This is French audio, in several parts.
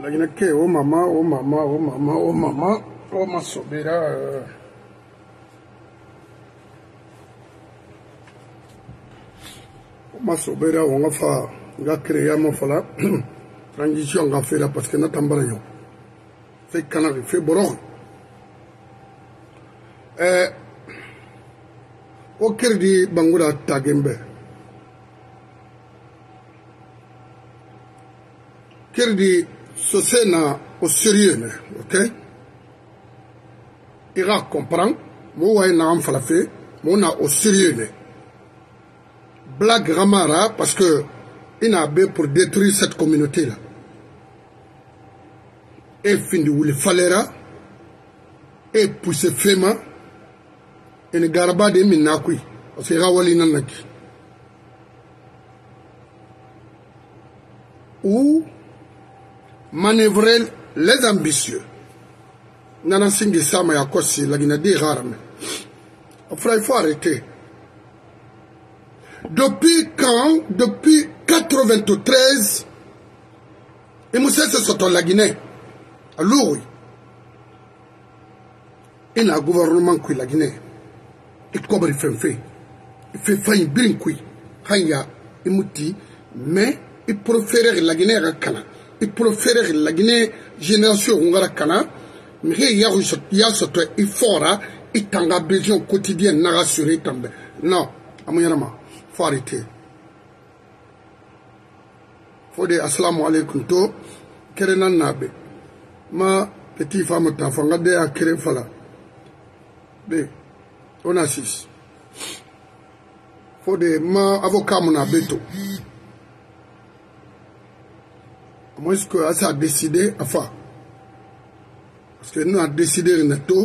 Lakini ke o mama sobera sobera on va faire ga créer mon fala transition ga faire parce que na tambara yo fait canard fait boron o crédit bangura tagembe crédit c'est na au sérieux ok il va comprendre moi na am fala fait moi na au sérieux blague Ramara parce que il a bé pour détruire cette communauté là et fin de le falera et pousser fema et ne garba de minakui parce que rawali nanaki ou manœuvrer les ambitieux nana singi sama ya kosi la gina di rarme enfin il faut arrêter. Depuis quand? Depuis 93, et Moussa se sont la Guinée. Alors, il y a un gouvernement qui la Guinée. Il cobre il fait faillir bien qui. Haya, il mouti, mais il préfère la Guinée à Cana. Il préfère la Guinée génération à Cana. Mais il y a ce truc, il fera, il t'en a besoin quotidien, n'a rassuré tambe. Non, à mon yama. Faut arrêter. Faut dire assalamu alaikum to kerenan nabe. Ma petite femme ta fanga de a kere fala. Be on a 6. Faut dire ma avocat mon abeto. Moi est-ce que ça a décidé enfin parce que nous a décidé neto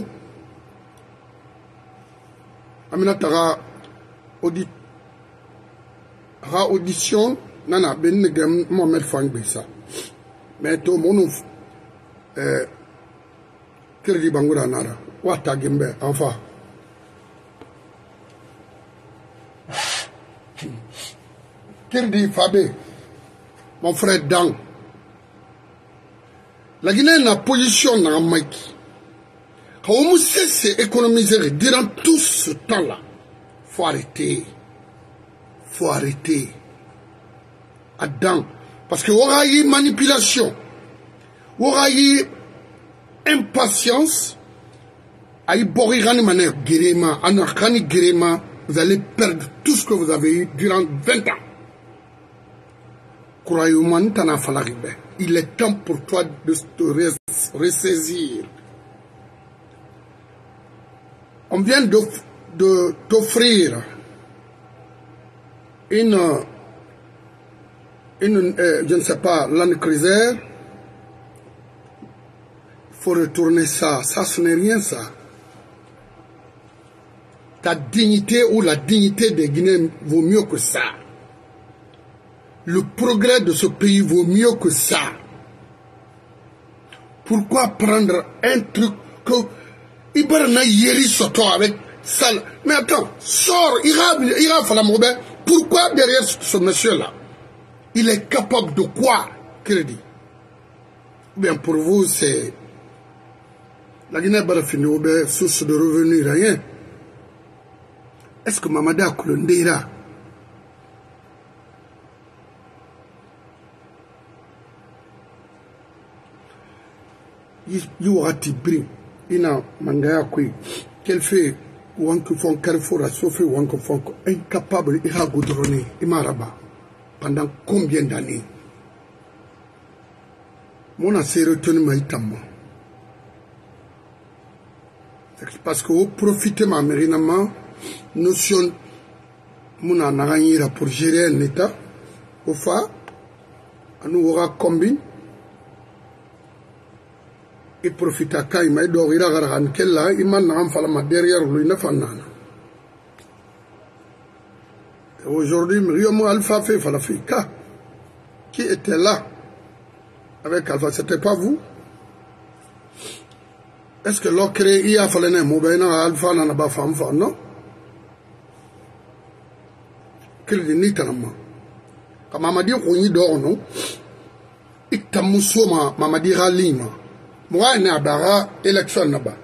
amina tara audit audition nana ben negam Mohamed Fang Bessa mais to monu crédit bangura nara wata gembe enfin crédit Fabé mon frère Dan la Guinée n'a position dans Mike quand on sait économiser durant tout ce temps là faut arrêter. Faut arrêter. Adam. Parce que aura eu manipulation, aura eu impatience, aïe borirani manière guérima, anarchani guérima, vous allez perdre tout ce que vous avez eu durant 20 ans. Croyez-moi, il est temps pour toi de te ressaisir. On vient de t'offrir une je ne sais pas, Land Cruiser, il faut retourner ça. Ça, ce n'est rien, ça. Ta dignité ou la dignité des Guinéens vaut mieux que ça. Le progrès de ce pays vaut mieux que ça. Pourquoi prendre un truc que Ibarna Yeri Soto avec ça? Mais attends, sors, ira Falamobé. Pourquoi derrière ce monsieur-là, il est capable de quoi, crédit? Bien, pour vous, c'est la Guinée Barafini, source de revenus, rien. Est-ce que Mamada Koulondera il aura tibri, il a mangaya kui, qu'elle fait ou un que font Carrefour à Sophie ou un que font incapable, il a goudronné, il m'a rabat. Pendant combien d'années? Mon a s'est retenu maïtamment. Parce que vous profitez ma mérinama, notion, mon a n'arrangera pour gérer un état, au fa, à nous aura combine, et profite à Kaï, mais il a garagan kella, il m'a n'en falama derrière lui, ne fanana. Aujourd'hui, Myriam Alpha fait Falafika. Qui était là avec Alpha? C'était pas vous? Est-ce que l'on crée, il y a fallu un Alpha n'a pas femme, non? Quel est le nid? Comme on m'a dit, on y dort, non? itamusoma Mamadi Ralima moi na bara élection naba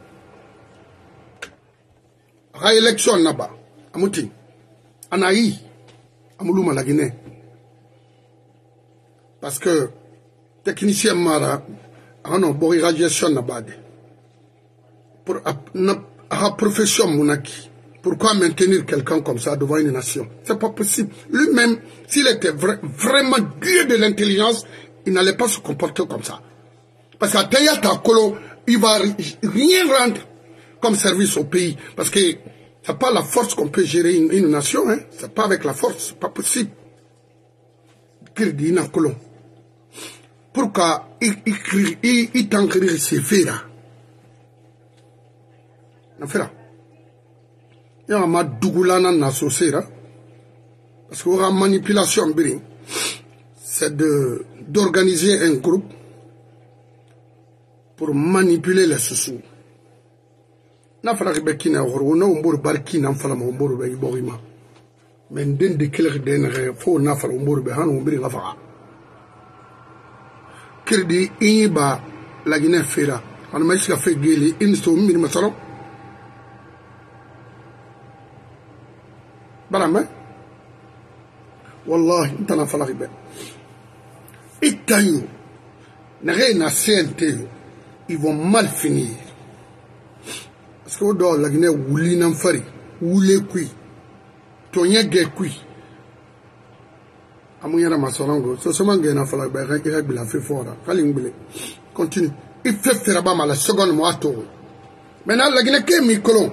ra élection naba amuti anayi amuluma la Guinée parce que technicien mara ano bo irradiation naba de pour la profession monaki. Pourquoi maintenir quelqu'un comme ça devant une nation? C'est pas possible. Lui-même, s'il était vraiment dieu de l'intelligence, il n'allait pas se comporter comme ça. Parce qu'à Tayata Kolo, il va rien rendre comme service au pays. Parce que c'est pas la force qu'on peut gérer une nation. Hein. C'est pas avec la force. C'est pas possible. Pourquoi il t'encrire ses faits là? Il y a un dougoulana n'associera parce qu'il y aura manipulation, c'est d'organiser un groupe pour manipuler les sous. N'a pas de qui n'a pas de barki n'a pas de borima. Mais d'un de quel dernier faut n'a pas de borima on brille la fa. Crédit iba la Guinée fera. On m'a dit qu'il a fait gueuler une somme minimum. Barama wallahi ntana falaki be itayo na CNT ils vont mal finir parce que au la Guinée wuli nan fari wule kui tonya ge kui amunyara masorango so somange na falaki be ka bila fe fora kalingbele continue il fait faire ba la seconde mois to maintenant la Guinée ke mi kolon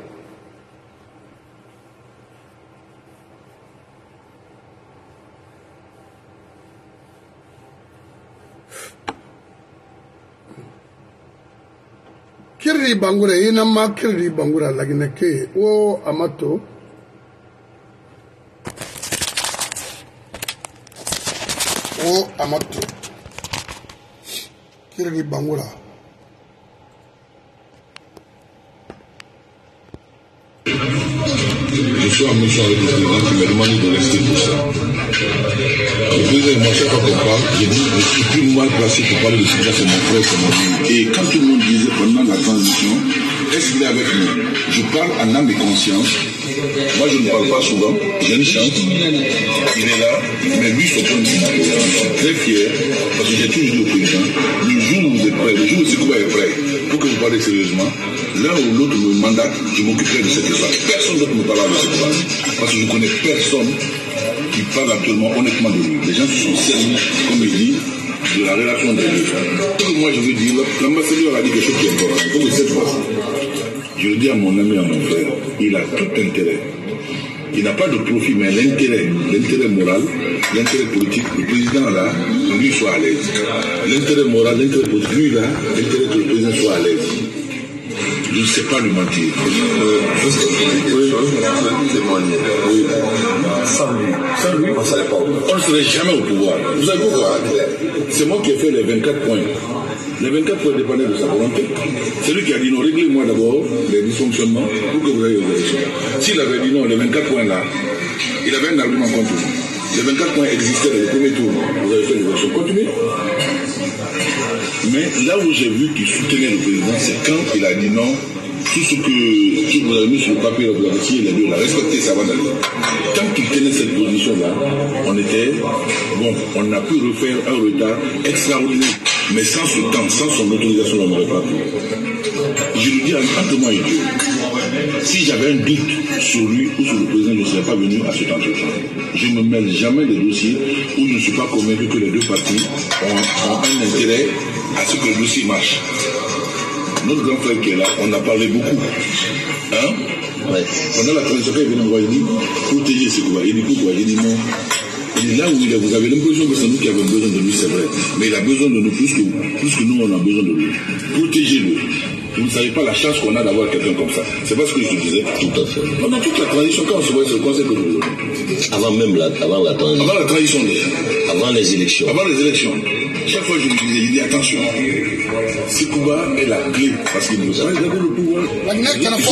Kirri bangura ina ma kirri bangura lagina ke o amato kirri bangura je suis en mission avec le président qui m'a demandé de rester pour ça. Le président, moi, chaque fois qu'on parle, j'ai dit, je suis plus mal placé pour parler de ce gars, c'est mon frère, c'est mon ami. Et quand tout le monde disait pendant la transition, est-ce qu'il est avec nous? Je parle en âme et conscience. Moi, je ne parle pas souvent, j'ai une chance, il est là, mais lui, son point de vue, je suis très fier, parce que j'ai toujours dit au président, le jour où vous êtes prêt, le jour où Sekouba est prêt, pour que vous parlez sérieusement, l'un ou l'autre me mandate, je m'occuperai de cette histoire. Personne d'autre me parlera de cette histoire, parce que je ne connais personne qui parle actuellement honnêtement de lui. Les gens se sont servis, comme il dit, de la relation des deux. Ce que moi je veux dire, l'ambassadeur a dit quelque chose qui est important. Il faut que cette fois, je le dis à mon ami, à mon frère, il a tout intérêt. Il n'a pas de profit, mais l'intérêt moral, l'intérêt politique, le président là, lui soit à l'aise. L'intérêt moral, l'intérêt politique, lui là, l'intérêt que le président soit à l'aise. Je ne sais pas lui mentir. Sans lui, on ne serait jamais au pouvoir. Vous savez pourquoi? C'est moi qui ai fait les 24 points. Les 24 points dépendaient de sa volonté. C'est lui qui a dit non, réglez-moi d'abord les dysfonctionnements pour que vous ayez aux élections. S'il avait dit non, les 24 points là, il avait un argument contre vous. Les 24 points existaient dans le premier tour. Vous avez fait les élections. Continuez. Mais là où j'ai vu qu'il soutenait le président, c'est quand il a dit non, tout ce que vous avez mis sur le papier, vous avez signé les deux, il a respecté ça va d'aller. Tant qu'il tenait cette position-là, on a pu refaire un retard extraordinaire. Mais sans ce temps, sans son autorisation, on n'aurait pas pu. Je le dis entre moi et Dieu. Si j'avais un doute sur lui ou sur le président, je ne serais pas venu à cet entretien. Je ne me mêle jamais des dossiers où je ne suis pas convaincu que les deux parties ont un intérêt à ce que le dossier marche. Notre grand frère qui est là, on a parlé beaucoup. Hein? Ouais. Pendant la transition, il vient me voir, il dit, protéger ce quoi. Il dit pourquoi? Il dit non. Il est là où il est. Vous avez l'impression que c'est nous qui avons besoin de lui, c'est vrai. Mais il a besoin de nous plus que nous, on a besoin de lui. Protégez-le. Vous ne savez pas la chance qu'on a d'avoir quelqu'un comme ça. C'est pas ce que je disais. Tout à fait. On a toute la transition quand on se voit sur le conseil que nous. Avant la transition. Avant la transition déjà. Avant les élections. Avant les élections. Chaque fois je lui disais, il dit attention. Sekouba est la clé parce qu'il nous a le pouvoir.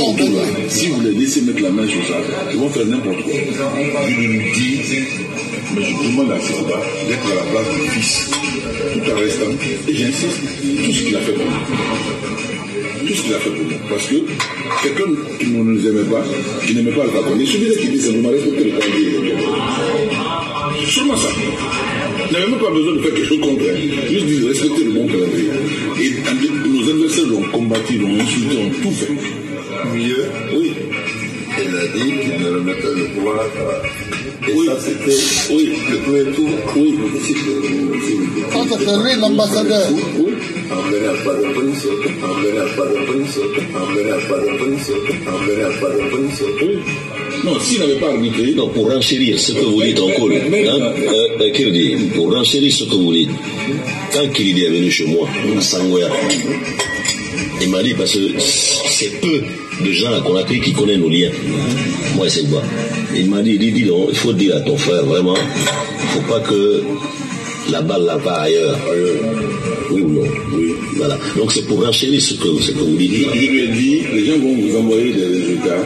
Si vous les laissez mettre la main sur ça, ils vont faire n'importe quoi. Je lui dis, Mais je demande à Seba d'être à la place du fils, tout en restant, et j'insiste, tout ce qu'il a fait pour nous. Tout ce qu'il a fait pour nous. Parce que quelqu'un qui ne nous aimait pas, qui n'aimait pas le Gabon, il suffisait qu'il dise simplement respecter le calendrier. Seulement ça. Il n'avait même pas besoin de faire quelque chose contre elle. Juste dire respecter le bon calendrier. Et nos adversaires l'ont combattu, l'ont insulté, ont tout fait. Mieux, oui. Elle a dit qu'il ne remettait le pouvoir. Et oui. Ça, c'était le premier tour. Oui. Ça, c'était lui l'ambassadeur. Oui. Emmené à pas de police, emmené à pas de police, emmené à pas de police, emmené à pas de police. Oui. Non, s'il n'avait pas arbitré. Non, pour renchérir ce que vous dites encore, Kirdi, pour renchérir ce que vous dites, quand Kirdi est venu chez moi, à Sangoya, il m'a dit, parce que c'est peu de gens qu'on a pris qui connaissent nos liens. Moi, c'est quoi? Il m'a dit, dis donc, il faut dire à ton frère, vraiment, il ne faut pas que la balle la va ailleurs. Oui ou non? Oui. Voilà. Donc c'est pour renchérir ce que vous dites. Je lui ai dit, les gens vont vous envoyer des résultats.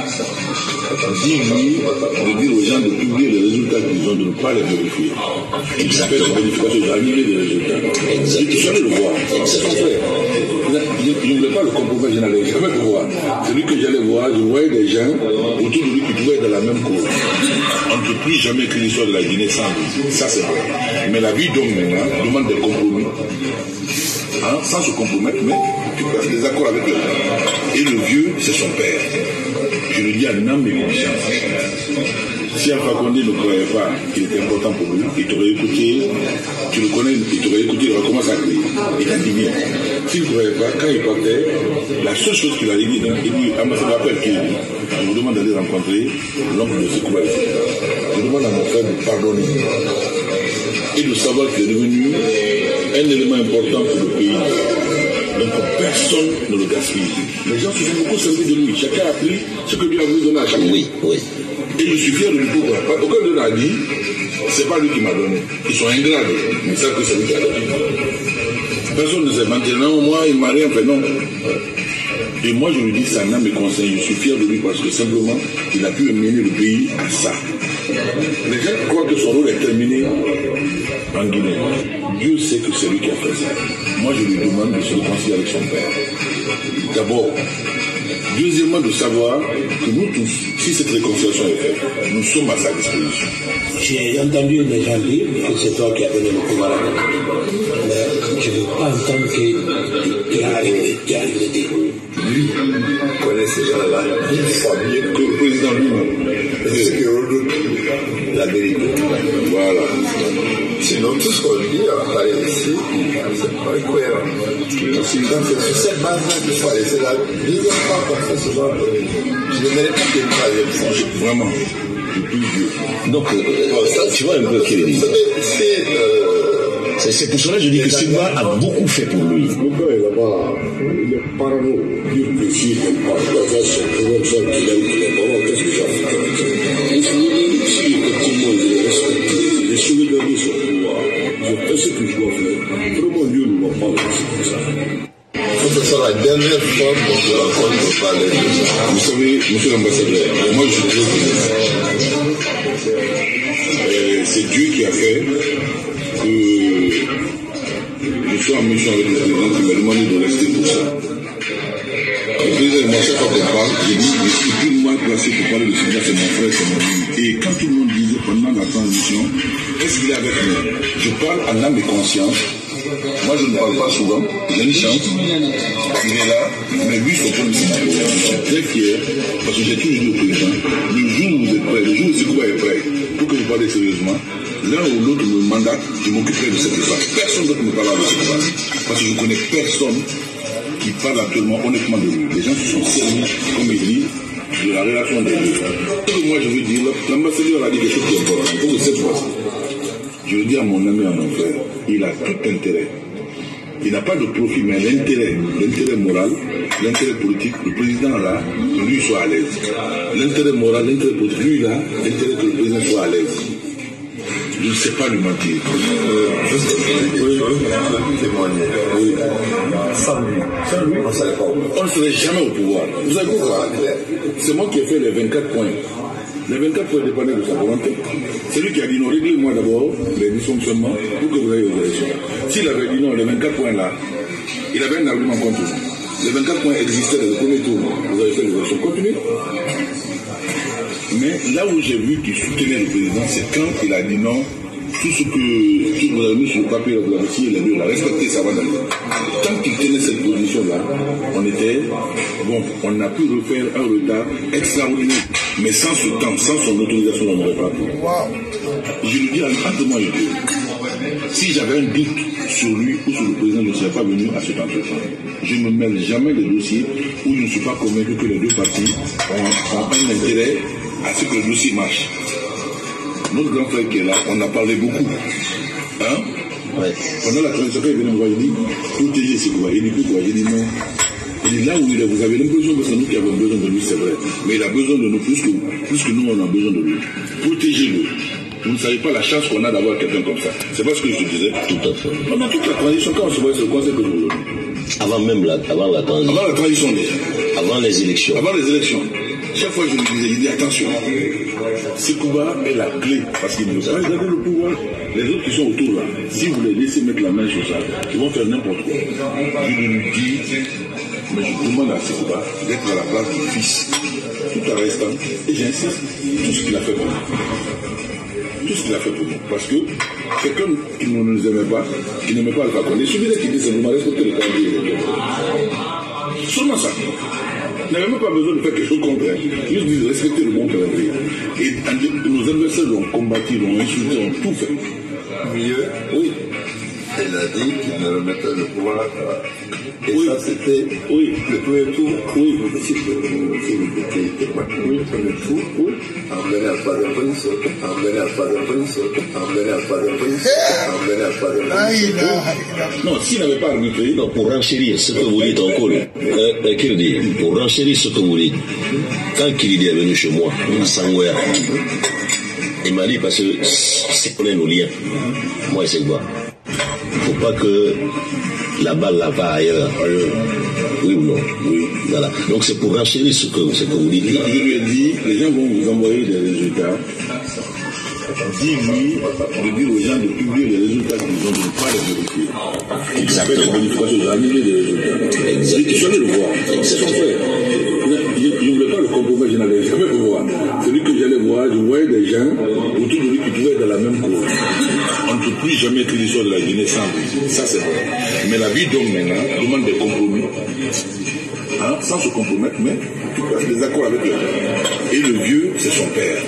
Dis-lui de dire aux gens de publier les résultats qu'ils ont, de ne pas les vérifier. Exactement. La vérification, d'annuler les résultats. Exactement. Tu savais le voir. Exactement. Je ne voulais pas le compromettre, je n'allais jamais le voir. Celui que j'allais voir, je voyais des gens autour de lui qui pouvaient être dans la même cour. On ne peut plus jamais écrire l'histoire de la Guinée sans lui. Ça, c'est vrai. Mais la vie d'homme maintenant demande des compromis. Hein, sans se compromettre, mais tu passes des accords avec le monde. Et le vieux, c'est son père. Je le dis à âme et conscience. Si Alpha Condé ne croyait pas qu'il était important pour lui, il t'aurait écouté, tu le connais, il t'aurait écouté, il aurait commencé à crier. Il a dit bien. S'il ne croyait pas, quand il partait, la seule chose qu'il a dit, il dit, ambassadeur, appelle qui je vous demande d'aller rencontrer l'oncle de Sekouba. Je demande à mon frère de pardonner et de savoir qu'il est devenu un élément important pour le pays. Donc personne ne le gaspille. Les gens se sont beaucoup servis de lui. Chacun a pris ce que Dieu a voulu donner à chacun. Oui, oui. Et je suis fier de lui pourquoi. Aucun d'eux n'a dit, c'est pas lui qui m'a donné. Ils sont ingrats, mais ils savent que c'est lui qui a donné. Personne ne sait. Maintenant, moi, il m'a rien fait, non. Et moi, je lui dis, ça n'a mes conseils. Je suis fier de lui parce que simplement, il a pu mener le pays à ça. Les gens croient que son rôle est terminé en Guinée. Dieu sait que c'est lui qui a fait ça. Moi, je lui demande de se réconcilier avec son père. D'abord. Deuxièmement, de savoir que nous tous, si cette réconciliation est faite, nous sommes à sa disposition. J'ai entendu les gens dire que c'est toi qui as donné le pouvoir à la Guinée. Mais je ne veux pas entendre qu'il a arrivé des Lui connaît ces gens-là, il faut mieux Que le président lui-même. c'est ce qui redoute la vérité. Voilà. Sinon, tout ce qu'on dit à parler ici, c'est pas cohérent. Donc, c'est sur cette base-là qu'il faut aller. C'est la deuxième fois qu'on fait ce genre de. Je ne mérite pas qu'il y ait une troisième fois. Vraiment. Je prie Dieu. Donc, tu vois un peu Kirdi. C'est pour cela que je dis que Silva a beaucoup fait pour lui. Le gars, il est parano. Dire que si il n'aime pas ça, c'est comme ça qu'il aime qu'il est parano. Qu'est-ce que ça fait avec ça? Si effectivement il est respecté, il est solidaire de son pouvoir, je fais ce que je dois faire. Vraiment, Dieu ne va pas le laisser comme ça. Ce sera la dernière fois qu'on se rencontre pour parler de ça. Vous savez, monsieur l'ambassadeur, moi je suis très heureux. C'est Dieu qui a fait que je sois en mission avec le président qui m'a demandé de rester pour ça. Le président, moi, chaque fois qu'on parle, j'ai dit, je suis plus mal placé pour parler de ce gars, c'est mon frère, c'est mon ami. Et quand tout le monde disait pendant la transition, est-ce qu'il est avec nous? Je parle en âme et conscience. Moi, je ne parle pas souvent, j'ai une chance. Il est là, mais lui, son point de vue, je suis très fier, parce que j'ai toujours dit au président, le jour où vous êtes prêt, le jour où Sekouba est prêt, pour que vous parlez sérieusement, l'un ou l'autre me mandate, je m'occuperai de cette histoire. Personne d'autre ne parlera de cette histoire. Parce que je ne connais personne qui parle actuellement honnêtement de lui. Les gens qui sont servis, comme il dit, de la relation des deux. Ce que moi je veux dire, l'ambassadeur a dit quelque chose qui est important. Pour que cette fois-ci, je le dis à mon ami, à mon frère, il a tout intérêt. Il n'a pas de profit, mais l'intérêt moral, l'intérêt politique, le président là, que lui soit à l'aise. L'intérêt moral, l'intérêt politique, lui là, l'intérêt que le président soit à l'aise. Je ne sais pas lui mentir. Témoigner. Oui. Sans lui, on ne serait pas au pouvoir. On ne serait jamais au pouvoir. Vous savez pourquoi? C'est moi qui ai fait les 24 points. Les 24 points dépendaient de sa volonté. C'est lui qui a dit non, réglez-moi d'abord les dysfonctionnements pour que vous ayez aux élections. S'il avait dit non, les 24 points là, il avait un argument contre vous. Les 24 points existaient dans le premier tour, vous avez fait les élections, continuez. Mais là où j'ai vu qu'il soutenait le président, c'est quand il a dit non, tout ce que vous avez mis sur le papier, vous avez signé, il a respecté, ça va d'aller. Tant qu'il tenait cette position-là, on a pu refaire un retard extraordinaire. Mais sans ce temps, sans son autorisation, on n'aurait pas pu. Je le dis entre moi et Dieu. Si j'avais un doute sur lui ou sur le président, je ne serais pas venu à cet entretien. Je ne me mêle jamais des dossiers où je ne suis pas convaincu que les deux parties ont un intérêt à ce que le dossier marche. Notre grand frère qui est là, on a parlé beaucoup. Hein? Ouais. Pendant la transition, quand il venait me voir, il dit, protéger c'est quoi? Il dit quoi? J'ai dit non. Il dit là où il est, vous avez l'impression que c'est nous qui avons besoin de lui, c'est vrai. Mais il a besoin de nous plus que nous, on a besoin de lui. Protégez-le. Vous ne savez pas la chance qu'on a d'avoir quelqu'un comme ça. C'est pas ce que je te disais. Tout à fait. Pendant toute la transition, quand on se voit sur le conseil que nous aujourd'hui. Avant la transition. Avant la transition déjà. Avant les élections. Avant les élections. Chaque fois je lui disais, il dit attention, Sekouba est la clé, parce qu'il ne veut pas garder le pouvoir. Les autres qui sont autour là, si vous les laissez mettre la main sur ça, ils vont faire n'importe quoi. Je lui dis, mais je demande à Sekouba d'être à la place du fils, tout en restant, et j'insiste, tout ce qu'il a fait pour nous. Tout ce qu'il a fait pour nous. Parce que quelqu'un qui ne nous aimait pas, qui n'aimait pas le Fakonde, il suffisait qu'il dise simplement respecter le calendrier. Seulement ça. Il n'avait même pas besoin de faire quelque chose de contraire. Juste de respecter le bon calendrier. Et nos adversaires l'ont combattu, l'ont insulté, l'ont tout fait. Mieux, oui. Il a dit qu'il ne remettait le pouvoir. Et oui. Ça, c'était le premier tour. Oui. Le premier tour. Oui. Emmené à la troisième position. Emmené à la troisième position. Emmené à la troisième position. Emmené à la troisième position. Non, s'il n'avait pas arbitré. Non, pour renchérir ce que vous dites encore, Kirdi, pour renchérir ce que vous dites, quand Kirdi est venu chez moi, à Sangoya, il m'a dit, parce que c'est qu'on est nos liens, moi et Sekouba. Il ne faut pas que la balle là va ailleurs. Oui ou non? Oui. Voilà. Donc c'est pour renchérir ce que vous dites. Je lui ai dit, les gens vont vous envoyer des résultats. Dis-lui de dire aux gens de publier les résultats qu'ils ont, de ne pas les vérifier. Exactement. Les vérifications, j'ai annulé les résultats. Exactement. Ils sont allés le voir. C'est son frère. Je ne voulais pas le compromettre, je n'allais jamais le voir. Celui que j'allais voir, je voyais des gens autour de lui qui pouvaient être dans la même cour. On ne peut plus jamais écrire l'histoire de la Guinée sans lui. Ça, c'est vrai. Mais la vie d'homme maintenant demande des compromis. Hein, sans se compromettre, mais tu peux faire des accords avec les gens. Et le vieux, c'est son père.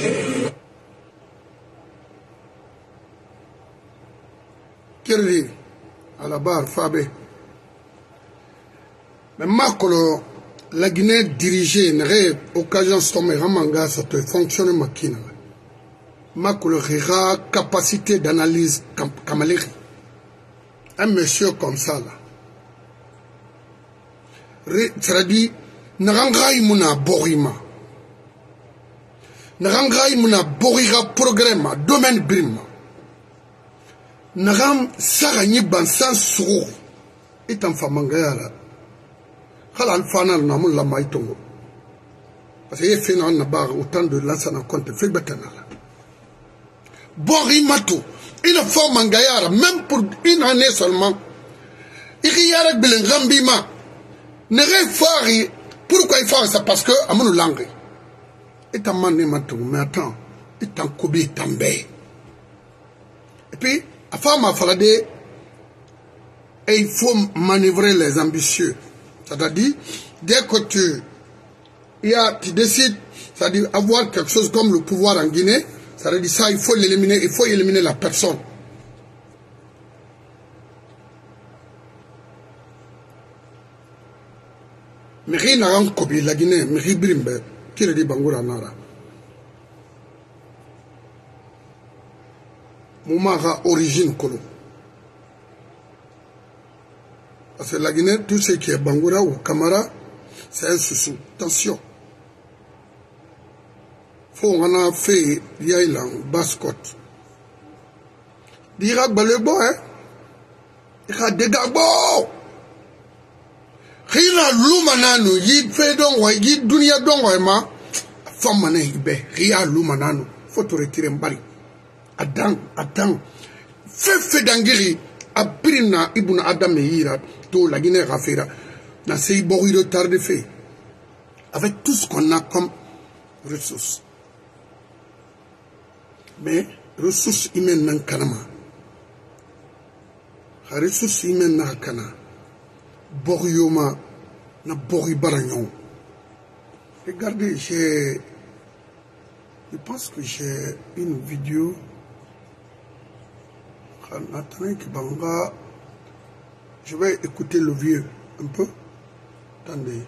Kirdi, à la barre, Fabé. Mais Makolo, la Guinée dirigée, n'aurait occasion de tomber à Manga, ça te fonctionne Makina. Makolo, capacité d'analyse, Kamaliri. Un monsieur comme ça, là. C'est-à-dire, Narangaï Mouna Borima. Narangaï Mouna Borira Programme, domaine Brima. Nagam Sarani Bansan Sourou. Et en Famangayala. Halan Fanal Namul la Maïtongo. Parce qu'il fait un nabar autant de l'ansana compte fait betanala. Borimato. Il a fait Mangayara, même pour une année seulement. Il y a un Belengambima. N'est fari. Pourquoi il fait ça? Parce que, à mon langue. Et un mané matou, mais attends. Et un kobi també. Et puis, à femme a fallu et il faut manœuvrer les ambitieux. C'est-à-dire, dès que tu décides, c'est-à-dire avoir quelque chose comme le pouvoir en Guinée, c'est-à-dire ça, il faut l'éliminer, il faut éliminer la personne. Mais rien n'a rien copié la Guinée, mais rien brimbe, qui le dit Bangoura Nara. Moumara origine Kolo. Parce que la Guinée, tout ce qui est Bangoura ou Kamara, c'est un sous-sous. Attention. Faut qu'on a fait Yailan, Basse-Côte. Dira Balebo, hein? Il y a des gabos. Rina Lumanano, Yid Fedon, Yid Dunia Don, ma femme mané, Ria Lumanano. Faut te retirer un bari. Attends. Fait d'angiri, aprina ibuna adam yira, to la Guinée rafera, na sei bori de tard de fait. Avec tout ce qu'on a comme ressources. Mais, ressources humaines nan kanama. Ressources humaines nan kana. Borioma, na bori baragnon. Regardez, je pense que j'ai une vidéo. Je vais écouter le vieux un peu. Attendez.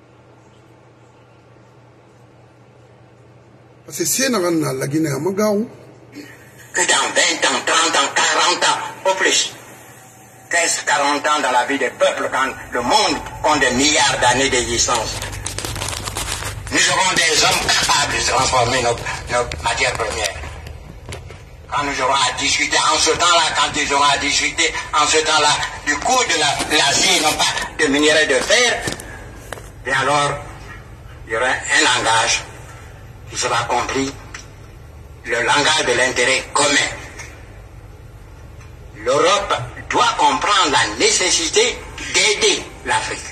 Parce que si on a la Guinée à Magaou. Que dans 20 ans, 30 ans, 40 ans, au plus. 15, 40 ans dans la vie des peuples, quand le monde compte des milliards d'années d'existence. Nous aurons des hommes capables de transformer nos matières premières. Quand nous aurons à discuter en ce temps-là, quand ils auront à discuter en ce temps-là du coût de l'acier, non pas de minerai de fer, et alors il y aura un langage qui sera compris, le langage de l'intérêt commun. L'Europe doit comprendre la nécessité d'aider l'Afrique.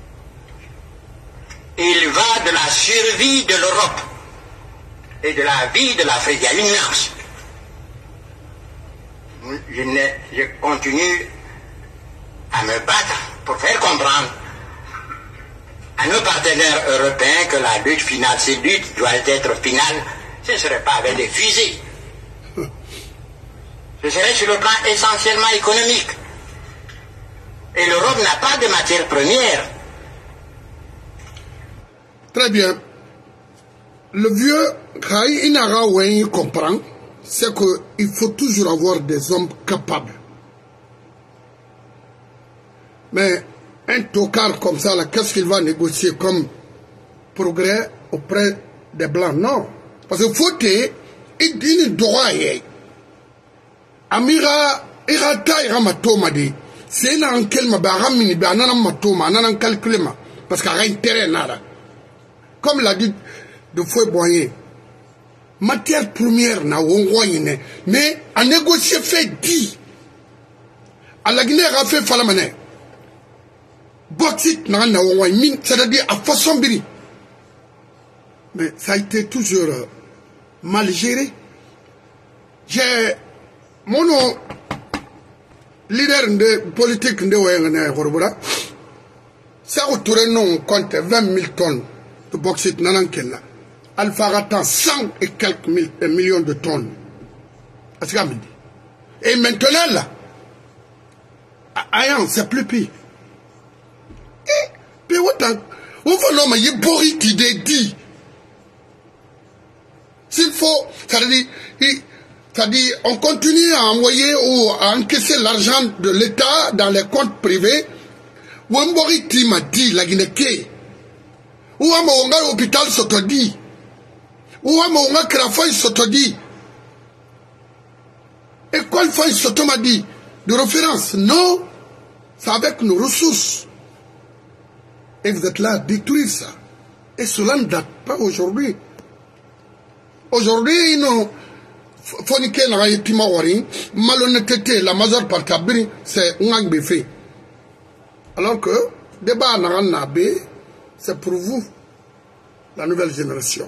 Il va de la survie de l'Europe et de la vie de l'Afrique. Il y a une nuance. Je continue à me battre pour faire comprendre à nos partenaires européens que la lutte finale, cette lutte doit être finale, ce ne serait pas avec des fusées. Ce serait sur le plan essentiellement économique. Et l'Europe n'a pas de matières premières. Très bien. Le vieux Khaï Inara Wen comprend, c'est qu'il faut toujours avoir des hommes capables. Mais un tocard comme ça, qu'est-ce qu'il va négocier comme progrès auprès des Blancs? Non. Parce que faut que il dit droit. Amira, irata iramatoma de. C'est là en quel mabaramini, banana matoma, nanan calculema. Parce qu'il y a intérêt nada. Comme l'a dit de Fouet Boyer, matière première na wongoyine, mais à négocier fait dit. À la Guinée, a fait falamane. Bauxite na wongoyine, c'est-à-dire à façon biri. Mais ça a été toujours mal géré. J'ai mon leader de politique de Ouengane, ça autour non compte 20 000 tonnes de bauxite nanankella. Alpha attend 100 et quelques millions de tonnes. Et maintenant là, Ayan, c'est plus pire. Et puis autant, on va l'homme y boire qui dit. S'il faut, c'est-à-dire, on continue à envoyer ou à encaisser l'argent de l'État dans les comptes privés. Ou un boriti m'a dit la Guinée. Ou un monga hôpital s'autodit. Ou un monga krafoy s'autodit. Et quoi le foy s'auto dit de référence? Non, c'est avec nos ressources. Et vous êtes là à détruire ça. Et cela ne date pas aujourd'hui. Aujourd'hui, nous foniquer la raïtima wari, malhonnêteté, la majeure partie c'est un fait. Alors que, débat naranabé, c'est pour vous, la nouvelle génération.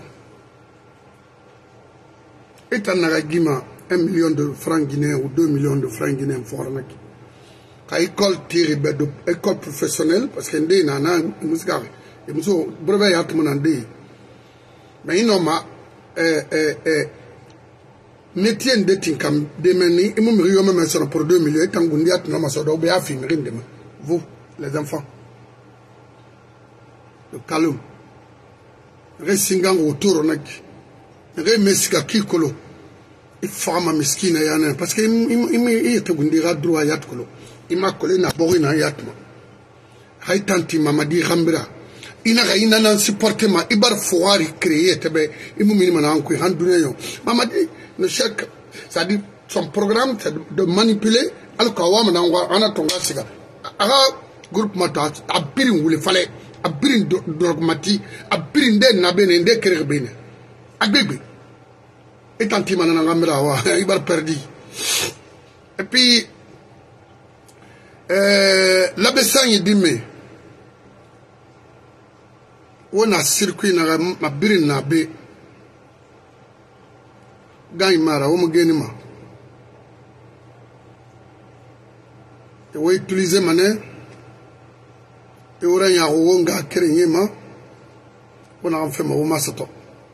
Et en Aragima, 1 million de francs guinéens ou 2 millions de francs guinéens fornés. Quand l'école tire de école professionnelle, parce qu'il y a un musicari, et nous brevet yatmanandé. Mais il n'a métier de tinkam demeni, et mon rio me mentionne pour 2 millions, et tant qu'on dit à ton amassado, bien film, vous, les enfants. Le calum. Resingang autour, remesika kikolo. Il faut ma mesquine yana, parce qu'il était gundira droit yatkolo. Il m'a collé na borina yatma. Haïtanti mamadi rambira. Il n'a supporté ma ibar foire créé, tebe, il m'a mis en couille, handuneyo. Mamadi, le chèque, ça dit, son programme, c'est de manipuler, al-Kawam, anatonga siga. Ara, groupe mata, abirin ou le fallait, abirin dogmati, abirin de nabene, de kerbene. Agbebe. Et tant qu'il m'a il va perdu. Et puis, l'abbessant, il dit, mais, on a circuit, ma birine n'a bé, gagne mara, on me gagne ma. Et on utilise mané, et on a un ronga créé ma, on a fait ma oma sato.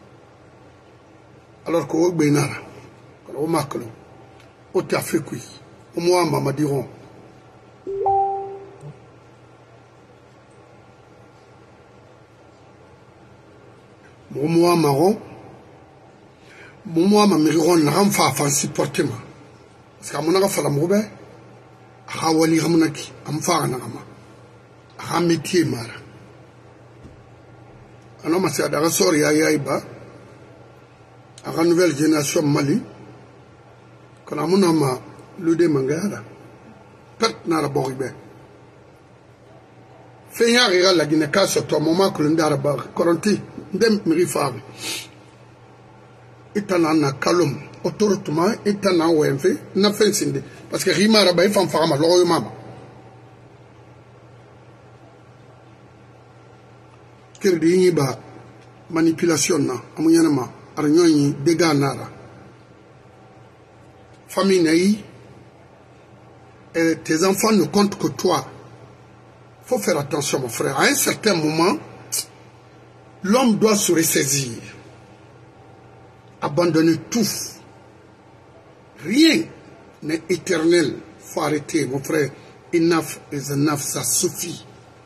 Alors qu'on est bien là, on marque le, on t'a fait quoi, au moins maman diront. Mon moi marron, mon moi ma mériron n'a rien fait à supporter ma, parce qu'à mon avis fait la mauvaise, à Hawali Ramonaki, à me faire un ama, à métier mara. Alors ma c'est à la soirée à Yaïba. À la nouvelle génération Mali, quand on a le démangara, perte n'a la boribé. Fait y a la Guinée sur ton moment que l'on a coronti, dem mirifar. Et t'en a calum, autoritairement, et t'en a oué, n'a fait sinde. Parce que Rima Rabaï fan fama, l'oreille mama. Quel dit ba manipulation na, amoyenama. Dégâts nara. Famille naïe, tes enfants ne comptent que toi. Il faut faire attention, mon frère. À un certain moment, l'homme doit se ressaisir, abandonner tout. Rien n'est éternel. Il faut arrêter, mon frère. Enough is enough, ça suffit.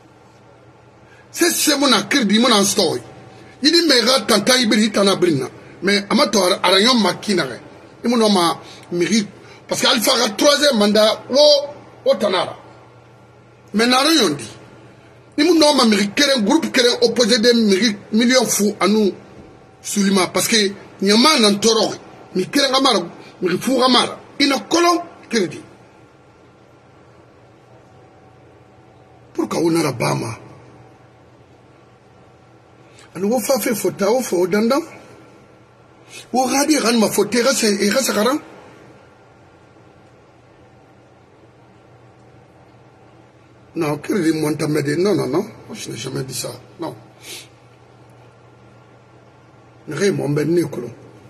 C'est mon accueil, mon story. Il dit, mais tanta ibri tana brina. Mais amateur arayon makinare. Il m'a nommé mérite parce qu'Alpha a troisième mandat au Tanara. Mais n'arayon dit. Il m'a nommé mérite un groupe qui est opposé des millions fous à nous Sulima parce que Nyama n'entoro. Mais qui est gamara, mérite fou gamara. Il n'a colon qui dit. Pourquoi on a la Bama? Alors on fait faute au faux dandam. Ou radi ran ma faute et rasa garan. Non, que les montants m'aider. Non, non, non. Je n'ai jamais dit ça. Non. Raymond Ben Nicolo.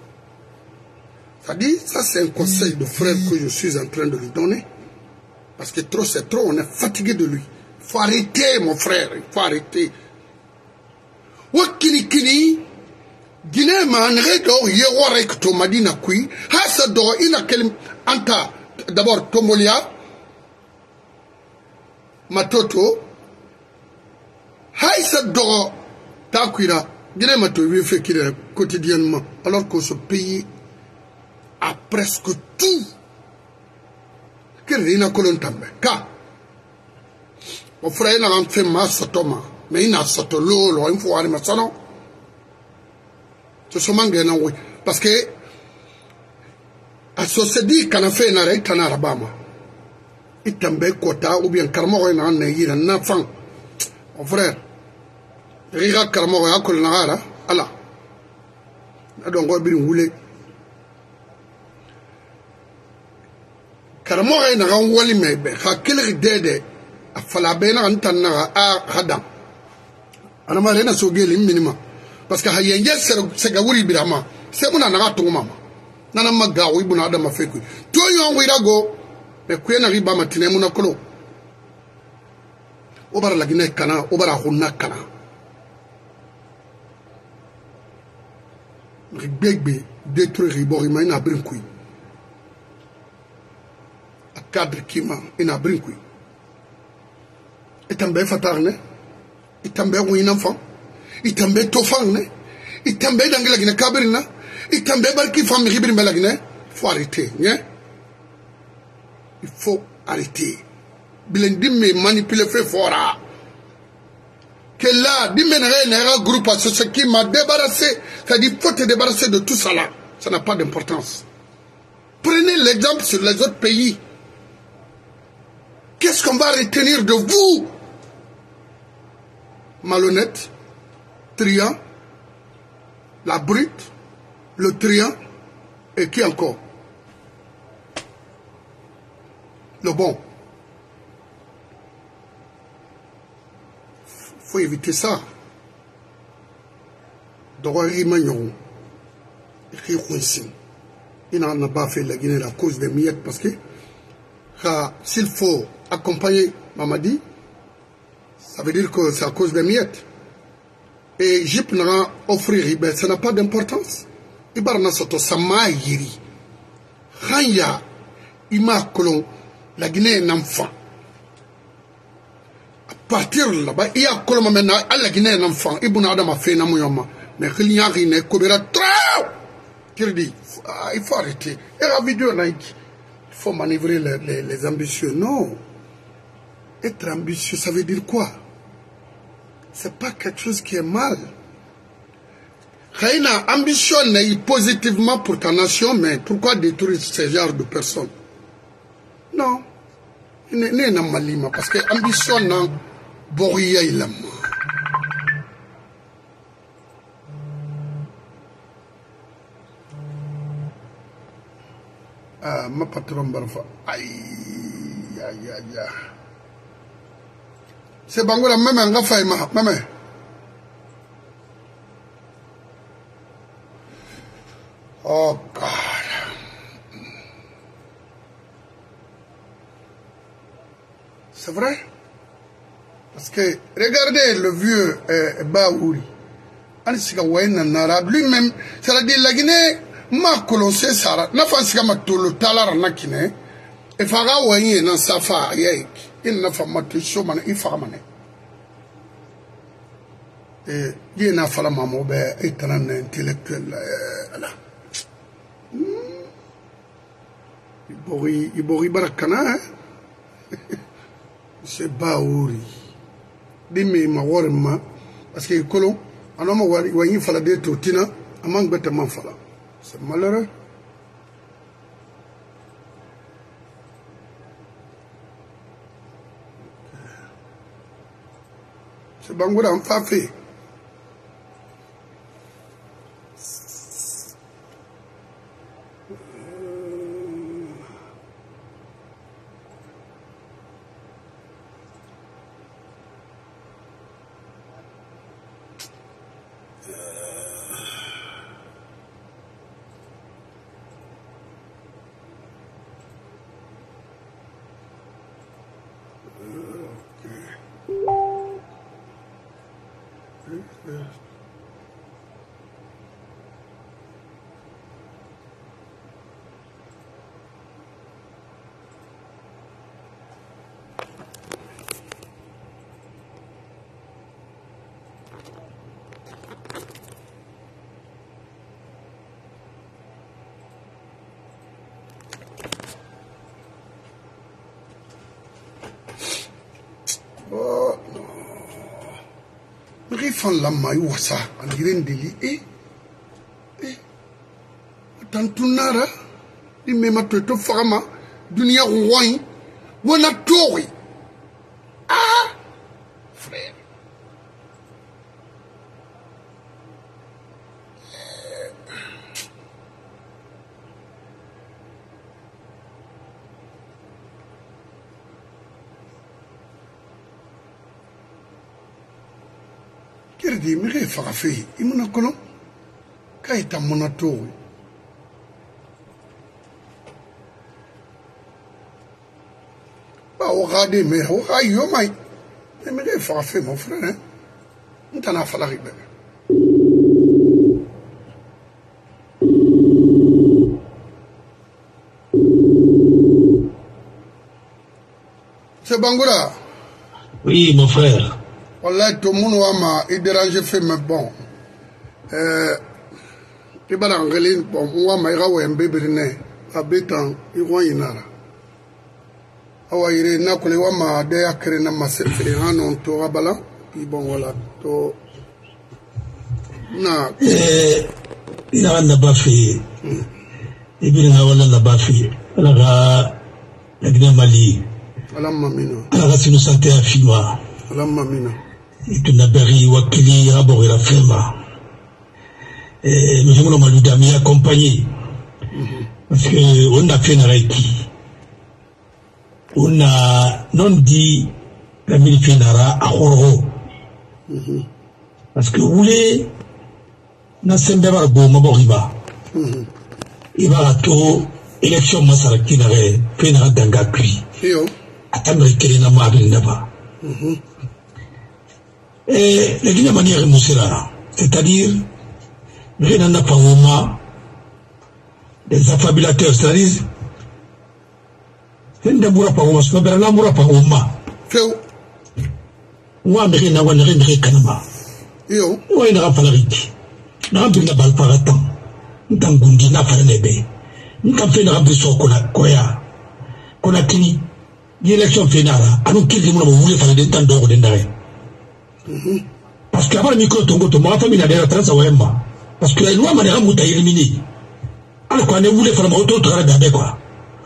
Ça dit, ça c'est un conseil de frère que je suis en train de lui donner. Parce que trop c'est trop, on est fatigué de lui. Il faut arrêter, mon frère. Il faut arrêter. Wakini kini. Guinée man redo yewarek to madina kui hasa do ina kelim anta d'abord Tomolia matoto hasa do takwira Guinée mato lui fait qu'il quotidiennement alors que ce pays a presque tout que rina kolon tambe ka mon frère n'a pas fait ma sotoma mais il a soto lolo il faut aller masano. Parce que à ce dit qu'on a fait un arrêt en Alabama, il tombe quota ou bien Carmo et un enfant. Mon frère, Rira Carmo et Akol Nahara, Allah. Donc, on va bien rouler. Carmo et un wali mebe, a quel dede a falabena antana a Hadam. Anamarena Sogel minimum. Parce que Hayen c'est Gaouri Birama, c'est mon anato mama. Nana Magawi Bunada Mafeku. Two young Wirago, the Queen Riba Matine Munakolo. Over la Guinée Cana, over a Hunakana. Ribegbe, détruire Riborima in a brinkui. A cadre Kima in a brinkui. Et un bel fatarne, et un bel win enfant. Il tombe tofang, il tombe dans la Guinée Cabrina, il tombe barki femme ribri la Guinée. Il faut arrêter, hein? Il faut arrêter. Bilendim me manipuler fait fora. Que là, dimènerait un groupe à ce qui m'a débarrassé. C'est-à-dire, il faut te débarrasser de tout ça là. Ça n'a pas d'importance. Prenez l'exemple sur les autres pays. Qu'est-ce qu'on va retenir de vous? Malhonnête. Triant, la brute, le triant, Et qui encore? Le bon. Faut éviter ça. Il n'en a pas fait la Guinée à cause des miettes parce que s'il faut accompagner Mamadi, ça veut dire que c'est à cause des miettes. Et Jip n'a offrir, ben, ça n'a pas d'importance. Ibarna soto sama yiri. Khanya ima kolon la Guinée est un enfant. À partir de là-bas, il y a kolon maintenant à la Guinée un enfant. Ibn Adam a fait namuyama. Mais qu'il n'y a rien, Kobera trop. Qui dit, il faut arrêter. Et la vidéo, il faut manœuvrer les ambitieux. Non. Être ambitieux, ça veut dire quoi? C'est pas quelque chose qui est mal. Raina, ambitionne positivement pour ta nation, mais pourquoi détruire ce genre de personnes? Non. Il n'est pas malima, parce que ambitionne, Boria il a. Ah, ma patron barfa. Aïe, aïe, aïe, aïe. C'est Bangola, même un gaffa, même. Oh, God. C'est vrai? Parce que, regardez le vieux Baouri. Lui-même, c'est-à-dire la Guinée, ma colossé Sarah, n'a pas si ma tout le talar nakine, et fara ouaye nan safa yek, il n'a pas ma tout man, il fera mané. Et il n'a pas la maman, est un intellectuel, là. Il borit barakana, c'est Baouri. Dime ma warma, parce que colon, un homme ouaye fala de totina, un manque bêtement fala. C'est malheureux. C'est Bangoura en fait. Fan la mayu wasa angiren deli tantunara di mema to fama dunia roi wona tori ah frère Kirdi mi re fa fe imuna kono kay ta monato ba o gade me o ayo mai mi re fa fe mon frère hein ntana fa la ribe c'est Bangoura. Oui mon frère. Voilà, tout le monde a dérangé fait, mais bon. Il va en relire, bon, moi, je vais un bébé, habitant, il va y aller. Awa ire na kule wa ma de akere na masefere hano to abala ibon wala to na ina na bafi ibiri na wala na bafi ala ga la Mali ala mamina ala sinu santé afima ala mamina tunaberi wakili rabori la fema monsieur Maluda mi accompagné Parce qu'on a fait une reiki. On a non dit la militaire à Horo. Parce que vous voulez, n'a pas de Maboriba. Il va à tout, élection Masaraki n'a fait un dangakui. Attendre qu'il n'a pas de Nava. Et la Guinée manière est moussera. C'est-à-dire, rien n'a pas des affabulateurs, c'est-à-dire, c'est un moura pas ce qu'on appelle la moura pas moi, je n'ai pas de canama. Yo, il n'a pas de rite. N'a pas de balle par temps. N'a pas de nebe. N'a pas de rabisson qu'on a tenu. L'élection finale, à nous qui nous voulons faire des temps d'or d'endare. Parce qu'avant le micro tongo, ma famille n'a pas de trans. Parce que la loi m'a dit à éliminer. Alors qu'on voulait faire un autre travail d'abord quoi.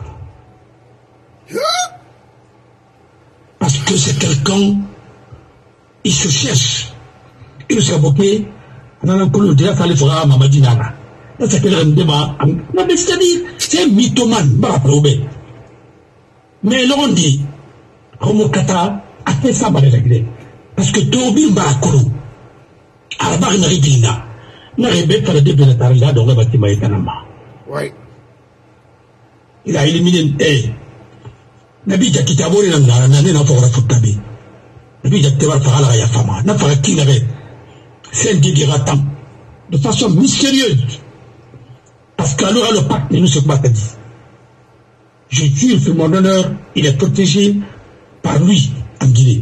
Parce que c'est quelqu'un, il se cherche. Il se bouquet, on a un coup de dire, ça les fera à Mamadinara. Ça s'appelle un débat. Non, mais c'est-à-dire, c'est un mythomane, bah, probé. Mais là, on dit, Homo Kata a fait ça, bah, réglé. Parce que Tobi Mbakuru, Arbar Naridina, n'arrivait pas à développer dans le bâtiment Etanama. Oui. Il a éliminé, Nabi Jakitabori n'a pas futabi. Nabi Jakitabar Farala Yafama, n'a pas qui n'avait. C'est un dégiratant. De façon mystérieuse. Parce qu'alors le pacte ne nous se bat dit. Je jure sur mon honneur, il est protégé par lui en Guinée.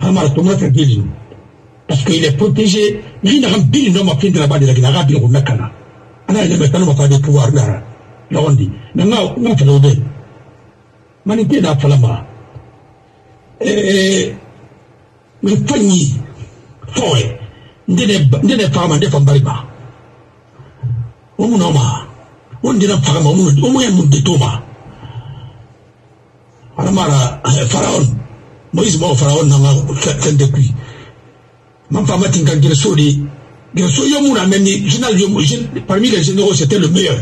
Parce qu'il est protégé. Il n'a pas de nom à fin de la base de la Guinée. Il n'a pas de nom. Il n'a pas de pouvoir. Là on dit. Mais non, on fait l'obé. Manité n'a pas la main. Mais Fanny, Foy, Ndene Farman de Fambariba. Omunoma, on dit la femme, au moins de Thomas. Alamara, Pharaon, Moïse Mo Pharaon n'a fait depuis. Mam femme Tinkan Gersodi, Gersoyomoun a mené, parmi les généraux, c'était le meilleur.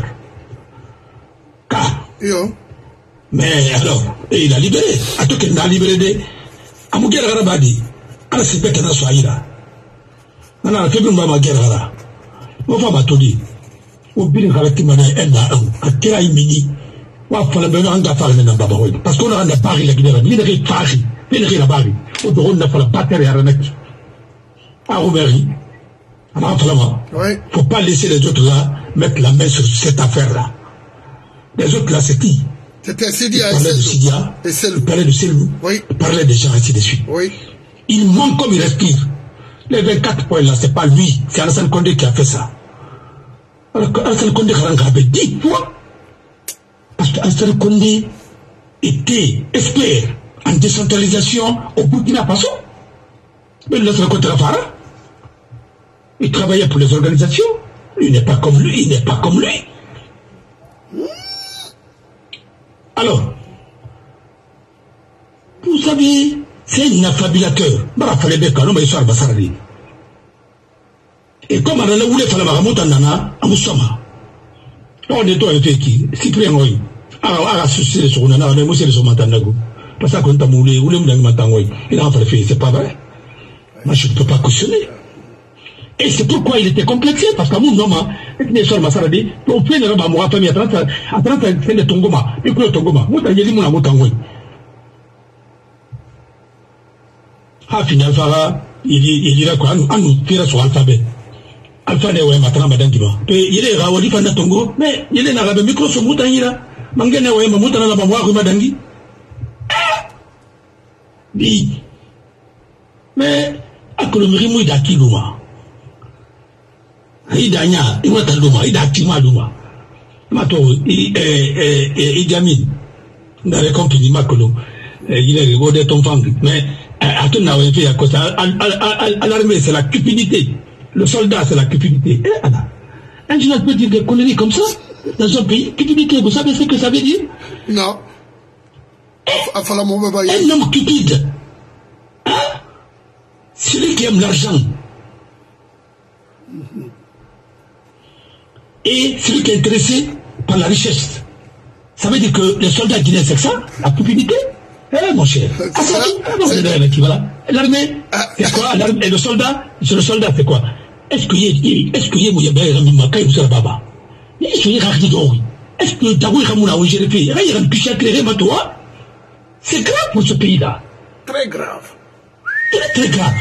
Car, mais alors, et il a libéré, à tout qu'il n'a libéré des Amouguer Arabadi, à la Sipek na Swahira. Nana, fait une maman guerre. Mon femme a tout dit. Au bilan de la Timana, elle a un Kira Mini. Ou fallait bien un gars faire le Nabaroïd. Parce qu'on a un Paris, la Guinée, il est Paris, il est la Paris. Au bureau, on a fait la batterie à Renek. À Romery. À l'enflement. Il ne faut pas laisser les autres là mettre la main sur cette affaire-là. Les autres là, c'est qui? C'était Sidia. Il parlait de Sidia. Il parlait de Selou. Il parlait des gens, ainsi de suite. Il manque comme il respire. Les 24 points là, c'est pas lui, c'est Alassane Condé qui a fait ça. Alors Alassane Condé a fait 10 fois. Parce qu'Alassane Condé était expert en décentralisation au Burkina Faso. Mais Alassane Condé Rafara, il travaillait pour les organisations. Il n'est pas comme lui, il n'est pas comme lui. Alors, vous savez, c'est un affabulateur. Et comme on a voulu faire la maramouta nana, à Moussama. On est toi et qui, Cyprien Roy. Alors, à la souci de son nana, on est moussé de son matanago. Parce qu'on t'a moulé, ou le matangoy. Il a fait, c'est pas vrai. Moi, je ne peux pas cautionner. Et c'est pourquoi il était complexé, parce qu'à mon nom, il est sur le Massaradi, on fait le rabat, famille à 30 de Tongoma, et puis le Tongoma, Moutangeli Mouna Moutangoy. Ah, finalement, il dira quoi, nous tire sur l'alphabet. Alpha de Wema, Madame Diba. Il est Rawali Fana Tongo, mais il est arabe, micro sur Moutangira, Mangana Wema, Moutana, la Bamoua, Rumadangi. Dit, mais, à Colomrimou d'Akilouma. Idanya, Iwataluma, Idakimaluma. Mato, Idamin, dans les compagnies Makolo, il est rewardé ton fang. Mais, à tout n'a fait à cause à l'armée, c'est la cupidité. Le soldat, c'est la cupidité. Et Anna, un général peut dire des conneries comme ça, dans un pays, cupidité, vous savez ce que ça veut dire? Non. Un homme cupide. Hein? Celui qui aime l'argent. Et celui qui est intéressé par la richesse. Ça veut dire que les soldats guinéens, c'est ça, la cupidité. Eh, mon cher. Voilà. L'armée, c'est quoi? Et le soldat, c'est quoi? Est-ce que est-ce que c'est grave pour ce pays-là. Très grave. Très, très grave.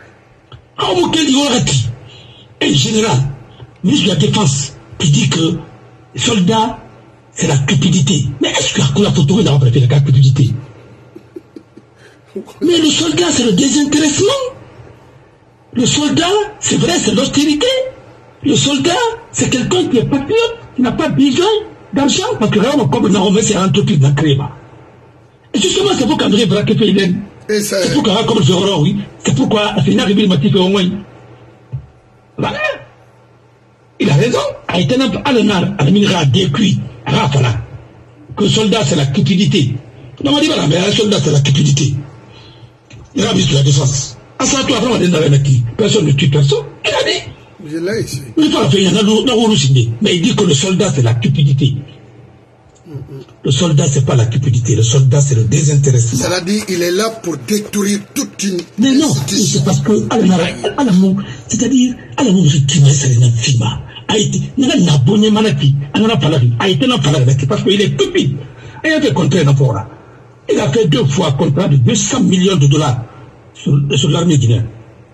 Un général, ministre de la Défense, qui dit que les soldats, c'est la cupidité. Mais est-ce que la photo est d'avoir fait la cupidité? Mais le soldat, c'est le désintéressement. Le soldat, c'est vrai, c'est l'austérité. Le soldat, c'est quelqu'un qui est patriote, qui n'a pas besoin d'argent, parce que vraiment, comme on a remis ses entreprises dans Créma. Et justement, c'est pourquoi André Braque fait Hélène. C'est pourquoi, comme je dis, oui, c'est pourquoi Afina Ribil Matif au moins. Voilà. Il a raison. A été un peu à l'honneur, à la minera décuit, à Rafala. Que le soldat, c'est la cupidité. Non, on dit, voilà, mais un soldat, c'est la cupidité. Il a la ministre de la Défense. À ça, toi, vraiment, personne ne tue personne. Il a dit. Je l'ai ici. Mais il dit que le soldat, c'est la cupidité. Le soldat, c'est pas la cupidité. Le soldat, c'est le désintéressement. Ça dit, il est là pour détruire toute une. Mais non, c'est parce que, c'est-à-dire, à l'amour, qui m'a essayé d'un film. A été, il n'a abonné Manaki, a été n'a pas parce qu'il est cupide. Et il a fait contrat d'emport. Il a fait 2 fois contrat de 200 millions de dollars sur l'armée guinéenne.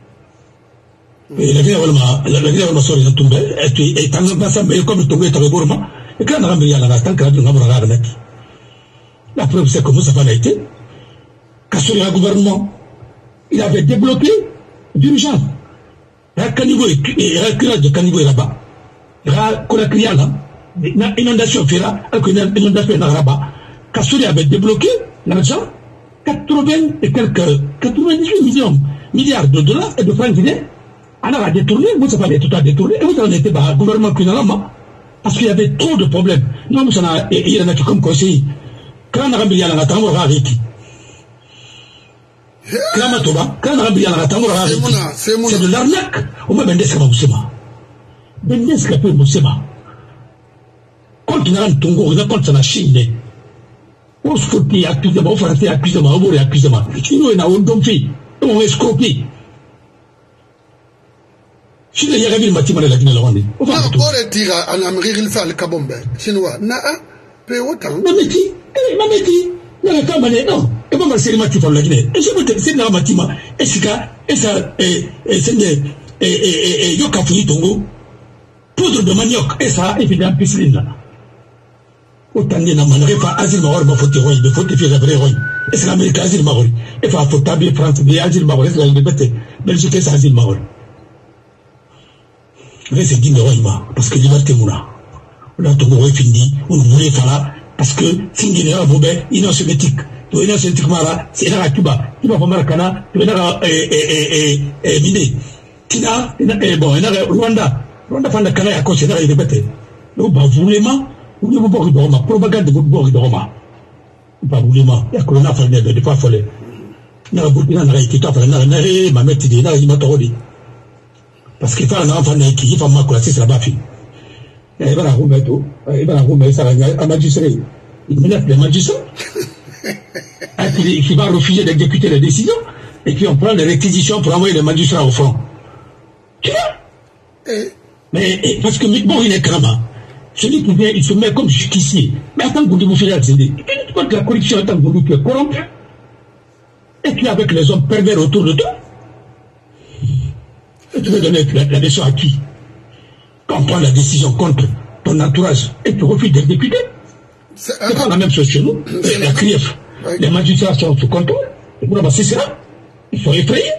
Et la Guinée, on a sorti un tombé, et tant que ça, mais comme le tombé est à Bourma, et quand on a mis à la tant qu'on a mis la preuve, c'est comment ça va été. Kassouri, un gouvernement, il avait débloqué d'urgence. Il y a un caniveau, il y a un curage de caniveau là-bas. Il y a une inondation fera, une inondation là-bas. Kassouri avait débloqué l'argent, 98 milliards de dollars et de francs guinéens. On a détourné, vous savez, tout a détourné, et vous en êtes pas gouvernement criminellement, parce qu'il y avait trop de problèmes. Nous, il y en a qui comme conseil. Quand on a mis à la tambour avec qui? C'est de l'arnaque. On va vendre ça à Moussema. Vendre ça à Moussema. Quand on a un Tongo, on a quand on a Chine. On se fout qui accuse de moi, on fait accuse de moi, on va accuse de moi. Nous, on a un don fait, on escroqué. Si les Yarabis Matima de la Guinée, on est. On va dire en Amérique, il fait le Kabombe. Chinois, n'a pas autant. Mameti, non, et moi, c'est le Matima de la Guinée. Et je veux dire, c'est le Matima, et ça, et Yokafuni Tongo, poudre de manioc, et ça, évidemment, piscine là. Autant de n'amanerait pas Azil Mahor, ma faute, de faute, et la vraie rogne. Et c'est l'Amérique Azil Mahor. Et pas faute, bien France, bien Azil Mahor, c'est la liberté. Belgique, c'est Azil Mahor. Mais c'est dit, parce que liberté mouna. On a tout fini, on voulait faire là, parce que si il y a un mauvais, il est soviétique. Tu es soviétique, c'est là à Cuba. Tu vas pas Maracana, tu es là à Miné. Tina, bon, il y a Rwanda. Rwanda fait la Cana à cause de la liberté. Donc, vraiment, vous ne pouvez pas voir propagande de votre bord de Roma. Pas vraiment, il y a que l'on a fait de pas folle. Il y a Burkina, il y a qui t'a fait un ma mère, il y a une matoroli. Parce qu'il fait un enfant qui va m'accrocher sur la baffe. Il va la remettre, un magistrat. Il menace les magistrats. Qui va refuser d'exécuter les décisions. Et puis on prend les réquisitions pour envoyer les magistrats au front. Tu vois? Mais parce que bon, il est cramant. Celui qui vient, il se met comme justicier. Mais attends que vous faites accéder. Tu vois que la corruption, attend que vous êtes corrompu. Et puis avec les hommes pervers autour de toi. Et tu veux donner la leçon à qui? Quand on prend la décision contre ton entourage et tu refuses d'exécuter, c'est pas la même chose chez nous. La CRIEF, les magistrats sont sous contrôle. Et pour c'est ça, ils sont effrayés.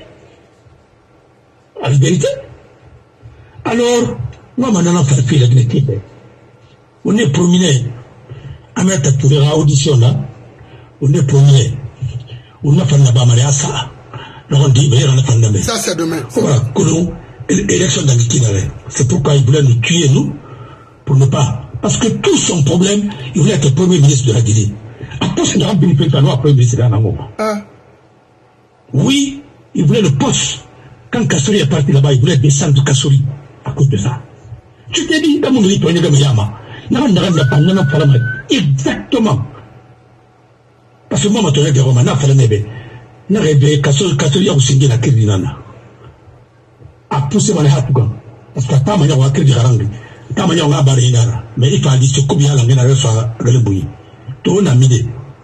La vérité. Alors, moi maintenant, faire la Guinée. On est promené à mettre à trouver la audition là. On est promené. On a fait la bamaria ça. On dit, ça c'est demain. Voilà, élection dans le c'est pourquoi il voulait nous tuer, nous, pour ne pas. Parce que tout son problème, il voulait être premier ministre de la Guinée. Après, c'est un premier ministre de la Guinée. Oui, il voulait le poste. Quand Kassouri est parti là-bas, il voulait descendre de Kassouri à cause de ça. Tu t'es dit, dans mon lit, Exactement. Parce que moi, je suis Romana, je suis catholique au Singi la Kirinana. A poussé mon Hapugan. Parce que ta manière à crédit Harangi, ta manière à Barinara. Mais il fallait se combien la mena soit Galebouy. Ton ami.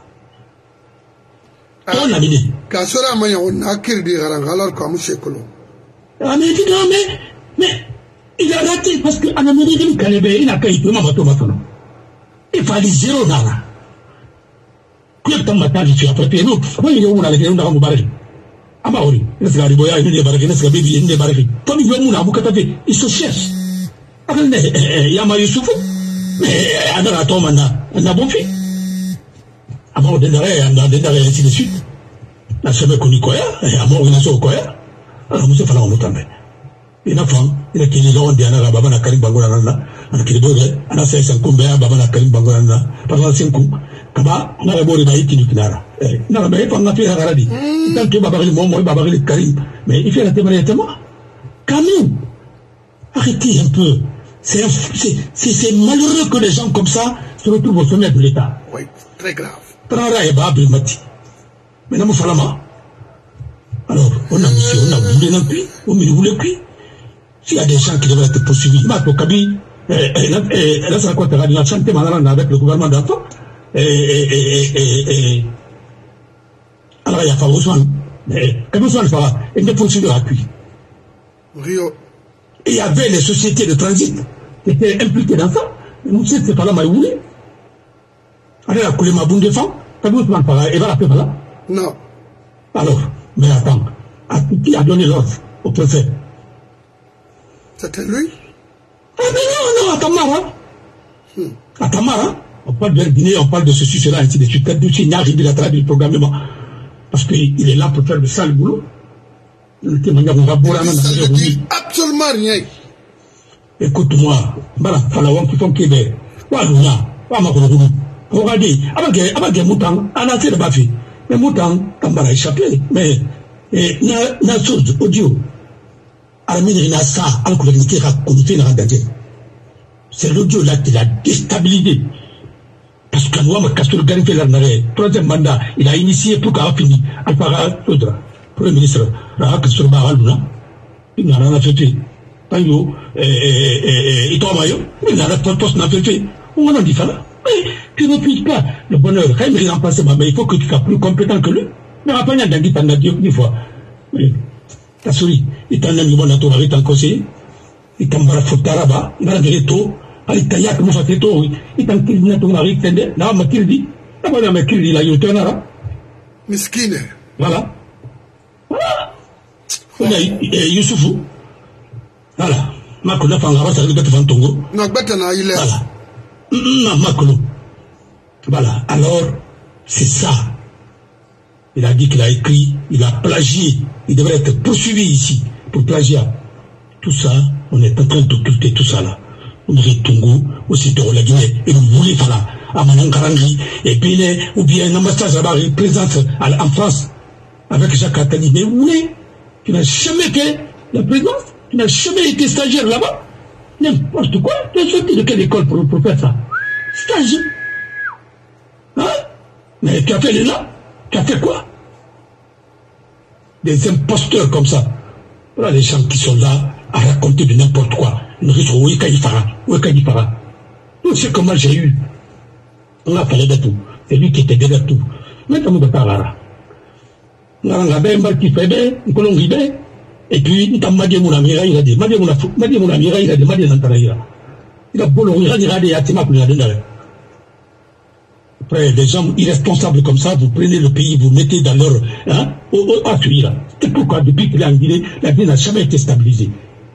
Ton ami. Kassora Maya, on a crédit Harang, alors comme chez Colo. Ah, mais il a raté parce qu'en Amérique, il n'a pas eu de maman. Il fallait 0 nara. Kuyatam matali tu après nous comment il y a une allée dans le baril amaori n'est-ce pas riboya une baril n'est-ce pas bibi une baril comme il y a une amuka tape il se cherche après yama yusufu mais anara tomana na bonfi amao dendare ainsi de suite la semaine qu'on y koya amao na so koya alors monsieur fala on tambe ina fam ina kini lo ndi anara baba na karim bangora na ana kiriboge ana sai sankumbe baba na karim bangora na par senku kaba na bori ba yiki kinara na ba yefa na fi haradi tant que baba mo baba karim mais il fait la témoignage moi quand même arrêtez un peu c'est malheureux que les gens comme ça se retrouvent au sommet de l'État. Oui, très grave. Prara et Babel Mati. Mais non, Falama. Alors, on a voulu non plus, on ne voulait plus. S'il y a des gens qui devraient être poursuivis, Mato Kabi, là, ça racontera de la chanter malade avec le gouvernement d'Anto. Alors, il y a pas besoin. Comment ça le fera? Il ne poursuivre gratuit. Rio. Et il y avait les sociétés de transit qui étaient impliquées dans ça. Et nous, c'est pas là, mais où est? Allez, la coulée ma boule de femme, t'as vu Ousmane Farah, et va la paix, là? Non. Alors, mais attends, qui a donné l'ordre au préfet? C'était lui? Ah, mais non, à Tamara. À Tamara, on parle de Guinée, on parle de ceci, cela, ainsi de suite. Quand il n'y a rien de la traduire le programmement, parce qu'il est là pour faire le sale boulot. Ça ne dit absolument rien. Écoute-moi, voilà, Falawam qui font Québec. Wadouna, Wamakourou. Regardez, avec Moutang, on a fait le bafi. Mais Moutang, Kambara échappé. Mais, na chose audio. Alamine n'a ça, alors qu'il a connu dans la c'est l'audio là qui l'a déstabilisé. Parce que moi, Castor Garifé l'arrêt, troisième mandat, il a initié pour qu'il fini. Alpara Sodra, Premier ministre, Rahak Surbaraluna, il n'a rien fait. Tayo, et toi, Mayo, il n'a pas poste n'a fait. On en dit ça là. Mais tu ne puisses pas le bonheur. Quand il remplace mais il faut que tu sois plus compétent que lui. Mais après, il y a dit, t'en as dit une fois. Mais, t'as souri, il t'en a mis mon atout, il t'en conseillé. Il t'en va foutre là-bas, il va dire tout. Il t'en y a comme ça, c'est tout. Il t'en qu'il n'a ton mari, là, ma qu'il dit. Là-bas, ma qu'il dit, là, il t'en a. Miskine. Voilà. Voilà. On a Youssoufou. Voilà. Makuna Fangara, ça veut dire que tu Tongo. Non, Betana, il est. Voilà. Non, Makolo. Voilà. Alors, c'est ça. Il a dit qu'il a écrit, il a plagié. Il devrait être poursuivi ici pour plagiat. Tout ça, on est en train d'occulter tout ça là. Vous êtes Tongo, aussi de la Guinée, et vous voulez faire là, à Manangarangui, et puis, ou bien un ambassade là-bas, présence en France, avec Jacques Attali. Mais où est? Tu n'as jamais été la présidence? Tu n'as jamais été stagiaire là-bas? N'importe quoi. Tu as sorti de quelle école pour faire ça? Stage. Hein? Mais tu as fait les là? Tu as fait quoi? Des imposteurs comme ça. Voilà les gens qui sont là à raconter de n'importe quoi. Une riche, oui, Kaïfara. Tout ce que moi j'ai eu. On a parlé de tout. C'est lui qui était derrière tout. Maintenant, on ne peut pas voir. On a un bel qui fait bien, un colon qui fait. Et puis, il a dit mon ami, il a dit, il a beau il a dit, après, des gens irresponsables comme ça, vous prenez le pays, vous mettez dans leur, hein, au tuyau là. C'est pourquoi, depuis qu'il est en Guinée, la Guinée n'a jamais été stabilisée.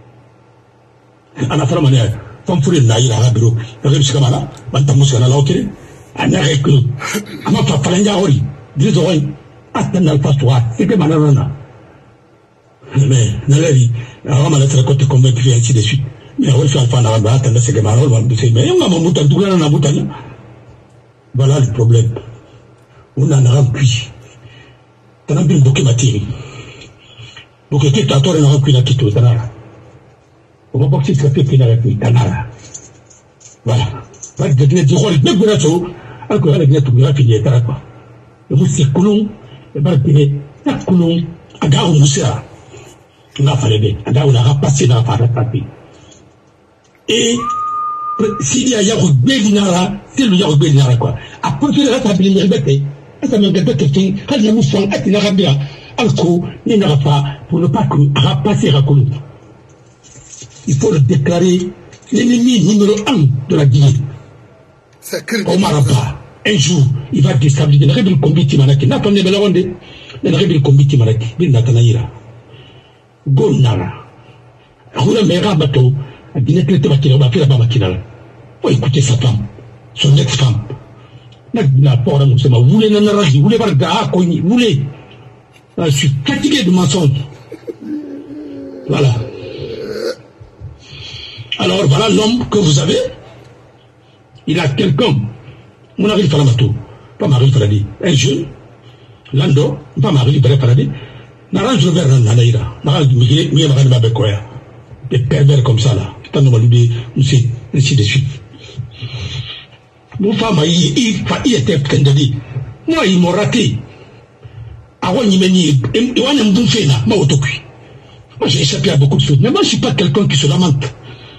En affaire manière, comme pour les naïrs à la bureau, le rêve Sikamana, Bantamusana Laukere, un arrêt que, à ma falanga ori, des oreilles, attendant le pastoir, c'est que Manana. Mais, Nalavi, alors, on a très côté convaincu, ainsi de suite. Mais on fait un fan à la base, c'est que Marol va me dire, mais on a mon mouton, tout le monde a voilà le problème. On en a rempli. Tu as bien beaucoup de matière. Donc, tu as tort de remplir la petite tanara. On va pas que tu te fais qu'il a rempli tanara. Voilà. va devenir du rôle de Gouracho, alors que la guerre tout ira finir à quoi. Et vous, c'est Coulon, et bien, la Coulon, à Gao Moussa, on a fallu bien, à Gao, on a passé dans la papier. Et s'il y a Yarobé Linara, c'est le Yarobé Linara quoi. Après, il y a la table de répéter. Ça m'a dit que c'est quand il y a un fond, il y a bien, alcool, il n'y aura pas, pour ne pas rapasser à Coulon. Il faut le déclarer l'ennemi numéro 1 de la Guinée. Omar Abba, un jour, il va déstabiliser le rebelle combi Manaki. N'a pas de la ronde, le rebelle combi Manaki, bin Natanaïra. Gonara. Roula Mera Bateau, a Guinée Clété Bakina, va faire la Bamakina. Faut écouter sa femme, son ex-femme. N'a pas de moussema, vous voulez Nanaraji, vous voulez Barga, vous voulez. Je suis fatigué de mensonges. Voilà. Alors voilà l'homme que vous avez. Il a quelqu'un. Mon arrive Falamato, pas Marie Faradi. Un jeune, Lando, pas Marie Faradi. N'arrange le verre dans la naïra. N'arrange le verre des pervers comme ça là. Tant de maludés, ainsi de suite. Mon femme, il était prétendu. Moi, ils m'ont raté. Avant, il m'a dit, moi, j'ai échappé à beaucoup de choses. Mais moi, je ne suis pas quelqu'un qui se lamente.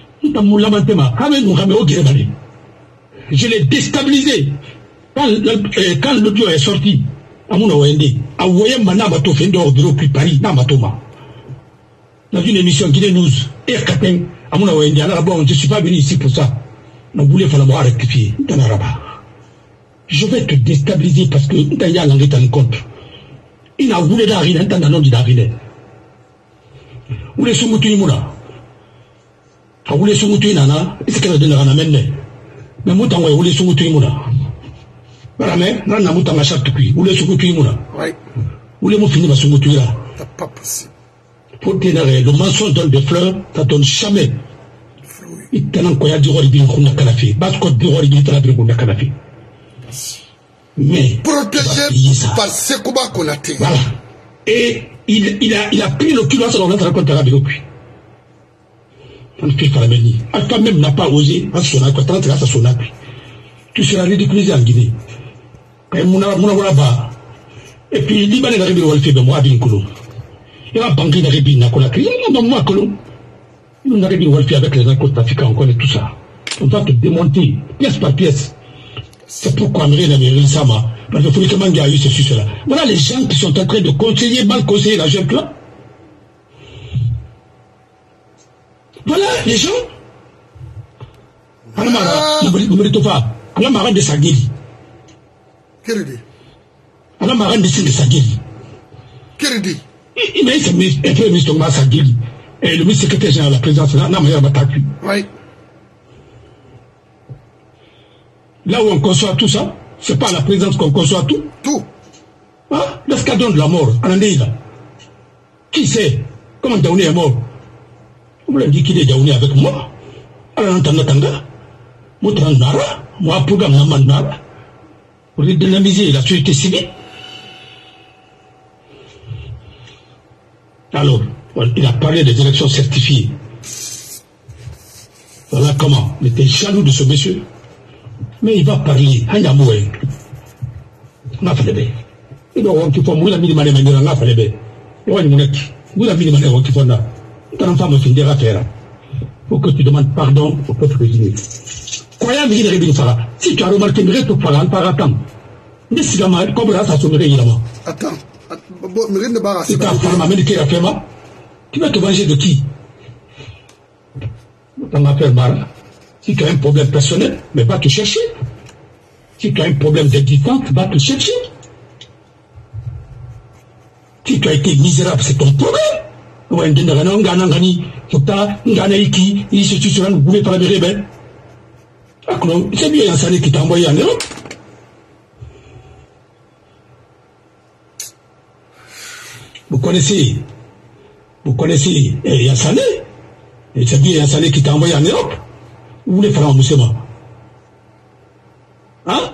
Je l'ai déstabilisé. Quand l'audio est sorti, à mon OND, à Voyam Manamato Fendor de l'Opri Paris, Namatoma. Dans une émission Guinée News, RKT, à mon OND, je ne suis pas venu ici pour ça. On voulait faire la rectifier. Je vais te déstabiliser parce que tu as l'anglais contre. Il n'a voulu d'arriver, il n'a pas d'arriver. Où les sous-moutouis moula? A voulu sous-moutouis nana, est-ce qu'elle a donné un amène? Mais moi, t'en voulais sous-moutouis moula. Voilà, mais, là, n'a mouta ma charte depuis. Où les sous-moutouis moula? Oui. Où les mots finis ma sous-moutouis là? C'est pas possible. Pour t'énerver, le mensonge donne des fleurs, ça donne jamais. Il t'en a quoi à dire, il dit, on a canafi. Parce qu'on dit, il dit, on a canafi. Mais. Protégé par Sekouba Konaté. Voilà. Et il a pris le kilo à son rentre contre la depuis. Alpha même n'a pas osé, à son acte, grâce à son acte. Tu seras ridiculisé en Guinée. Et puis, Libanais arrive au Alpha, moi, à Binkoulou. Il va banquer dans les bines, à Konakri. Il y a moi, Kolou. Il arrive au Alpha avec les narcotrafiquants, on connaît tout ça. On va te démonter, pièce par pièce. C'est pourquoi Amérine Amérine Sama, parce que Foulique Manga a eu ceci, cela. Voilà les gens qui sont en train de conseiller, mal conseiller la jeune là. Voilà les gens. Alamara, Moumeritofa, Alamara de Sagiri. Quelle idée? Alamara de Sagiri. Quelle idée? Il m'a dit un peu ministre Thomas Sagiri. Et le ministre secrétaire général de la présidence, là, n'a pas battu. Oui. Là où on conçoit tout ça, c'est pas à la présidence qu'on conçoit tout. Tout. Hein? L'escadron de la mort, en Andeïla. Qui sait comment Daouni est mort? Vous l'avez dit qu'il est Daouni avec moi. Alors, Tanga, Moutran Nara, moi, Pouga Maman Nara, pour dynamiser la société civile. Alors, il a parlé des élections certifiées. Voilà comment. Il était jaloux de ce monsieur. Mais il va parler. Hanyamoué. On a fait le bé. Il doit avoir qu'il faut mourir la minimale et on a fait le bé. Il va mourir la minimale et qu'il faut là. Ton femme finit à faire. Faut que tu demandes pardon au peuple guinéen. Croyant qu'il est bien ça. Si tu as remarqué, il reste par attendre. Mais si la main, comme là, ça sonnerait évidemment. Attends. Si tu as fait américain à faire, tu vas te venger de qui? T'en as fait mal. Si tu as un problème personnel, mais va te chercher. Si tu as un problème d'existence, va te chercher. Si tu as été misérable, c'est ton problème. C'est bien Yassane qui t'a envoyé en Europe. Vous connaissez Yassane. Et c'est bien Yassane qui t'a envoyé en Europe. Vous voulez faire un moussement? Hein?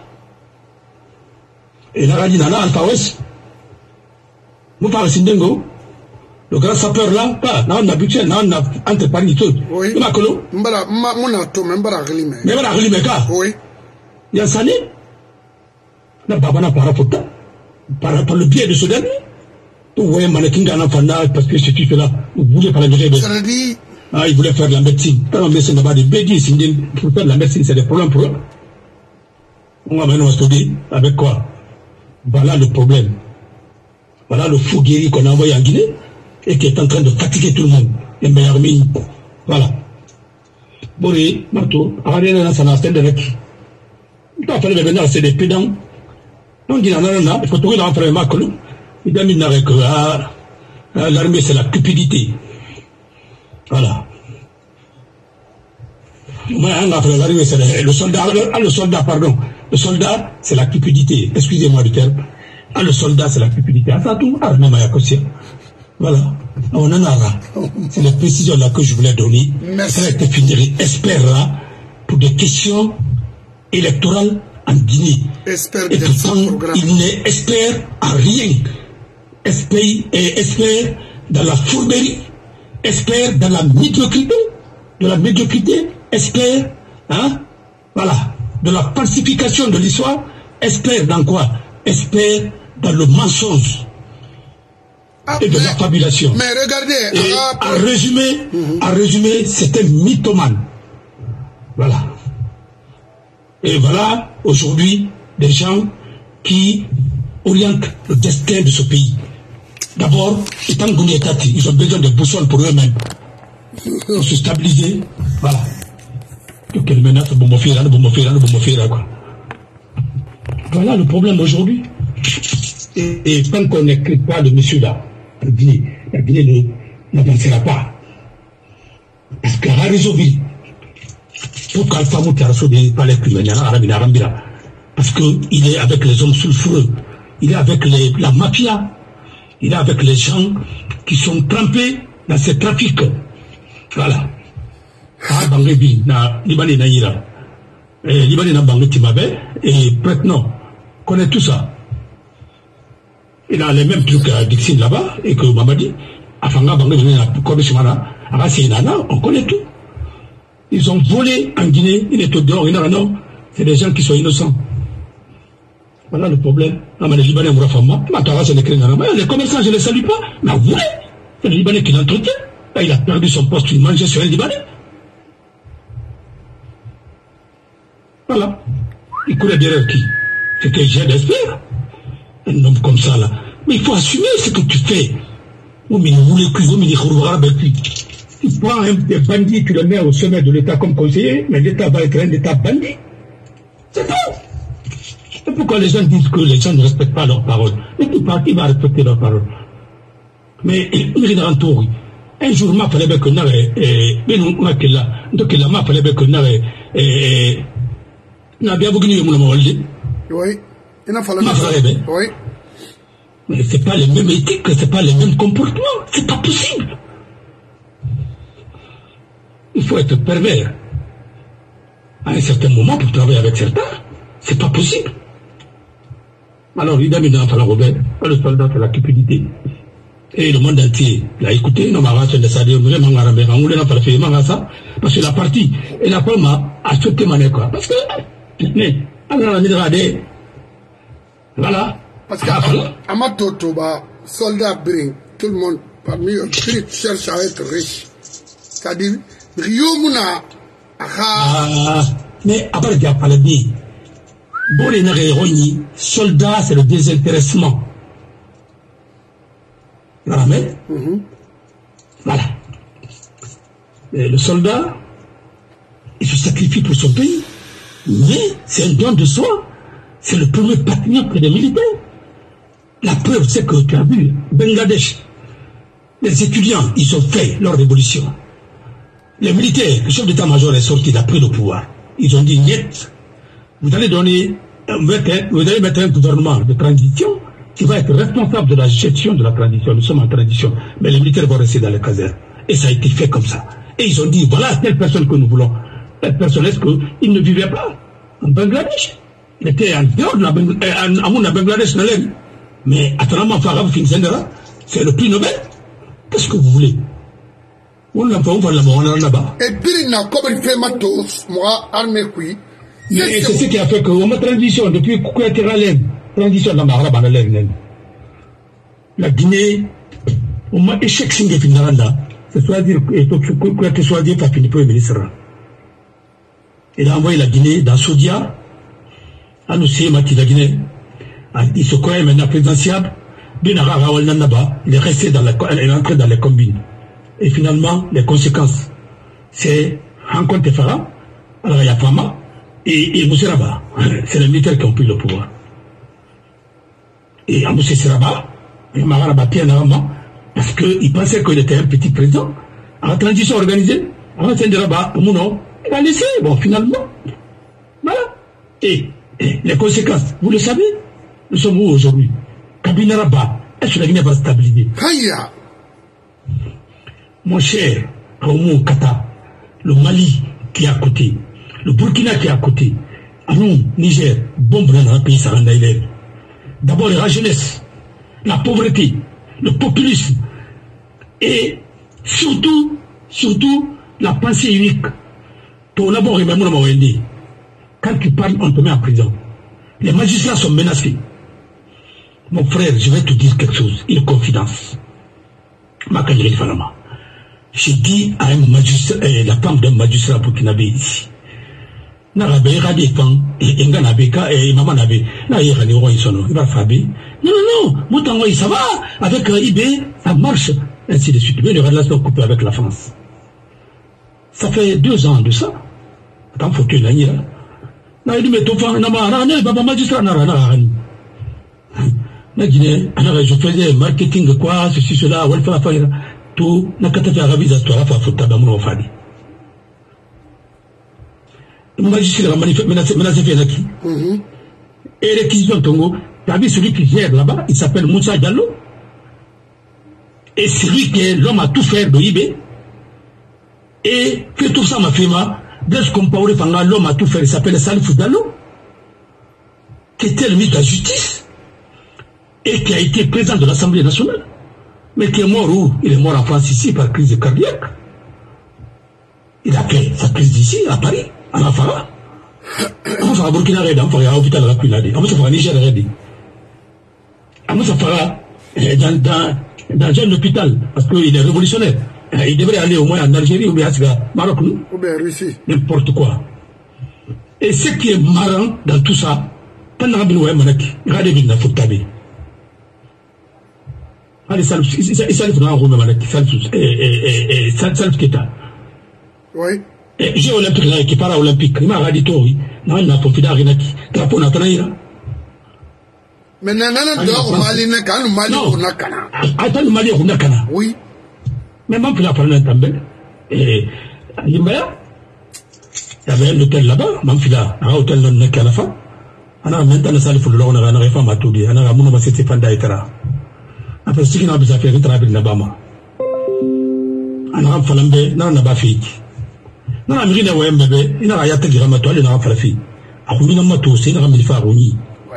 Et la radine Nana Alpha West. Vous parlez Sindengo? Le grand sapeur là, on a budget, on a entrepris tout. Oui. Il m'a collo. Mbara, mon auto, mbara relime. Mais voilà, relime ka. Oui. Il y a Sané. Na babana par le biais de ce dernier. Vous voyez, mannequin dans Fanda, parce que ce type-là, vous voulez parler de rêve. Ça veut dire. Ah, il voulait faire de la médecine. Quand on médecine là-bas, des bédis, pour faire de la médecine, c'est des problèmes pour eux. On va maintenant se dire, avec quoi? Voilà le problème. Voilà le fou guéri qu'on a envoyé en Guinée et qui est en train de fatiguer tout le monde. Et meilleur mine. Voilà. Bori, Marto, Ariane, ça n'a pas de rec. Il va falloir venir, c'est des pédants. Donc, il y en a, il faut trouver dans le Macron. Il a mis avec l'armée, c'est la cupidité. Voilà. Moi, l'armée, c'est le soldat, pardon. Le soldat, c'est la cupidité. Excusez-moi du terme. Le soldat, c'est la cupidité. Voilà. On en a là. C'est les précisions là que je voulais donner. Ça a été fini. Expert là, pour des questions électorales en Guinée. Et pourtant, il n'est expert à rien. Expert dans la fourberie. Expert dans la médiocrité. Expert, hein, voilà, de la falsification de l'histoire. Expert dans quoi? Expert dans le mensonge et de la fabulation. Mais regardez, et en résumé, c'est un mythomane. Voilà. Et voilà, aujourd'hui, des gens qui orientent le destin de ce pays. D'abord, étant Gounietati, ils ont besoin de boussoles pour eux-mêmes. Pour se stabiliser. Voilà. Quelle menace, quoi. Voilà le problème aujourd'hui. Et tant qu'on n'écrit pas le monsieur là, la Guinée n'avancera pas. Parce qu'à Harizoville, pour qu'Alpha Moutarasso ne pas les criminels, parce qu'il est avec les hommes sulfureux, il est avec la mafia, il est avec les gens qui sont trempés dans ces trafics. Voilà. Ah, Bangebi, na Libanais Naïra. Libanais na Bangue Timabe, et Pretno connaît tout ça. Il a les mêmes trucs à Dixine là-bas, et que Mamadi, Afanga Bangue, on connaît tout. Ils ont volé en Guinée, il est au dehors, c'est des gens qui sont innocents. Voilà le problème. Les Libanais, les commerçants, je ne les salue pas, mais vous voyez, c'est le Libanais qui l'entretient. Il a perdu son poste, il mangeait sur un Libanais. Voilà. Il courait derrière qui? C'était j'ai d'espère. Un homme comme ça, là. Mais il faut assumer ce que tu fais. Tu prends des bandits, tu les mets au sommet de l'État comme conseiller, mais l'État va être un État bandit. C'est tout. Et pourquoi les gens disent que les gens ne respectent pas leurs paroles? Et tout parti va respecter leurs paroles. Mais il en tout. Un jour, ma fallait que n'avait, donc la ma fallait que n'avait, n'a bien beaucoup de oui, il a fallu. Oui. Mais c'est pas les mêmes éthiques, c'est pas les mêmes comportements, c'est pas possible. Il faut être pervers à un certain moment pour travailler avec certains. C'est pas possible. Alors, il a mis dans Robert, le soldat c'est la cupidité. Et le monde entier l'a écouté, parce que la partie, elle n'a pas à sauter mané quoi. Parce que, voilà. Parce que, Amatotoba, soldat bring, tout le monde, parmi eux, cherche à être riche. C'est-à-dire, Rio-Mouna, mais après, il y a pas le dit. Bon, les soldats, c'est le désintéressement. Voilà. Et le soldat, il se sacrifie pour son pays, mais c'est un don de soi. C'est le premier patriote des militaires. La preuve, c'est que tu as vu, Bangladesh, les étudiants, ils ont fait leur révolution. Les militaires, le chef d'état-major est sorti, il a pris le pouvoir. Ils ont dit, niet, vous allez mettre un gouvernement de transition qui va être responsable de la gestion de la transition. Nous sommes en transition, mais les militaires vont rester dans les casernes. Et ça a été fait comme ça. Et ils ont dit, voilà telle personne que nous voulons. Telle personne, est-ce qu'il ne vivait pas en Bangladesh? Il était en dehors de la Bangladesh. Mais apparemment, c'est le prix Nobel. Qu'est-ce que vous voulez? On n'a pas, on va là-bas. Et puis, il n'a pas fait ma tous, moi, armée, oui. C'est ce qui a fait que, on a transition, depuis Kouyaté-Ralen, transition dans la Guinée, on m'a échec singe finaranda. C'est soit dire, Kouyaté soit dire, pas fini premier ministre. Il a envoyé la Guinée dans Soudia, à nous c'est Mati la Guinée. Il se croyait maintenant présidentiable. Il est resté dans il est entré dans les combines. Et finalement, les conséquences, c'est rencontre Farah, alors il y a Fama, et Moussé Rabat. C'est les militaires qui ont pris le pouvoir. Et à Moussé Rabat, il m'a rabattu un armement, parce qu'il pensait qu'il était un petit président. En transition organisée, en train de Rabat, il a laissé, bon, finalement. Voilà. Et les conséquences, vous le savez, nous sommes où aujourd'hui? Kabila Rabat, est-ce que la Guinée va se stabiliser? Mon cher Raoumou Kata, le Mali qui est à côté, le Burkina qui est à côté, à nous, Niger, bombe dans un pays, ça rend élève. D'abord la jeunesse, la pauvreté, le populisme, et surtout la pensée unique. Ton abord est même quand tu parles, on te met en prison. Les magistrats sont menacés. Mon frère, je vais te dire quelque chose, une confidence. Makandri Falama. J'ai dit à un magistrat, la femme d'un magistrat burkinabé ici. Narabe, Radéfan, et Nganabeka, et Maman Nabe, là, il y a un roi, il va faber. Non, Moutangoï, ça va, avec IB, ça marche, ainsi de suite. Mais les relations coupées avec la France. Ça fait 2 ans de ça. Attends, faut que tu l'aies là. Là, il dit, mais ton femme, non, magistrat, non. La Guinée, je faisais marketing, quoi, ceci, cela, tout, n'a qu'à faire ravis à toi, faut tabamoun au fadi. Le magistrat a menacé Fenaki. Et réquisition Tongo, t'as vu celui qui gère là-bas, il s'appelle Moussa Diallo. Et celui qui est l'homme à tout faire de IB. Et que tout ça m'a fait mal, dès qu'on parle de l'homme à tout faire, il s'appelle Salif Diallo, qui était le ministre de la Justice. Et qui a été président de l'Assemblée nationale, mais qui est mort où? Il est mort en France ici par crise cardiaque. Il a fait sa crise ici, à Paris, à Afara. On va à Burkina Faso, on va à l'hôpital Rapinade, on va à Niger Redi. On va dans un hôpital, parce qu'il est révolutionnaire. Il devrait aller au moins en Algérie ou bien à Maroc, ou bien Russie. N'importe quoi. Et ce qui est marrant dans tout ça, pendant que nous avons dit, allez, Salif dans un room avec Salif Keta. Oui. J'ai olympique là, qui part à olympique. Il m'a dit, oui. Non, il n'a pas fait d'arrinaki. Drapeau n'a pas eu. Mais nanana dehors au Mali, le Mali, on a cana. Attends, le Mali, on a cana. Oui. Mais même pour la parler un també. Et il y avait un hôtel là-bas, même si là, un hôtel dans le Canafa. On a maintenant Salif le on a une réforme à tout dire. On a un moment, c'était Fanda et Tara. Après ce qui n'a pas fait un travail de Bama. On a un falambe, non, on n'a pas fait. Non, on a mis un bébé, il n'a rien à dire à ma toile, il n'a pas fait. A Roumina Mato, c'est une ramille farouni.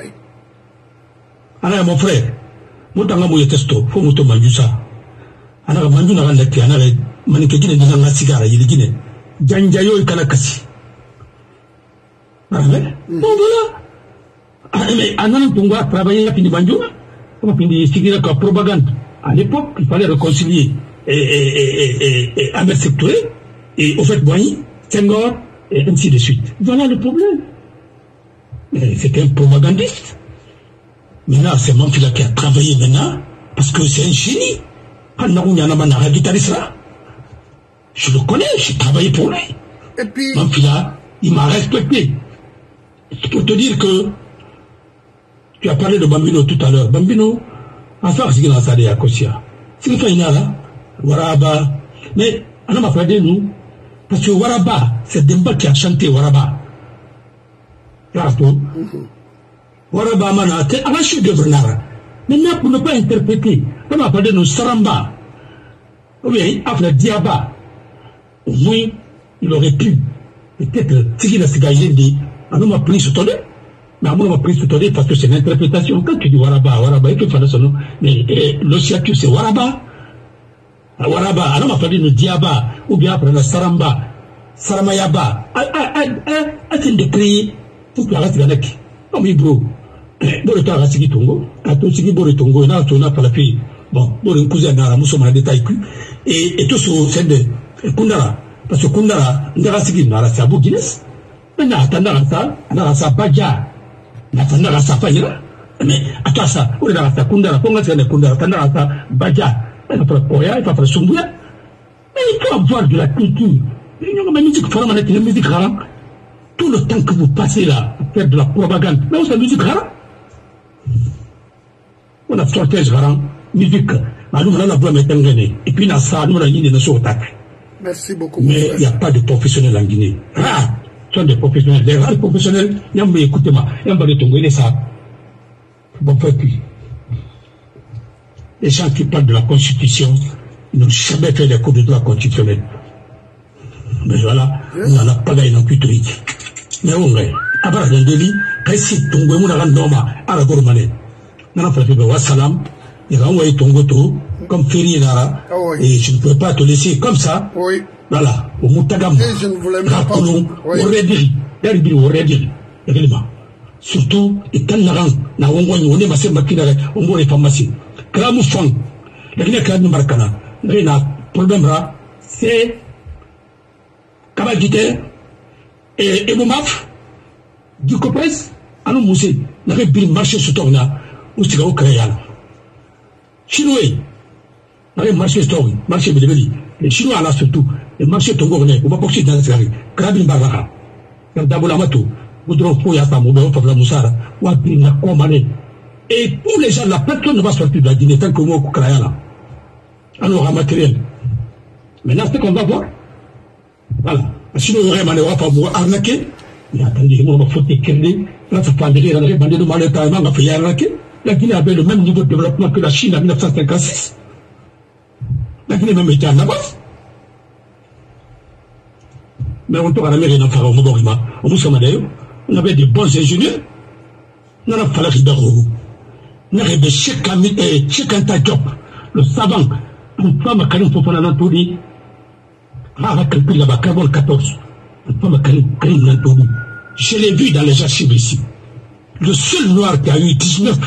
Alors, mon frère, moi, dans la mouille testo, faut me tomber du ça. Alors, Mandu n'a rien à dire, alors, Manikine dans la cigare, il est guiné. Djanjayo et Kanakasi. Bon, voilà. Mais, Anan Tunga travaillait à Pinibanjo. C'était la propagande. À l'époque, il fallait réconcilier et Ahmed Sektouré et au fait Boigny, Senghor et ainsi de suite. Voilà le problème. C'était un propagandiste. Maintenant, c'est Manfila qui a travaillé maintenant parce que c'est un génie. Je le connais, j'ai travaillé pour lui. Et puis, Manfila, il m'a respecté. C'est pour te dire que tu as parlé de Bambino tout à l'heure. Bambino, enfin, c'est qu'il a salé à Kosia. C'est qu'il fait une là, Waraba. Mais, on m'a parlé de nous. Parce que Waraba, c'est Demba qui a chanté Waraba. Waraba Mana, c'est un chef de Bernard. Maintenant, pour ne pas interpréter, on m'a parlé de nous Saramba. Oui, après Diaba. Au moins, il aurait pu, peut-être, ce qu'il a dit, on m'a pris ce tonnet. Mais à moi, on m'a pris ce tonnet parce que c'est l'interprétation. Quand tu dis Waraba, il faut faire son nom. Mais l'osciature, c'est Waraba. Waraba, alors m'a fallu le diaba, ou bien après la saramba, saramayaba, attends de prier, tout le reste de la nec. Non, mais bro, le temps à Sigi Tongo, à tout Sigi Tongo, et on a pas la fille. Bon, le cousin n'a la moussoma de détail, et tout ce c'est de Kundara, parce que Kundara, n'a Sigi n'a la sabou Guinness, mais n'a sa baja, n'a sa faillira, mais à toi ça, ou n'a sa Kundara, pour nga c'est Kundara, n'a sa baja. Il va faire Koya, il va faire Sumbouya. Mais il faut avoir de la culture. Il y a une musique forme, une musique haram. Tout le temps que vous passez là, à faire de la propagande, mais où c'est la musique haram? On a sorti haram, musique. Nous allons la voir mettre en Guinée. Et puis, ça, nous allons y aller. Merci beaucoup. Mais il n'y a pas de professionnels en Guinée. Ah, ce sont des professionnels. Les vrais professionnels, il y a un écoutez-moi, il y a un de Tongo, il est ça. Bon, fait puis. Les gens qui parlent de la Constitution n'ont jamais fait les cours de droit constitutionnel. Mais voilà, on n'en a pas gagné non plus tout. Mais on va, à part un délit, quand c'est ton goût, on a un nom à la gourmane. On a fait le salam, il va envoyer ton goût, comme Ferry et Nara, et je ne peux pas te laisser comme ça. Oui. Voilà, au Moutagam, Rapoulon, au Rediri, Derby, au Rediri, également. Surtout, et quand on est massé maquinaire, on voit les pharmacies. Kramou Fang, la Guinée Kramou Marcana, le problème là, c'est Kabagite et Moumaf, du Copres, à nous mousser, n'avait bien marché sur Torna, ou c'est au Créal. Chinois, n'avait marché sur Torna, marché Bélébéli, les Chinois là surtout, les marchés Tongornais, ou pas boxer dans la série, Krabin Baraka, Daboula Matou, Boudron Fouyata, Moubéon Fabla Moussara, ou à Pina Komane. Et tous les gens, la personne ne va sortir de la Guinée tant que moi, au Krayala. Alors, en matériel. Maintenant, c'est qu'on va voir. Voilà. Sinon, il y aurait un peu arnaqué. Mais attendez, moi, il faut écrire. Là, ça fait dire, on a bandé de Maleta, on a fait arnaquer. La Guinée avait le même niveau de développement que la Chine en 1956. La Guinée même était en avance. Mais on tourne à l'Amérique, on avait des bons ingénieurs. On a fallu qu'il y ait n'a rien de chaque job, le savant, une femme à Karim Fofana Nantouli, a calculé là-bas, carbone 14, une femme à Karim Nantouli. Je l'ai vu dans les archives ici. Le seul noir qui a eu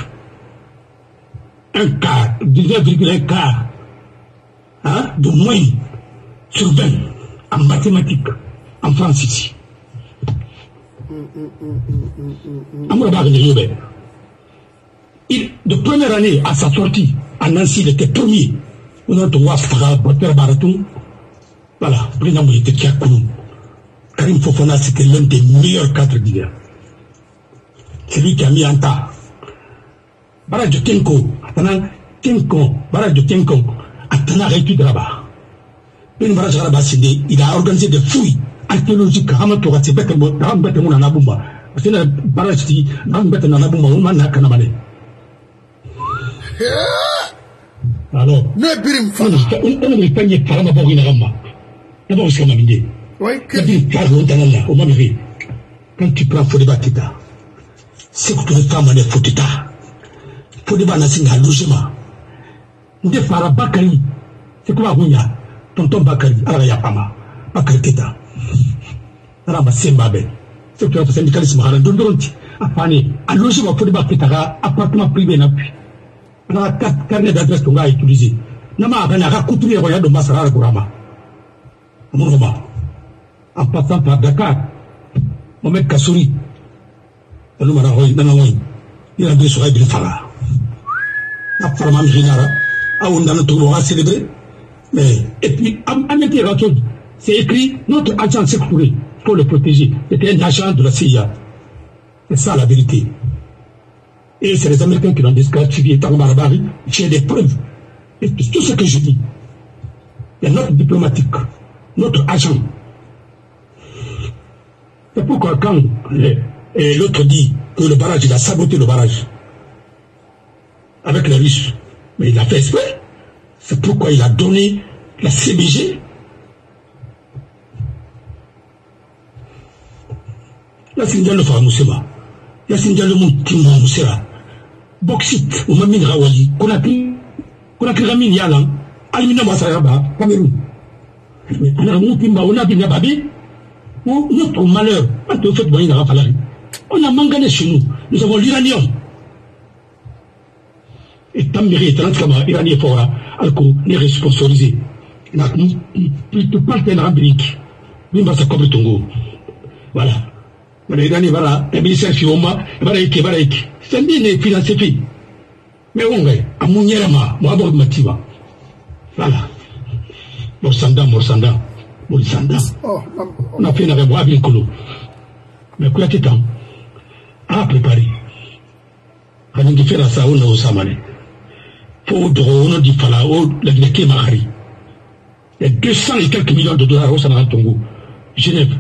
19,1 quart, hein, de moyenne sur 20 en mathématiques, en France ici. De première année à sa sortie, à Nancy, il était premier. On a trouvé Baratou. Voilà, Brinam était Kiakoulou. Karim Fofana, c'était l'un des meilleurs cadres d'hiver. C'est lui qui a mis en tas. Baraj Tenko, Baraj Tenko, Atana Rétu de là-bas. Une Baraj Rabat, il a organisé des fouilles archéologiques. Hamatora, c'est bête, Rambet Mouna Nabumba. Parce que Baraj dit, Rambet Nabumba, on m'a Kanamane. Alors, on a payé par ma borine Rama. D'abord, c'est ma idée. Quand tu prends Fodeba Tita, c'est que tu ne fais pas de Fodita. Fodeba n'a pas de logement. Nde Fara Bakari, c'est quoi Gounia? Tonton Bakari, Arayapama, Bakari Tita. Rama Sembabe. C'est que tu as fait un syndicalisme à Dondonti. Afani, à logement Fodeba Tita, appartement privé n'appuie. On a 4 carnets d'adresse qu'on va utiliser. Nama a racoupé le de Massara Gourama. En passant par Dakar, Mohamed Kassouri, il a dit sur Ibn Farah. La Farman Génara, on a notre célébré. Mais, et puis, c'est écrit, notre agent sécurité, il faut le protéger. C'était un agent de la CIA. C'est ça la vérité. Et c'est les Américains qui l'ont disqualifié dans le Marabari. J'ai des preuves. Et tout ce que je dis, il y a notre diplomatique, notre agent. C'est pourquoi quand l'autre dit que le barrage, il a saboté le barrage avec les Russes, mais il a fait exprès. C'est pourquoi il a donné la CBG. Là, c'est le Faramoussema. Là, c'est le Moussera. Boxit, ou Mamine Rawali, qu'on a pris Ramin Yalan, Alumina Massayaba, Cameroun. Mais on a monté, on a bien babé. Notre malheur, on a mangané chez nous. Nous avons l'uranium. Et tant mérite, l'Iranien fort, Alco n'est responsabilisé. Il n'a plus de partenaire brique. Même pas ça comme le Tongo. Voilà. L'Iranien va la ministère Fioma, va la c'est un bien financé. Mais on est à Mounierama, Moabord Mativa. Voilà. Morsanda. On a fait un rêve avec Kolo. Mais quoi qu'il y ait à préparer. On a fait ça, on a osamane. Faut drôle du Falao, la Guinée Mahari. Il y a 200 et quelques millions de dollars au Sénégal Tongo. Genève.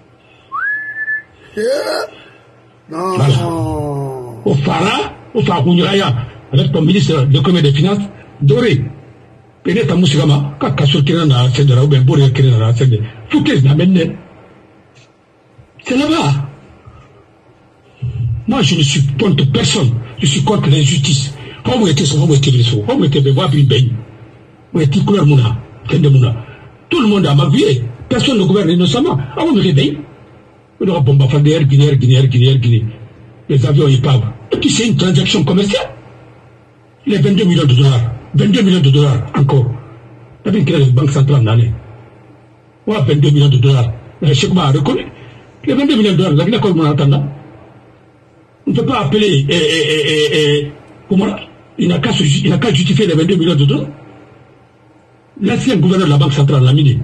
Voilà. Au Fara, au Farouniraya, avec ton ministre de commerce et des finances, Doré. Peut-être à Moussigama, quand Kassou Kirana, c'est de la Oubé, Bouré Kirana, c'est de Fouquet, n'amène. C'est là-bas. Moi, je ne suis contre personne. Je suis contre l'injustice. Comment vous êtes ce moment où vous êtes comment vous êtes voir une baigne. Vous êtes couleur mouna, tout le monde a ma vie. Personne ne gouverne innocemment. Ah, vous me réveillez. Vous aurez bombe à faire Guinée. Les avions épaves. Et puis c'est une transaction commerciale. Les 22 millions de dollars. 22 millions de dollars encore. T'as bien créé la banque centrale l'année. Voilà 22 millions de dollars. Le Cheikh a reconnu. Les 22 millions de dollars, la Guinée, comment on entend là? On ne peut pas appeler. Comment? Il n'a qu'à justifier les 22 millions de dollars. L'ancien gouverneur de la banque centrale l'a miné.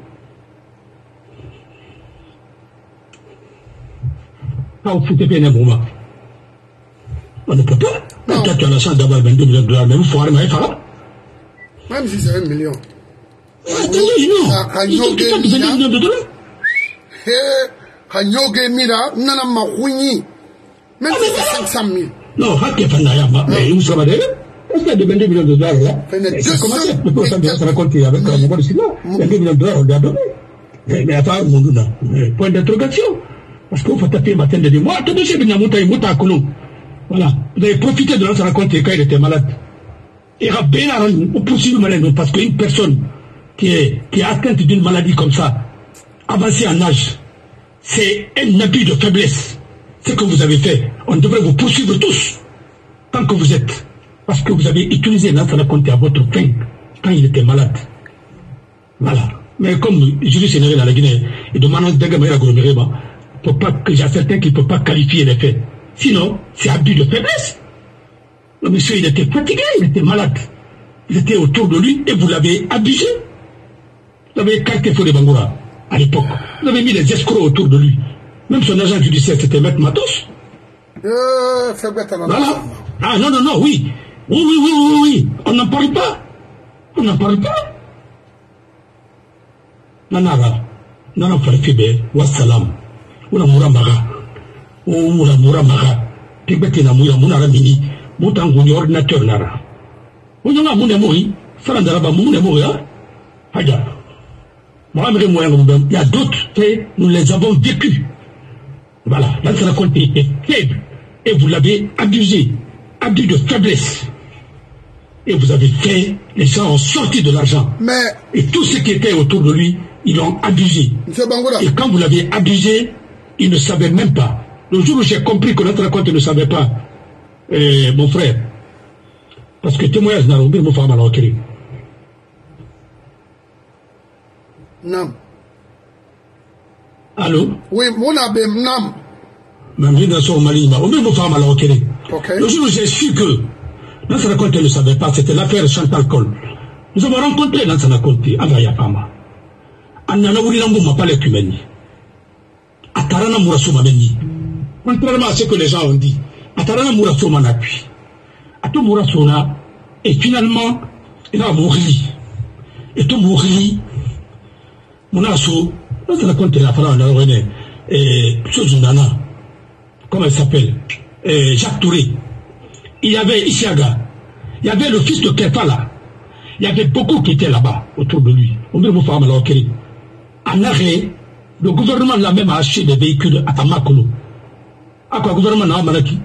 Quand vous foutez bien un moment. On ne peut pas. Quand tu as la chance d'avoir 22 millions de dollars, mais vous faut arrêter Fara. Même si c'est 1 million. Attendez, non. Ils ont 22 millions de dollars. Nana Mahouini. Même si c'est 500 000. Non, mais où ça va d'ailleurs? Est-ce qu'il y a de 22 millions de dollars là? Ça commence à se raconter avec la Mongolie Silla. 22 millions de dollars, on lui a donné. Mais attends, mon Dieu, point d'interrogation. Parce qu'il faut taper matin de moi. Attendez, c'est bien Mouta à Colomb. Voilà. Vous avez profité de notre raconter quand il était malade. Il y aura bien au possible malade parce qu'une personne qui est atteinte d'une maladie comme ça, avancée en âge, c'est un abus de faiblesse. Ce que vous avez fait, on devrait vous poursuivre tous, tant que vous êtes. Parce que vous avez utilisé Lansana Conté à votre fin, quand il était malade. Voilà. Mais comme Jules Sénégal à la Guinée, et de Manon Degamaïra Gourmereba, il y a certains qui ne peuvent pas qualifier les faits. Sinon, c'est abus de faiblesse. Le monsieur, il était fatigué, il était malade. Il était autour de lui et vous l'avez abusé. Vous avez écarté Fodé Bangoura à l'époque. Vous avez mis les escrocs autour de lui. Même son agent judiciaire, c'était Maître Matos. Voilà. Ah non, oui. Oui. On n'en parle pas. Nanara. Nana Farifebe, wassalam. Oula Moura Maga. Tibete na Moura Mini. Moutangouni ordinateur Nara. Ounga Moune Moui. Salandaraba Moune Moui. Haja. Il y a d'autres faits, nous les avons vécus. Voilà, là ça raconte est faible. Et vous l'avez abusé. Abus de faiblesse. Et vous avez fait, les gens ont sorti de l'argent. Mais... Et tous ceux qui étaient autour de lui, ils l'ont abusé. Et quand vous l'avez abusé, ils ne savaient même pas. Le jour où j'ai compris que notre raconte ne savait pas, mon frère, parce que témoignage n'a pas fait mal au Kéré. Non. Allô? Oui, mon abbé, non. Même dans son Mali, on peut me faire mal au Kéré. Le jour où j'ai su que Lansana Conté ne savait pas, c'était l'affaire Chantal Col. Nous avons rencontré Lansana Conté à Vayapama. Anana Wurilambo m'a pas l'écumeni. Atarana Mourassou m'a béni. Contrairement à ce que les gens ont dit, Atarana Mourassou m'a appuyé. Ato Mourassou là, et finalement, il a mouru. Et tout mouru, mon asso, Lansana Conté la fera en René, et Sozunana, comment elle s'appelle, Jacques Touré. Il y avait Isiaga, il y avait le fils de Kefa là, il y avait beaucoup qui étaient là-bas, autour de lui. On veut vous faire mal au Kéré. En arrêt, le gouvernement l'a même acheté des véhicules à Tamakolo. À quoi le gouvernement n'a malaki?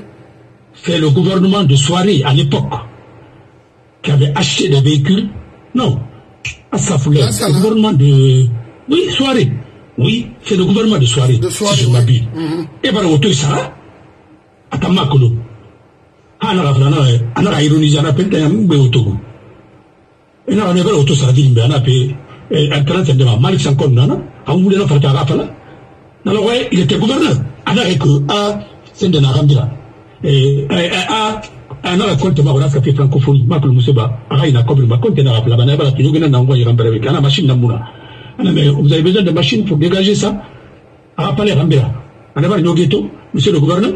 C'est le gouvernement de Soirée à l'époque qui avait acheté des véhicules Non. Assafoulé. C'est le gouvernement de... Oui, soirée. Oui, c'est le gouvernement de soirée. De soirée, si je m'abuse. Et par contre, ça, à Tamakolo. On a ironisé, on a appelé un Béotogo. Et on a appelé auto sardine, on a appelé un 30 de Malik Sankon, on voulait faire un rafale. Alors, ouais, il était gouverneur. On a que c'est de Narambira. Et on a compte ma fait francophonie, Marc Mousseba, il a compris ma compte n'a pas la banane, il y a envoyé Rambera avec la machine d'Amouna. Vous avez besoin de machines pour dégager ça. À rappeler Rambera. On a pas une ghetto, monsieur le gouverneur.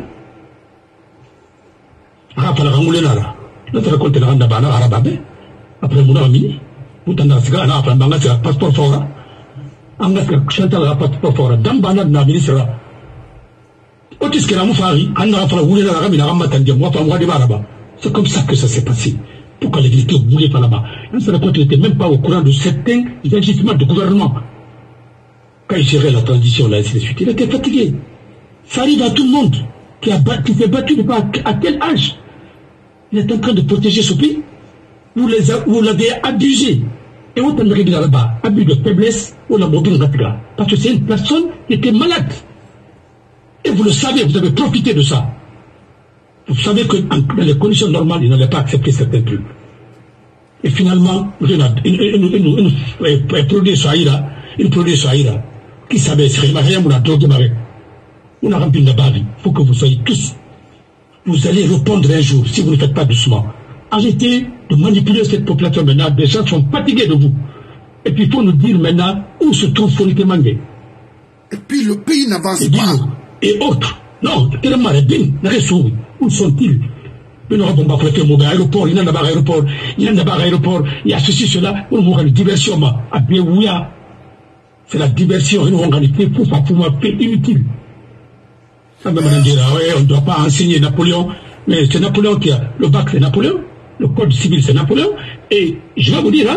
Rapala Rangulenara, notre compte la Randa Bana Arababe, après Mounamini, Moutanaska, après Bangasera, passeport fora, Angaska Chantal, passeport fora, Dambana, Namisera. Otis Keramufari, Anna Frawula, Ramina Ramatan, moi, de Baraba. C'est comme ça que ça s'est passé. Pourquoi l'église ne voulait pas là-bas? On se rend compte qu'il n'était même pas au courant de certains agissements de gouvernement. Quand il gérait la transition, là, ainsi de suite, il était fatigué. Ça arrive à tout le monde qui s'est battu à quel âge? Il est en train de protéger ce pays. Vous l'avez abusé. Et on t'en arrive là-bas, abus de faiblesse, ou la mobile ratiga. Parce que c'est une personne qui était malade. Et vous le savez, vous avez profité de ça. Vous savez que dans les conditions normales, il n'allait pas accepter certains trucs. Et finalement, une produit Soaïra, qui savait, c'est rien, on a drogué Marek. On a rempli la barre. Il faut que vous soyez tous. Vous allez répondre un jour, si vous ne faites pas doucement. Arrêtez de manipuler cette population maintenant. Des gens sont fatigués de vous. Et puis il faut nous dire maintenant où se trouve Fonike Mangé. Et puis le pays n'avance pas. Et autres. Non, tellement bien, où sont-ils? Il y a un aéroport, il y a un aéroport, il y a un aéroport, il y a ceci, cela, on va une diversion, à Béouya. C'est la diversion, une organisation pour faire inutile. On ne doit pas enseigner Napoléon, mais c'est Napoléon qui a le bac, c'est Napoléon, le code civil, c'est Napoléon, et je vais vous dire,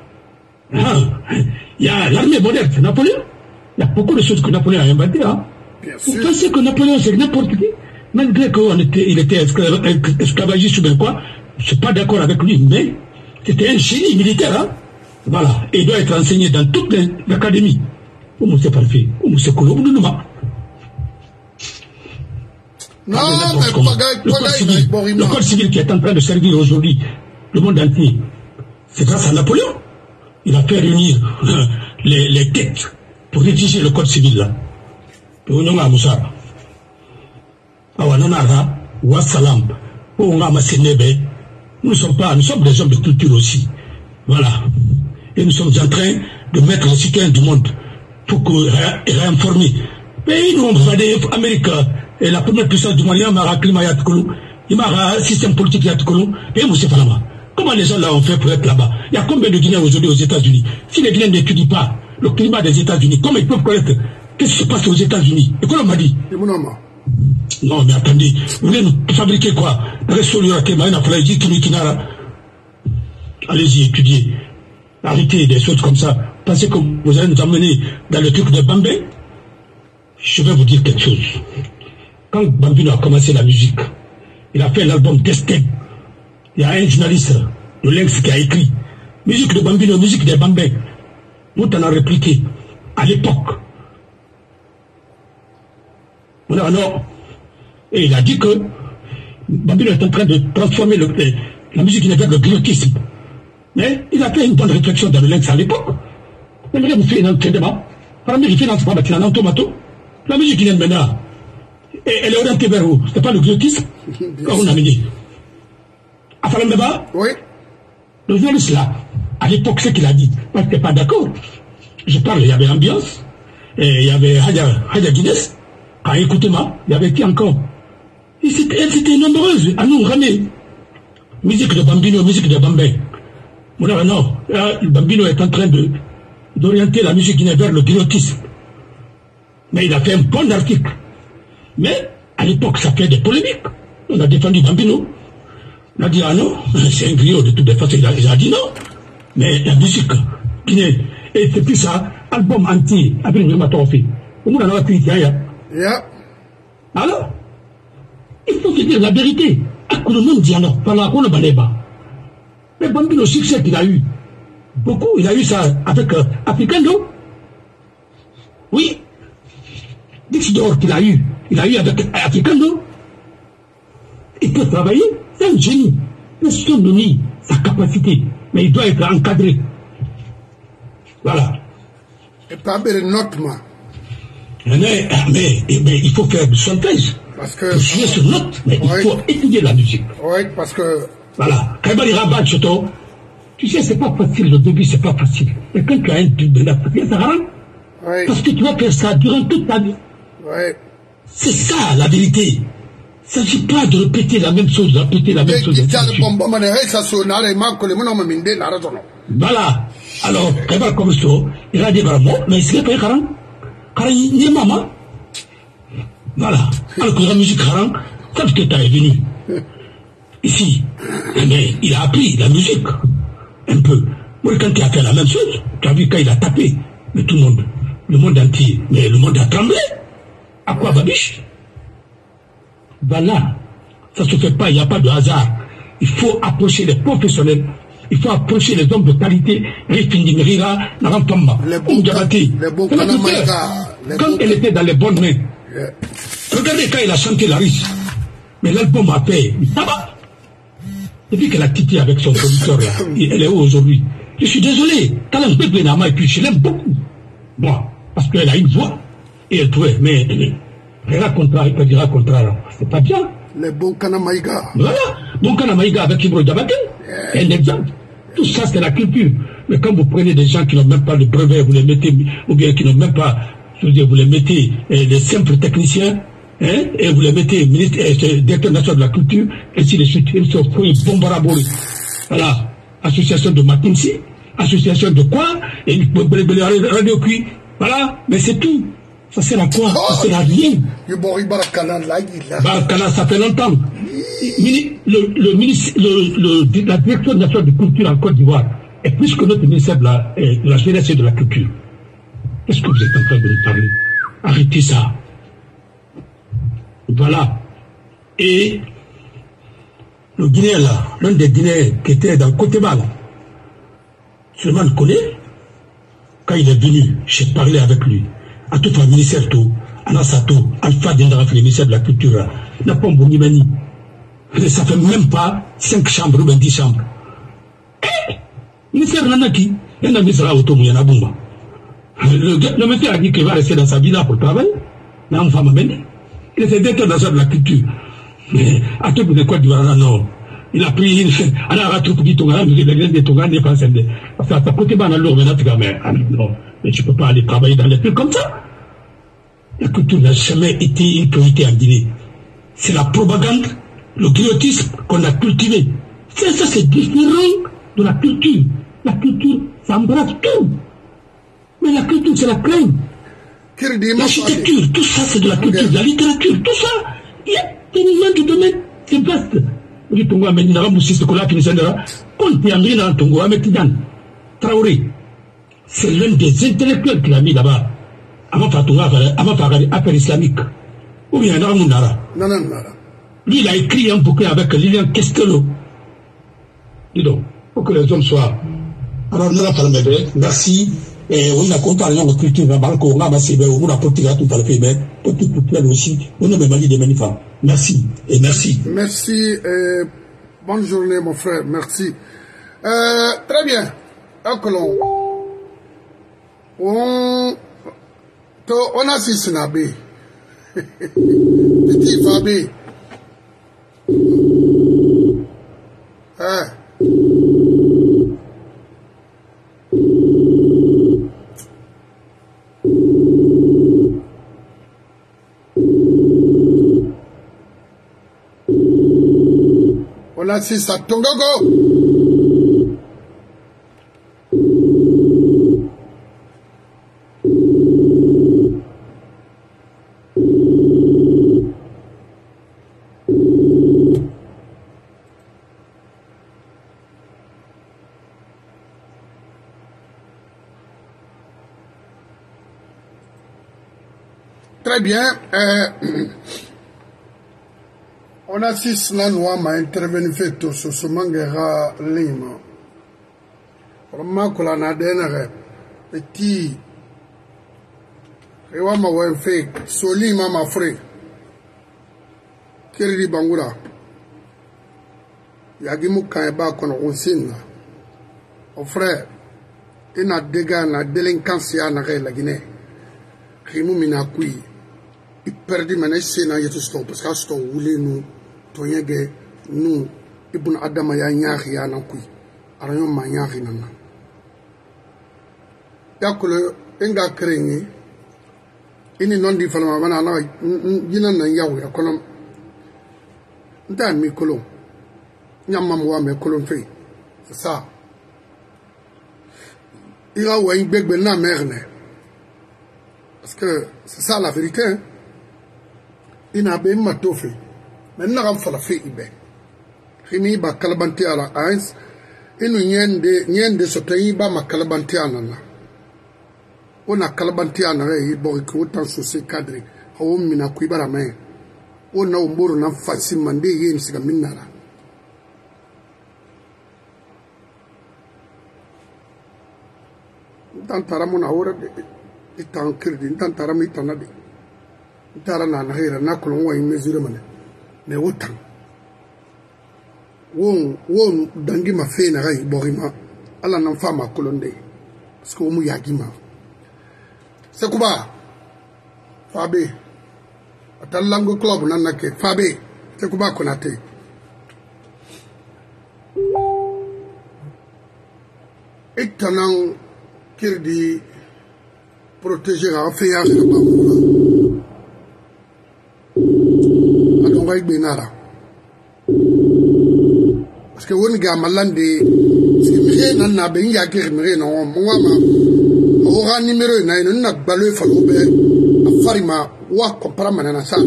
il y a l'armée moderne, c'est Napoléon. Il y a beaucoup de choses que Napoléon a inventées. Vous pensez que Napoléon, c'est n'importe qui? Malgré qu'il était esclavagiste ou bien quoi, je ne suis pas d'accord avec lui, mais c'était un génie militaire. Voilà, et il doit être enseigné dans toute l'académie. Où c'est parfait, où c'est cool, non, mais le code civil qui est en train de servir aujourd'hui le monde entier, c'est grâce à Napoléon. Il a fait réunir les têtes pour rédiger le code civil là. Nous sommes des hommes de culture aussi. Voilà. Et nous sommes en train de mettre les citoyens du monde pour réinformer. Mais nous, on va dire Amérique. Et la première puissance du monde, il y a un climat, il y a un système politique, et Moussé Falama. Comment les gens là ont fait pour être là-bas? Il y a combien de Guinéens aujourd'hui aux États-Unis? Si les Guinéens n'étudient pas le climat des États-Unis, comment ils peuvent connaître qu'est-ce qui se passe aux États-Unis? Et quoi on m'a dit? Non, mais attendez, vous voulez nous fabriquer quoi? Allez-y, étudiez. Arrêtez des choses comme ça. Pensez que vous allez nous emmener dans le truc de Bambé? Je vais vous dire quelque chose. Quand Bambino a commencé la musique, il a fait l'album Destin. Il y a un journaliste de Lynx qui a écrit musique de Bambino, musique des Bambins. Nous t'en a répliqué à l'époque. Alors, et il a dit que Bambino est en train de transformer la musique qui n'est pas le griotisme. Mais il a fait une bonne réflexion dans le Lynx à l'époque. Il a fait un débat. Par exemple, il finance pas un tomato. La musique qui vient maintenant, elle est orientée vers où? C'est pas le griotisme? Quand on a mis. À Falambeba? Oui. Le journaliste là, à l'époque, ce qu'il a dit, moi je n'étais pas d'accord. Je parle, il y avait ambiance, et il y avait Hadja Guinness. Quand écoutez-moi, il y avait qui encore? Elles étaient nombreuses à nous ramener. Musique de Bambino, musique de Bambin. Non, Bambino est en train d'orienter la musique guinéenne vers le griotisme. Mais il a fait un bon article. Mais, à l'époque, ça fait des polémiques. On a défendu Bambino. On a dit, ah non, c'est un griot de toutes les façons. Il a dit non. Mais la musique guinéenne, et c'est plus ça, album entier, avec une hématophie. Au moins, on a pu dire, alors, il faut dire la vérité. À quoi le monde dit alors, par là, on ne balait pas. Mais Bambino, le succès qu'il a eu, Beaucoup. Il a eu ça avec Africando. Oui. Dixidor qu'il a eu. Il a eu avec Africando. Il peut travailler. C'est un génie. Il a donné sa capacité. Mais il doit être encadré. Voilà. Et pas de note, moi. Mais il faut faire du chantage. Parce que. Pour jouer sur note, mais il faut étudier la musique. Oui, parce que. Voilà. Kaibali Rabat, tu sais, c'est pas facile, le début, c'est pas facile. Et quand tu as un tube de la prière, ça rend. Oui. Parce que tu vas faire ça durant toute ta vie. Oui. C'est ça, la vérité. Il ne s'agit pas de répéter la même chose, Voilà. Alors, Kaibali comme ça, il a dit vraiment, mais c'est pas Karan. Karan, il est maman. Voilà. Alors que la musique Karan, quand tu es venu ici, mais il a appris la musique. Un peu. Moi, quand tu as fait la même chose, tu as vu quand il a tapé, mais tout le monde entier, mais le monde a tremblé. À quoi, Babiche? Voilà. Ça ne se fait pas, il n'y a pas de hasard. Il faut approcher les professionnels, il faut approcher les hommes de qualité. Les bons quand elle était dans les bonnes mains. Regardez quand il a chanté la riche. Mais l'album a fait tabac. Depuis qu'elle a quitté avec son producteur là, elle est où aujourd'hui? Je suis désolé, Talent Benama, et puis je l'aime beaucoup. Bon, parce qu'elle a une voix, et elle pouvait, mais elle racontera, elle peut dire racontera, c'est pas bien. Les bons Kanamaïga. Voilà, bon Kanamaïga avec Ibro Diabaté, un exemple. Tout ça, c'est la culture. Mais quand vous prenez des gens qui n'ont même pas le brevet, vous les mettez, ou bien qui n'ont même pas, je veux dire, vous les mettez, les simples techniciens, hein, et vous les mettez ministre, directeur national de la culture, ainsi de suite, ils sont fruits bombarabolés. Voilà. Association de Matimsi, association de quoi, et radio cuit. Voilà. Mais c'est tout. Ça sert à quoi? Ça sert à rien. Barakala, ça fait longtemps. La direction nationale de culture en Côte d'Ivoire est plus que notre ministère de la jeunesse et de la culture. Qu'est-ce que vous êtes en train de nous parler? Arrêtez ça. Voilà. Et le Guinéen là, l'un des Guinéens qui était dans Côte-Bas là, Suleiman connaît, quand il est venu, j'ai parlé avec lui. À tout le ministère tout, Anasato, Alpha Dendara, le ministère de la culture, n'a pas un Mani. Ça fait même pas 5 chambres ou 10 chambres. Le ministère Nanaki, il y en a mis ça au Tomu, il y en a Bumba. Le monsieur a dit qu'il va rester dans sa villa pour travailler. Il était directeur national de la culture. Mais à tout le Côte d'Ivoire, non. Il a pris une chaîne. Il a rattrapé du Tonga, il a des Tonga, il a pas celle. Parce qu'à côté, mais non. Mais tu ne peux pas aller travailler dans les pays comme ça. La culture n'a jamais été une priorité en Guinée. C'est la propagande, le griotisme qu'on a cultivé. Ça, c'est différent de la culture. La culture, ça embrasse tout. Mais la culture, c'est la crème. L'architecture, tout ça, c'est de la culture. La littérature, tout ça, il y a tellement de domaines. C'est vaste. C'est l'un des intellectuels qu'il a mis là-bas. Avant affaire islamique. Ou bien Nara. Lui, il a écrit un bouquin avec Lilian Kestello. Dis donc, pour que les hommes soient. Alors, merci. Et on a comparé la culture, on a massé, on a porté tout à fait, pour tout aussi. On a même des manifestants. Merci. Et merci. Merci. Et bonne journée, mon frère. Merci. Très bien. On a six nabé. Petit Fabé. On a six à Tongogo. Très bien. On assiste la loi m'a intervenu fait tout ce mangera lima. Vraiment, qu'on a dernière petit. Et on m'a oué fait, soli mama frère. Kiri bangura. Yagimu kaeba kono onsin la. Au frère, il a dégâts na délinquance ya na la Guinée. Rimu mina kui. Il perdit maintenant c'est na yetu stop parce que stop voulait nous toyenge nous ibn adama ya nyaahi ya na kui. Arayon ma nyaahi nana. Yakolo enga krengi ini non di falama bana na yina na yawo ya kolom nda mi kolom nyamma mo wa me kolom fe c'est ça il a ouais gbegbe na merne parce que c'est ça la vérité hein? Il a bien matofe mais na ram fala fe ibe khimi ba kalbanti ala ais inu nyende sotayi ba makalbanti anana on a calabanté en arrêt, bon, que autant sur ces cadres, on mina kuibara main. On a un mot en facile mandé, il y a une sigaminara. Tantaramona ora, est en crédit, tantaram tanade. Tarana naira, nacolon, une mesure mané. Mais autant. Won, dangi ma fait na rai, borima, à la n'enfant ma colonde. Parce qu'on mouillagima. C'est quoi? Fabé. Atalango club nanake. Fabé. C'est quoi qu'on a été? Et tenant qu'il dit protéger la fayage de Bamoura. Alors, on va y benara. Parce que on est à Malande, c'est rien n'a ben yagir, mais non, moi, Ora numéro na ino na balwe falobe afarima wa compara manana sa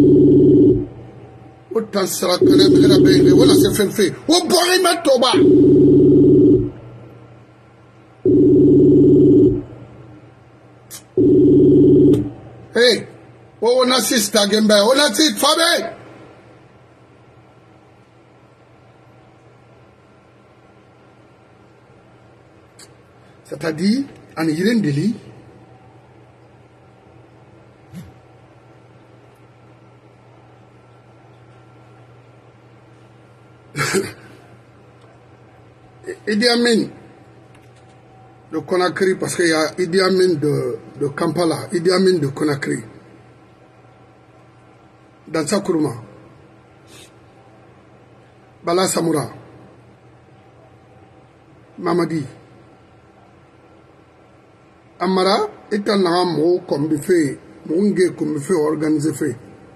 o tansara kale mera be wala se fenfe o bori matoba hey o na sister gembe o na sit fabe c'est-à-dire en Irène Deli, Idi Amin de Conakry, parce qu'il y a Idi Amin de Kampala, Idi Amin de Conakry, dans Sakuruma, Bala Samoura, Mamadi, Amara est un homme comme fait, Mungue comme fait organisé fait.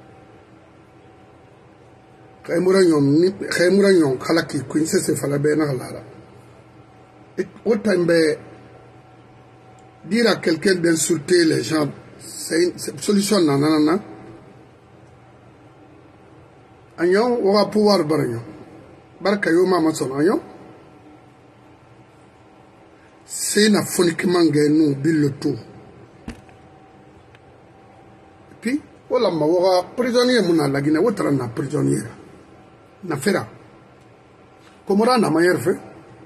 Khaimurayon, Kalaki, Princesse Falabena Lara. Et autant dire à quelqu'un d'insulter les gens, c'est une solution nanana. Agnon, on va pouvoir baragnon. Barkayo Mama son agnon. C'est une foniquement nous bill le tout. Et puis, voilà, ma wara prisonnier muna la Guinée, autre na prisonnier. Na fera. Comment on a manière fait?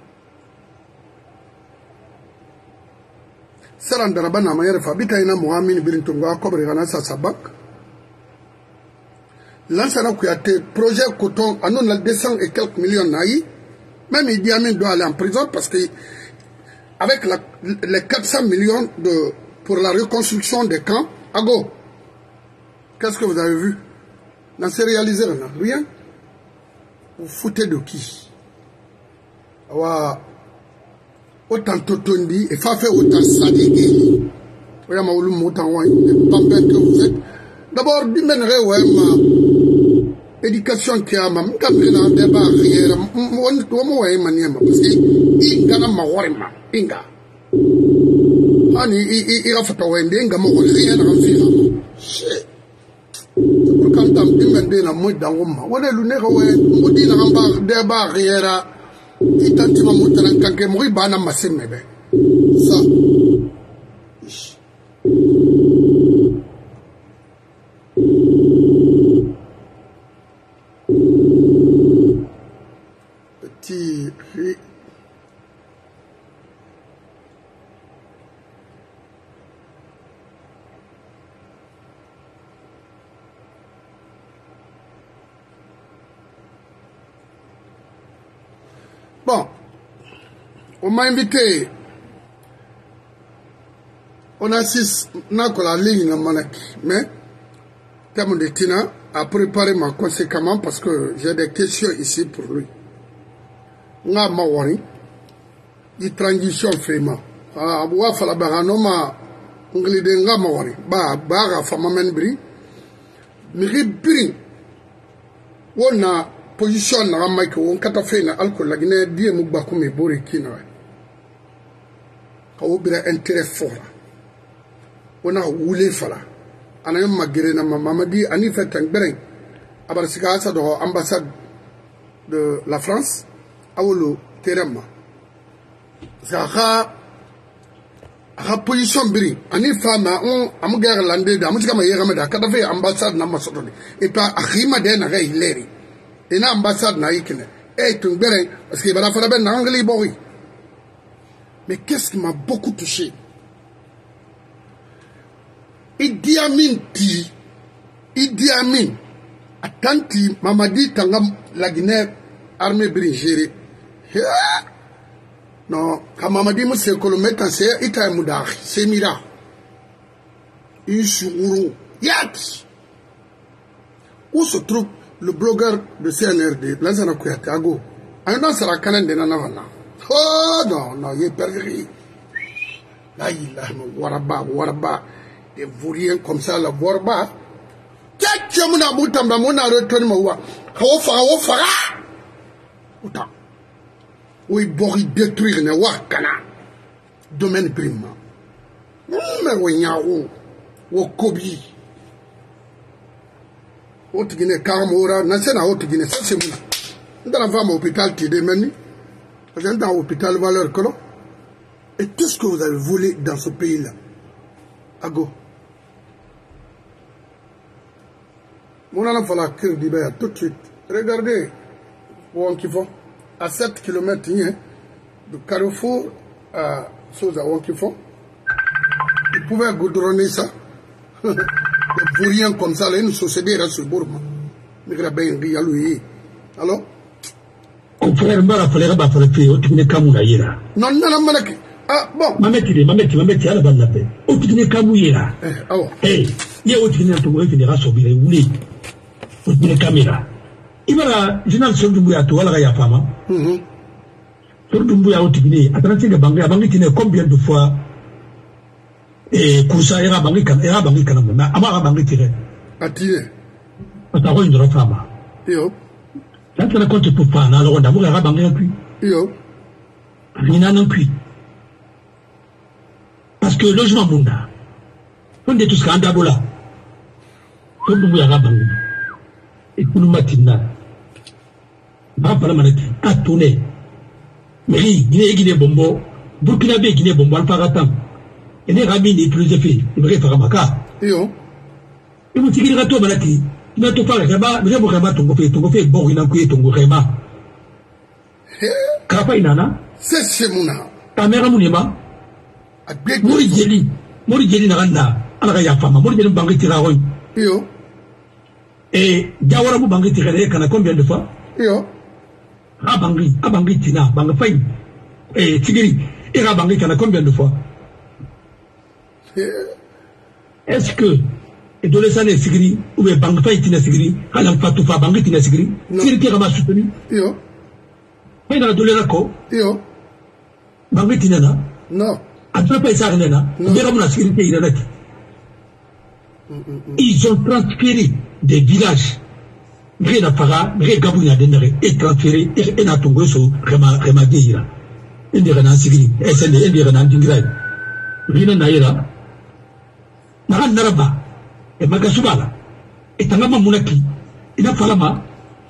Sarandara na manière fait. Bita ina Mohamed Birintunga, Kobre Rana Sabak. L'ancien qui a été projet coton, à nous, 200 et quelques millions naïs. Même Idi Amin doit aller en prison parce que avec les 400 millions pour la reconstruction des camps, à go. Qu'est-ce que vous avez vu? Dans ces réalisés, rien. Vous foutez de qui? Autant totondi et faire autant sadigué. Voyez ma oulou moutan ouai, pampin que vous êtes. D'abord, dimènerai ouai ma éducation qui a ma m'kapena des barrières, m'on ouai maniema, parce que ingana ma ouaima, inga. Ani, il a fait ouai inga ma ouai, rien à en faire. Shit. Quand on dimène na mouille dans l'homme, on est l'une ouai, moudi na en des barrières. Il t'a dit que tu mourir bana massé mebe. Ça. Petit On m'a invité. On assiste à la ligne mais terme de Tina a préparé ma conséquemment parce que j'ai des questions ici pour lui. Nga mawari, il transition fait ma. Aboua fala baranoma nglide nga mawari. Ba fama menbri. Miri biri. Wona position na ramai ko on kata fe na alcool la Guinée die mu ba ko me bori kina. Ko bira intérêt fort. On a voulu faire. On a magéré na mamadi ani fait un brin. Abarsika sa do ambassade de la France awolo terema. Zaka a position bri ani fama on amugara landé da musika ma yega da kada fe ambassade na masodoni. Et pas akhima de na gai leri. Et na ambassade na ikene. Et un brin parce que bala fala ben na anglais bori. Mais qu'est-ce qui m'a beaucoup touché? Idi Amin Atanti Mamadi Tangam la Guinée armée brigérée. Non, quand Mamadi Mousse Kolometa c'est Ita Moudar, c'est Mira. Ishuru Yat. Où se trouve le blogueur de CNRD, Lazana Kouyatago? Un an sera canon de Nanavana. Oh non, il est perdu. Là, il a Waraba. Des vauriens comme ça, la Warba. Tiens, mon aboutam, mon arrêté, mon Haofa. Autant. Oui, Bori détruire ne wakana. Domaine prima. Mais oui, yao. Wokobi. Haute Guinée, Karamora, Nassena Haute Guinée, ça c'est moi. Dans la femme hôpital qui démène. J'ai dans l'hôpital valeur que et tout ce que vous avez volé dans ce pays-là. Ago. Mon enfant fala que d'Ibéa tout de suite. Regardez où on font à 7 km de Carrefour à Sosa Wonkifon. Ils pouvaient goudronner ça. Des vauriens comme ça, là, une société là sur Bourma. Mais il y a bien Rialoui. Alors? On ferait mal à faire le pays, au Tibine Kamouraïra. Non, Malaki. Ah bon. Mameti, à la bande la paix. Au Tibine Kamouraïra. Eh, il y a au Tibine Kamouraïra qui n'ira sur Bile, oui. Au Tibine Kamera. Il va, je n'ai pas de tout à la Yafama. Sur au Tibine, à travers le Bangla, Bangla, combien de fois et Kousa era Bangla, mais Amara Bangla tiré. À tirer. À ta rue de la femme. Yo. Là, tu as compté pour pas, alors on a voulu rabanguer un puits. Yo. Rien n'en puits. Parce que le logement Bunda, on est tous candabola. Comme nous avons rabangué. Et pour nous matina. Bapa la manette, à tourner. Meri, Guinée Bombo, Burkinabe, Guinée Bombo, Alpharatan. Et les rabines et plus effets, il me réfère à Maka. Yo. Et vous tirez la tour, Malaki. Il m'a tout parlé, mais j'ai vraiment ton fait, bon, il a couillé ton gourema. Kapa inana. C'est Mouna. Ta mère Mounima. Mori Jeli Naranda, Alaya Fama, Mori Jeli Bangi Tiraroy. Yo. Et Jawara Bangi Tirare, Kana combien de fois? Yo. Abangi Tina, Bangafay. Et Tigiri, et Rabangi Kana combien de fois? Est-ce que et de les années Sigri, ou bien Bangfay Tina Sigri, Alam Fatoufa Bangi Tina Sigri, Sigri qui a soutenu? Yo. Mais dans le Lako, Yo. Bangi Tina, non. Attrapé ça, la sécurité, ils ont transféré des villages, Grena Para, Gabouya Denere, et transféré, et Natongo, Remadeira, et des Renan Sigri, et c'est des Renan Dingray. Rina Naira, Naran Naraba, et Magasubala, et Tanama Mounaki, et Nafalama,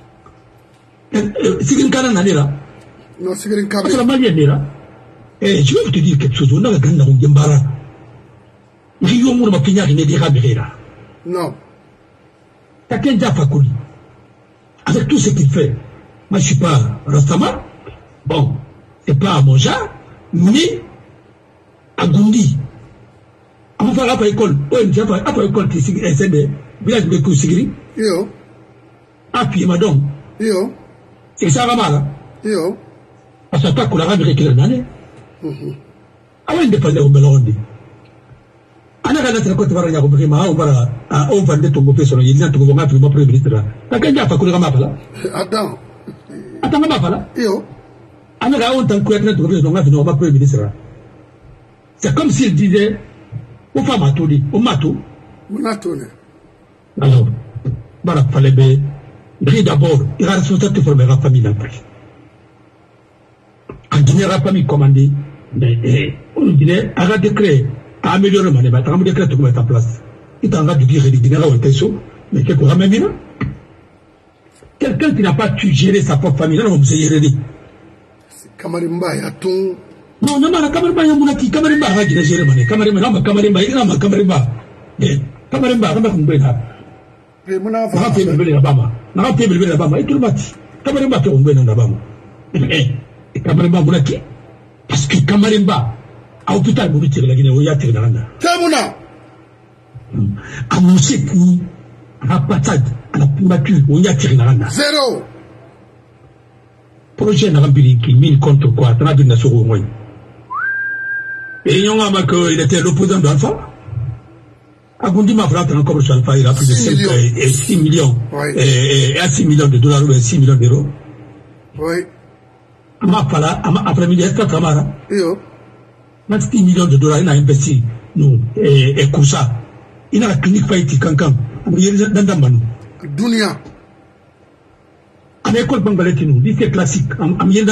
Sigrin Kananera, non, Sigrin Kananera. Eh, je vais te dire quelque chose, on a la grande Yambara. Rio Mourma Pigna ne dira Béra. Non. T'as qu'un Jafakuli. Avec tout ce qu'il fait, moi je suis pas Rastama, bon, c'est pas à Monja, mais à Gundi. On va faire après école, après école qui est SND, village de Kousigri. Yo. Appuyez madame. Yo. C'est ça, Ramala. Yo. Parce que pas qu'on a récupéré l'année. awa indépendant o belondi ana kana tira ko tabara ya ko be ma o bara o vande to gope solo yina to go ma fi mo premier ministre ta kanja fa ko ma fala attends ma fala yo ana ga on tan ko etna to go ma fi no ma premier ministre c'est comme s'il disait o fa ma to di o ma to alors bara fallait be d'abord il a responsabilité pour la famille d'après quand il n'y a pas mis commandé on dirait à la décret à améliorer mon débat, à décret tout mettre en place. Il t'en va du dire il dînera au tesso, mais quelque chose même là. Quelqu'un qui n'a pas pu gérer sa propre famille, là on vous y aider. Kamarimba ya ton. Non, la Kamarimba ya munaki, Kamarimba va gérer mané, Kamarimba, Kamarimba, il a Kamarimba. Kamarimba, on va kumbe là. Muna fa pe bele na bama. Na pe bele na bama, et tout le mati. Kamarimba to kumbe na bama. Et Kamarimba munaki. Parce que Kamarimba à l'hôpital pour tirer la Guinée, il y a tiré dans la Tamuna à mon sécu, à la patate, à la primature, il y a tiré dans la zéro projet n'a rempli qui mine contre quoi, t'en as d'une nation au moins. Et il y a un il était l'opposant d'Alpha. À Gondi, ma frère, encore sur Alpha, il a plus de 5 et 6 millions. Et à 6 millions de dollars ou 6 millions d'euros. Oui. Après-midi, est-ce que Kamara? Yo. 10 millions de dollars, il a investi, nous, et Koussa. Il a la clinique Faïti Kankan, il y a dans Manou. Dunia. À l'école Bangladesh, lycée classique, en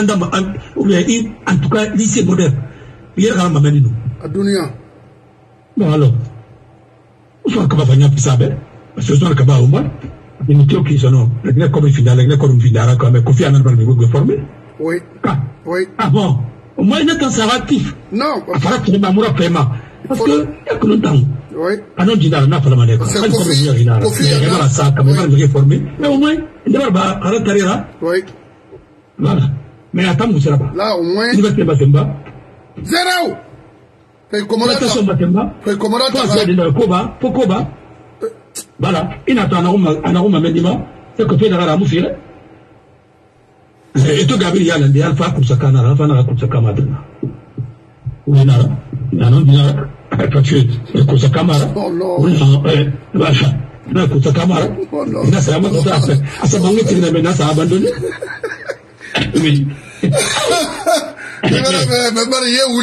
tout cas, lycée moderne. Il y a un mamani nous. À Dunia. Bon, alors, on va faire un peu ça, parce que on va faire un peu. Il y a qui sont, il y a comme final, il y a comme final, comme Kofi Annan va me former. Oui. Oui. Ah bon. Au moins, il est conservatif. Non. Il faut que tu m'amoures paiement. Parce que, il y a que longtemps. Oui. Ah non, Dinar n'a pas la manette. C'est Kofi Annan. Ça, comme on va me réformer. Mais au moins, il ne va pas arrêter là. Oui. Voilà. Mais attends, vous savez pas. Là, au moins. Il va te battre. Zéro. Fais comment là? Fais comment là? Pourquoi? Voilà. Il n'attend un arôme à Medima. C'est que tu es dans la moufire. Et tout Gabriel Yalandi Alpha Kusakana, Alpha Nara Kusakamada. Oui, Nara. Non, Nara. Tu es Kusakamara. Oh non. Oui, non, Kusakamara. Oh non. Là, c'est la mode à sa banque qui n'a pas abandonné. Oui. Mais marié ou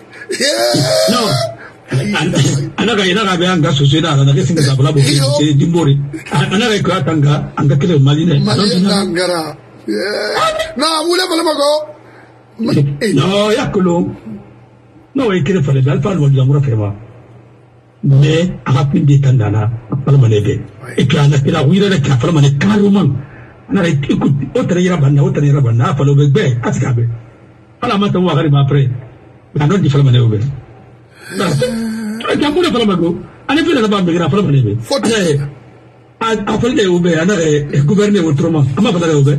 non. Anaga ina be anga sociedad na ke singa bala bo ke dimbori anaga ko atanga anga kele maline ngara na wule bala mago no yakolo no e kele fale dal fa lo jamura fema mais aga pindi tandana bala manebe e puis ana kila wira de ka fala mane karuman ana écoute otra ira banna fa lo be atikabe ala mata wa gari ma après na non di fala mane obe Jambu le palamago, ane pila na bambe gira palama nebe. A falde ube, anare gouverneur autrement. Ama falde ube.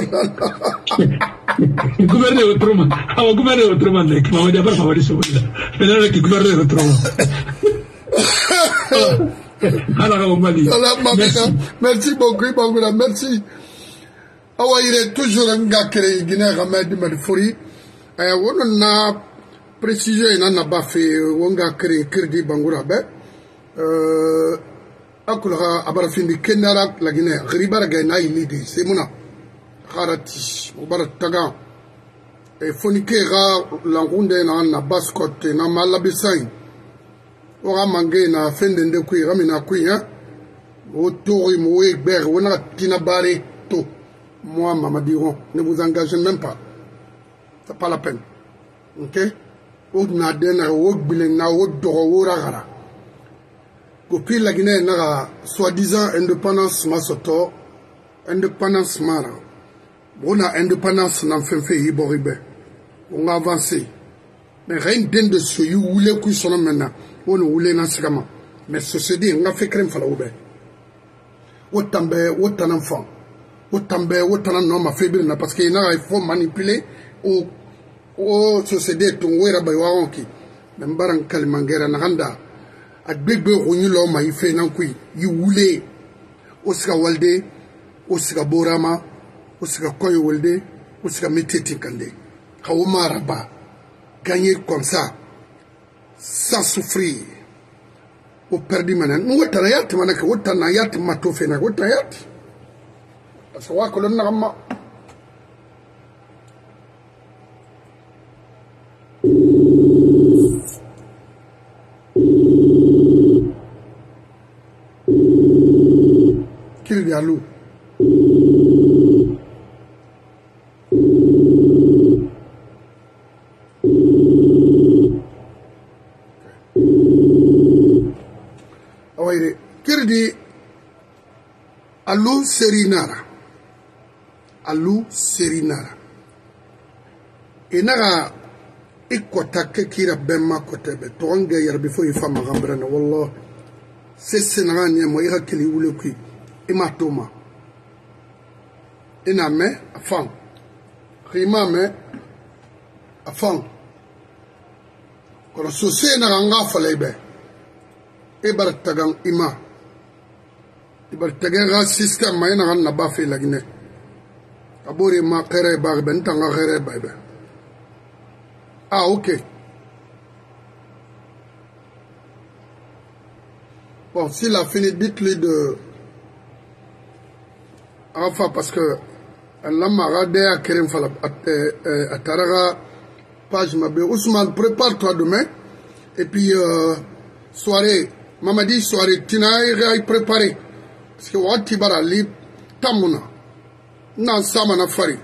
Gouverneur autrement. Awa gouverneur autrement ne ki mama dia par mama di subila. Penara ki gouverneur autrement. Alors on mali. Merci beaucoup, merci. Awa il est toujours un gars qui est guinéen Hamad Madfouri. On a préciser n'a pas fait wonga crédit bangura be akula abara findi kenara la Guinée ribara gayna ilidi c'est mona kharati ubara taga e fonike ga langunde na bascotte na malabisai o ga mangé na fende de kui ramina kui hein o tori mo ber wona tina bare to moi mamadiron ne vous engagez même pas, c'est pas la peine, ok. O na dena o gbile na o dogo o ragara ko pi la Guinée na soi-disant indépendance masoto indépendance mara bona indépendance na fenfe iboribe on a avancé mais rien de ce you voulez ku sono maintenant on voulait na sigama mais société nga fait crème fala obe o tambe o tananfan o tambe o tanan no ma faible na parce que il faut manipuler o société ton wera bay waonki ben baran kalimangera na handa ak bebe onyulo ma ife nan kui yu wule o sika walde o sika borama o sika koyo walde o sika meteti kande hawo maraba gagner comme ça, sans souffrir. Au perdu maintenant. Nous, on a yat, on a yat, matofena, on a yat. Parce que on a colonne qu'il y a l'eau. Kirdi Alou Serinara. Alou Serinara. Et naga ikota ke kira bemma kotebe. Toanga yarbifo ifama gambrana. Wallah. C'est sénarania mo ira kili wule kui. Ima toma. Ina me afang. Rima me afang. Kono so sénara nga falebe. Ibar tagang ima. Ibar tagang system ma ina na bafi lagine. Abori ma kere bag ben tanga kere babe. Ah ok. Bon, s'il a fini, dites-lui de... Enfin, parce que... Allah m'a regardé à Kerim Falab, à Taraga, page Mabé. Ousmane, prépare-toi demain. Et puis, soirée, Mamadi, soirée, Tinaï, préparer. Parce que Wati Bara, li, Tamuna. Nan Samana Fari.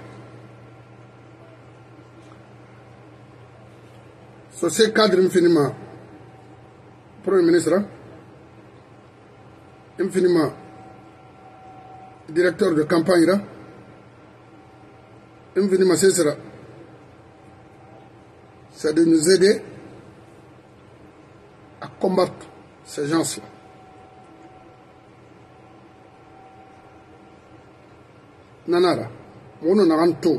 So, c'est cadre infiniment. Premier ministre, infiniment directeur de campagne là, infiniment c'est de nous aider à combattre ces gens-là. Nanara, on a un taux.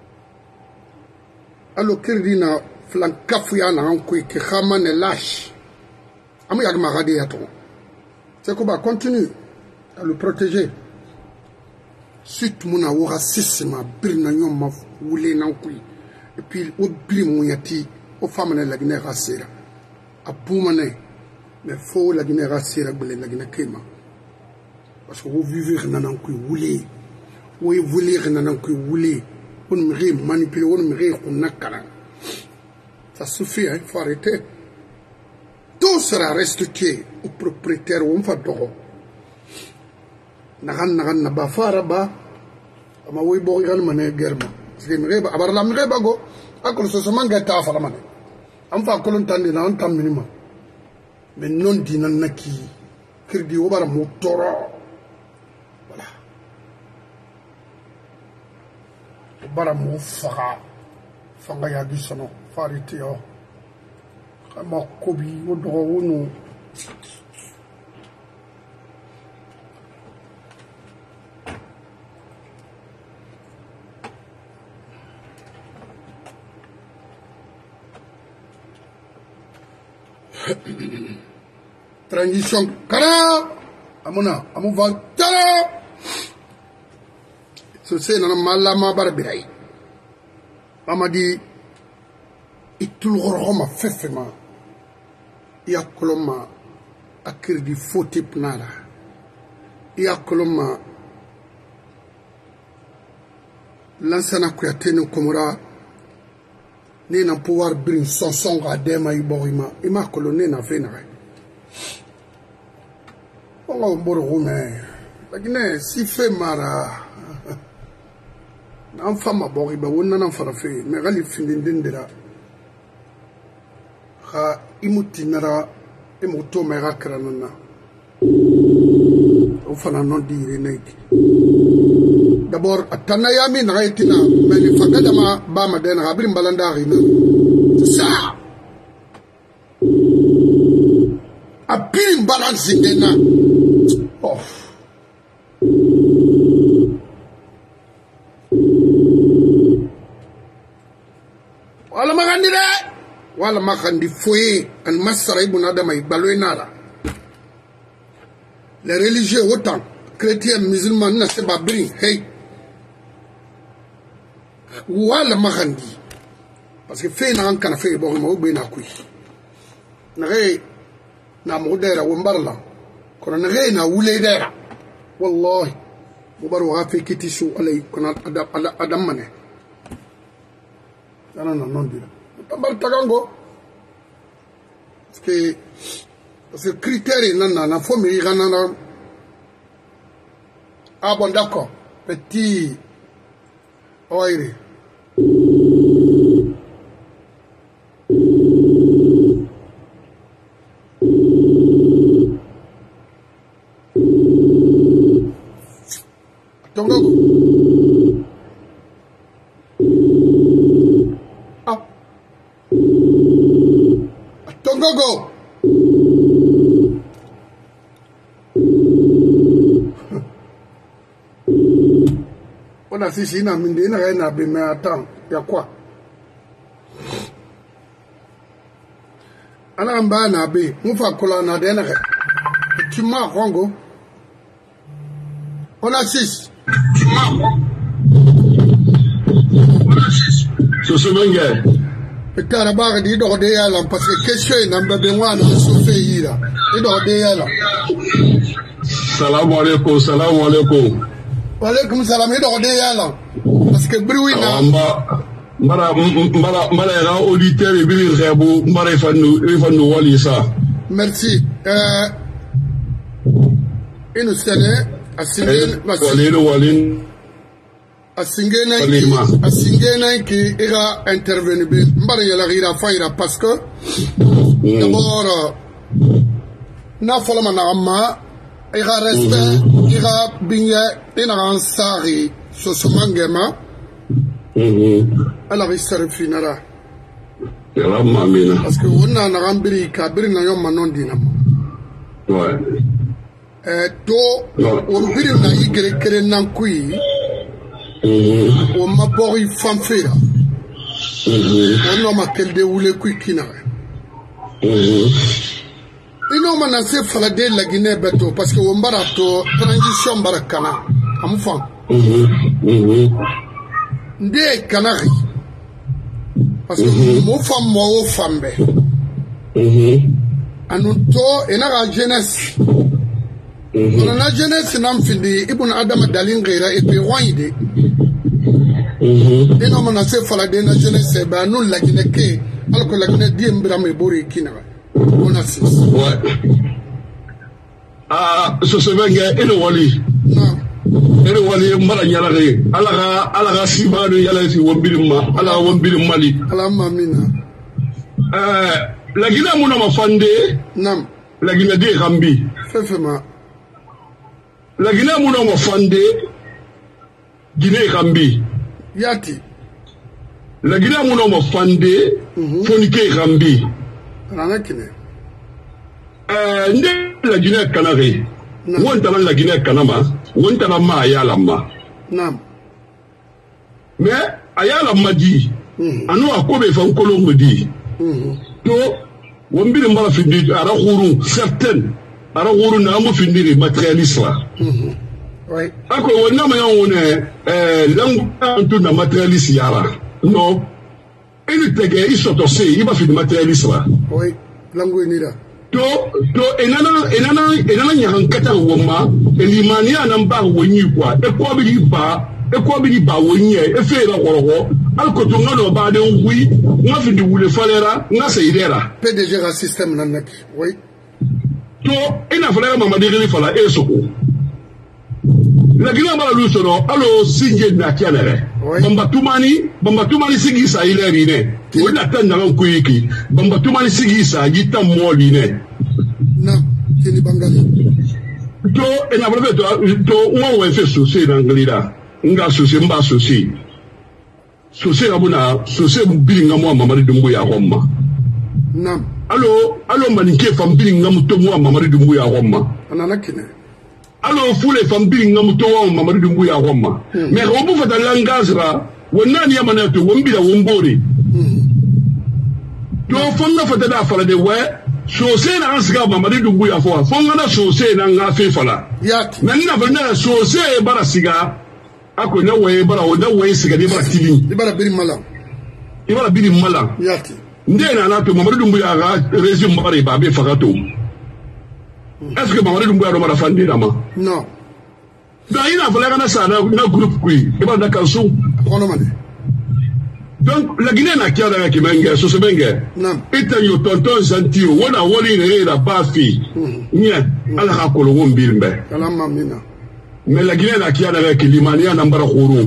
Alors qu'il na flancafuya na ankui qui ramane lâche. Amu yag magadi yaton. C'est qu'on va continuer à le protéger. Suite mon au racisme, birnagnon ma voulé nankui. Et puis au bri mouyati, aux femmes de la Guinée racera. À Poumane, mais faut la Guinée racera, la Guinée Kema. Parce que vous vivez nankui voulé. Vous voulez nankui voulé. On me manipule, on me nakara. Ça suffit, il faut arrêter. Tout sera restitué au propriétaire ou au fadoro. Nagan nabafara ba, ama wibo igal mane germa. C'est mreba, abarla mreba go, akol so manga ta fala mane. Am fa kolon tandi na on tam minima. Mais non dinan naki, kirdi obara motoro. Voilà. Obara mo fara. Fanga ya gisono, fariti yo. Ma kobi wodoro transition kara amuna amuva tara so se na mala ma barbirai amadi itul goroma fefema ya koloma akirdi fotip nara ya koloma lansana kuyatenu komora ni na pouvoir bring son ga dema iborima ima kolone na fena on mboro rume lakini si fe mara na fama boriba wonna na farafe me gali findindira ha imuti nara imuto mera kranana o fana non dire neki d'abord atana yami na itina mais fakada ma ba ma den habri mbalanda rina ça apiri balance dena oh wala magandire wala makandi foye an masara ibn adama ibalo nara les religieux autant chrétiens musulmans na se babri hey wala makandi parce que fait na kana fait bon mo be na kui na re na mo dera wombarla kono na re na wule dera wallahi mubaru wa fi kitishu alay kono adam mane non dira tambar tagango parce que critère na faut me irana. Ah bon, d'accord. Petit oire. Tongogo. Ah. Tongogo. On a si na minde na ga na be me attend ya quoi ana mba na be mu fa kola na de na ga tu ma rongo on a 6 so se menge petara ba di do de ya la parce que question na mba be wa na so fe yira di do de ya la Salam alaikum. Walaikum salam. Ido de yala. Parce que bruit na. Mbara ya auditeur et biri rebo mbara ifanu wali sa. Merci. Inu sene asingena ki ira intervenir bi mbara yala gira faira parce que d'abord na folama na amma ira respect ira binya ina ansari so somangema ala risare finara yala mamina parce que on a rambiri kabiri na yom manon dinam ouais to on biri na igere kere nan kui on ma bori fanfera on no ma kelde wule kui kina ino mana se fala de la Guinée beto parce que on barato transition barakana amfan nde kanari parce que mo fam mo fambe anuto ena la jeunesse on a jeunesse nam findi ibn adam dalin ghira et puis waide ino mana se fala de na jeunesse ba non la Guinée ke alko la Guinée di mbirame bori kina on a 6 ouais ah so se venga eno wali non ere wali mbara nyala re alaga simanu yala si wombirima ala wombirima mali ala mamina la Guinée muna mafande nam la Guinée de Gambi fefema la Guinée muna mafande Guinée Gambi yati la Guinée muna mafande fonike Gambi ana kine nde la Guinée kanare wonta la Guinée kanama wonta ma ayala ma nam mais ayala ma di anu akobe fa nkolongo di to wombiri mbara findi ara khuru certain ara khuru na mo findi matérialiste la oui ako wonna ma yone langu antu na matérialiste yara no ene tege isoto se iba findi matérialiste la oui langu nira to enana nyahankata woma elimania namba wonyi kwa ekwa bi ba wonyi efera koroko alkoto ngano ba de ngui ngafi di wule falera ngase idera PDG ra système nanaki oui to ina falera mama de gele fala esoko la gina mala lusoro alo sinje na kianere bamba tumani sigi sa ile rine wona tanda ko yiki bamba tumani sigi sa jita moli ne na kini bangali to ina brave to wo we fe sosé d'anglida nga sosé mba sosé abuna sosé mbili ngamo mamari dumbu ya homma nam alo manike fam mbili ngamo to mo mamari dumbu ya homma anana kine alo fule fam mbili ngamo to mo mamari dumbu ya homma mais obu fata langazra wonani yamana to wombila wombori to fonga fata da fala de we sosé na asga mamari dumbu ya fo fonga na sosé na nga fe fala yati nanna fana sosé bara siga ako na we bara o na we siga de bara tibi ibara biri mala il va la biri mala ndena na to Mamadou Doumbouya ga régime bari ba be fagato est-ce que Mamadou Doumbouya do mara fandi na ma non donc il a fallu que ça na groupe qui il va d'accord sous donc la Guinée n'a qu'à avec Mengue so se Mengue et yo tonton gentil wona woli re la bafi nia ala ha ko lo mbirmbe ala mamina mais la Guinée n'a qu'à avec Limania na mbara khoro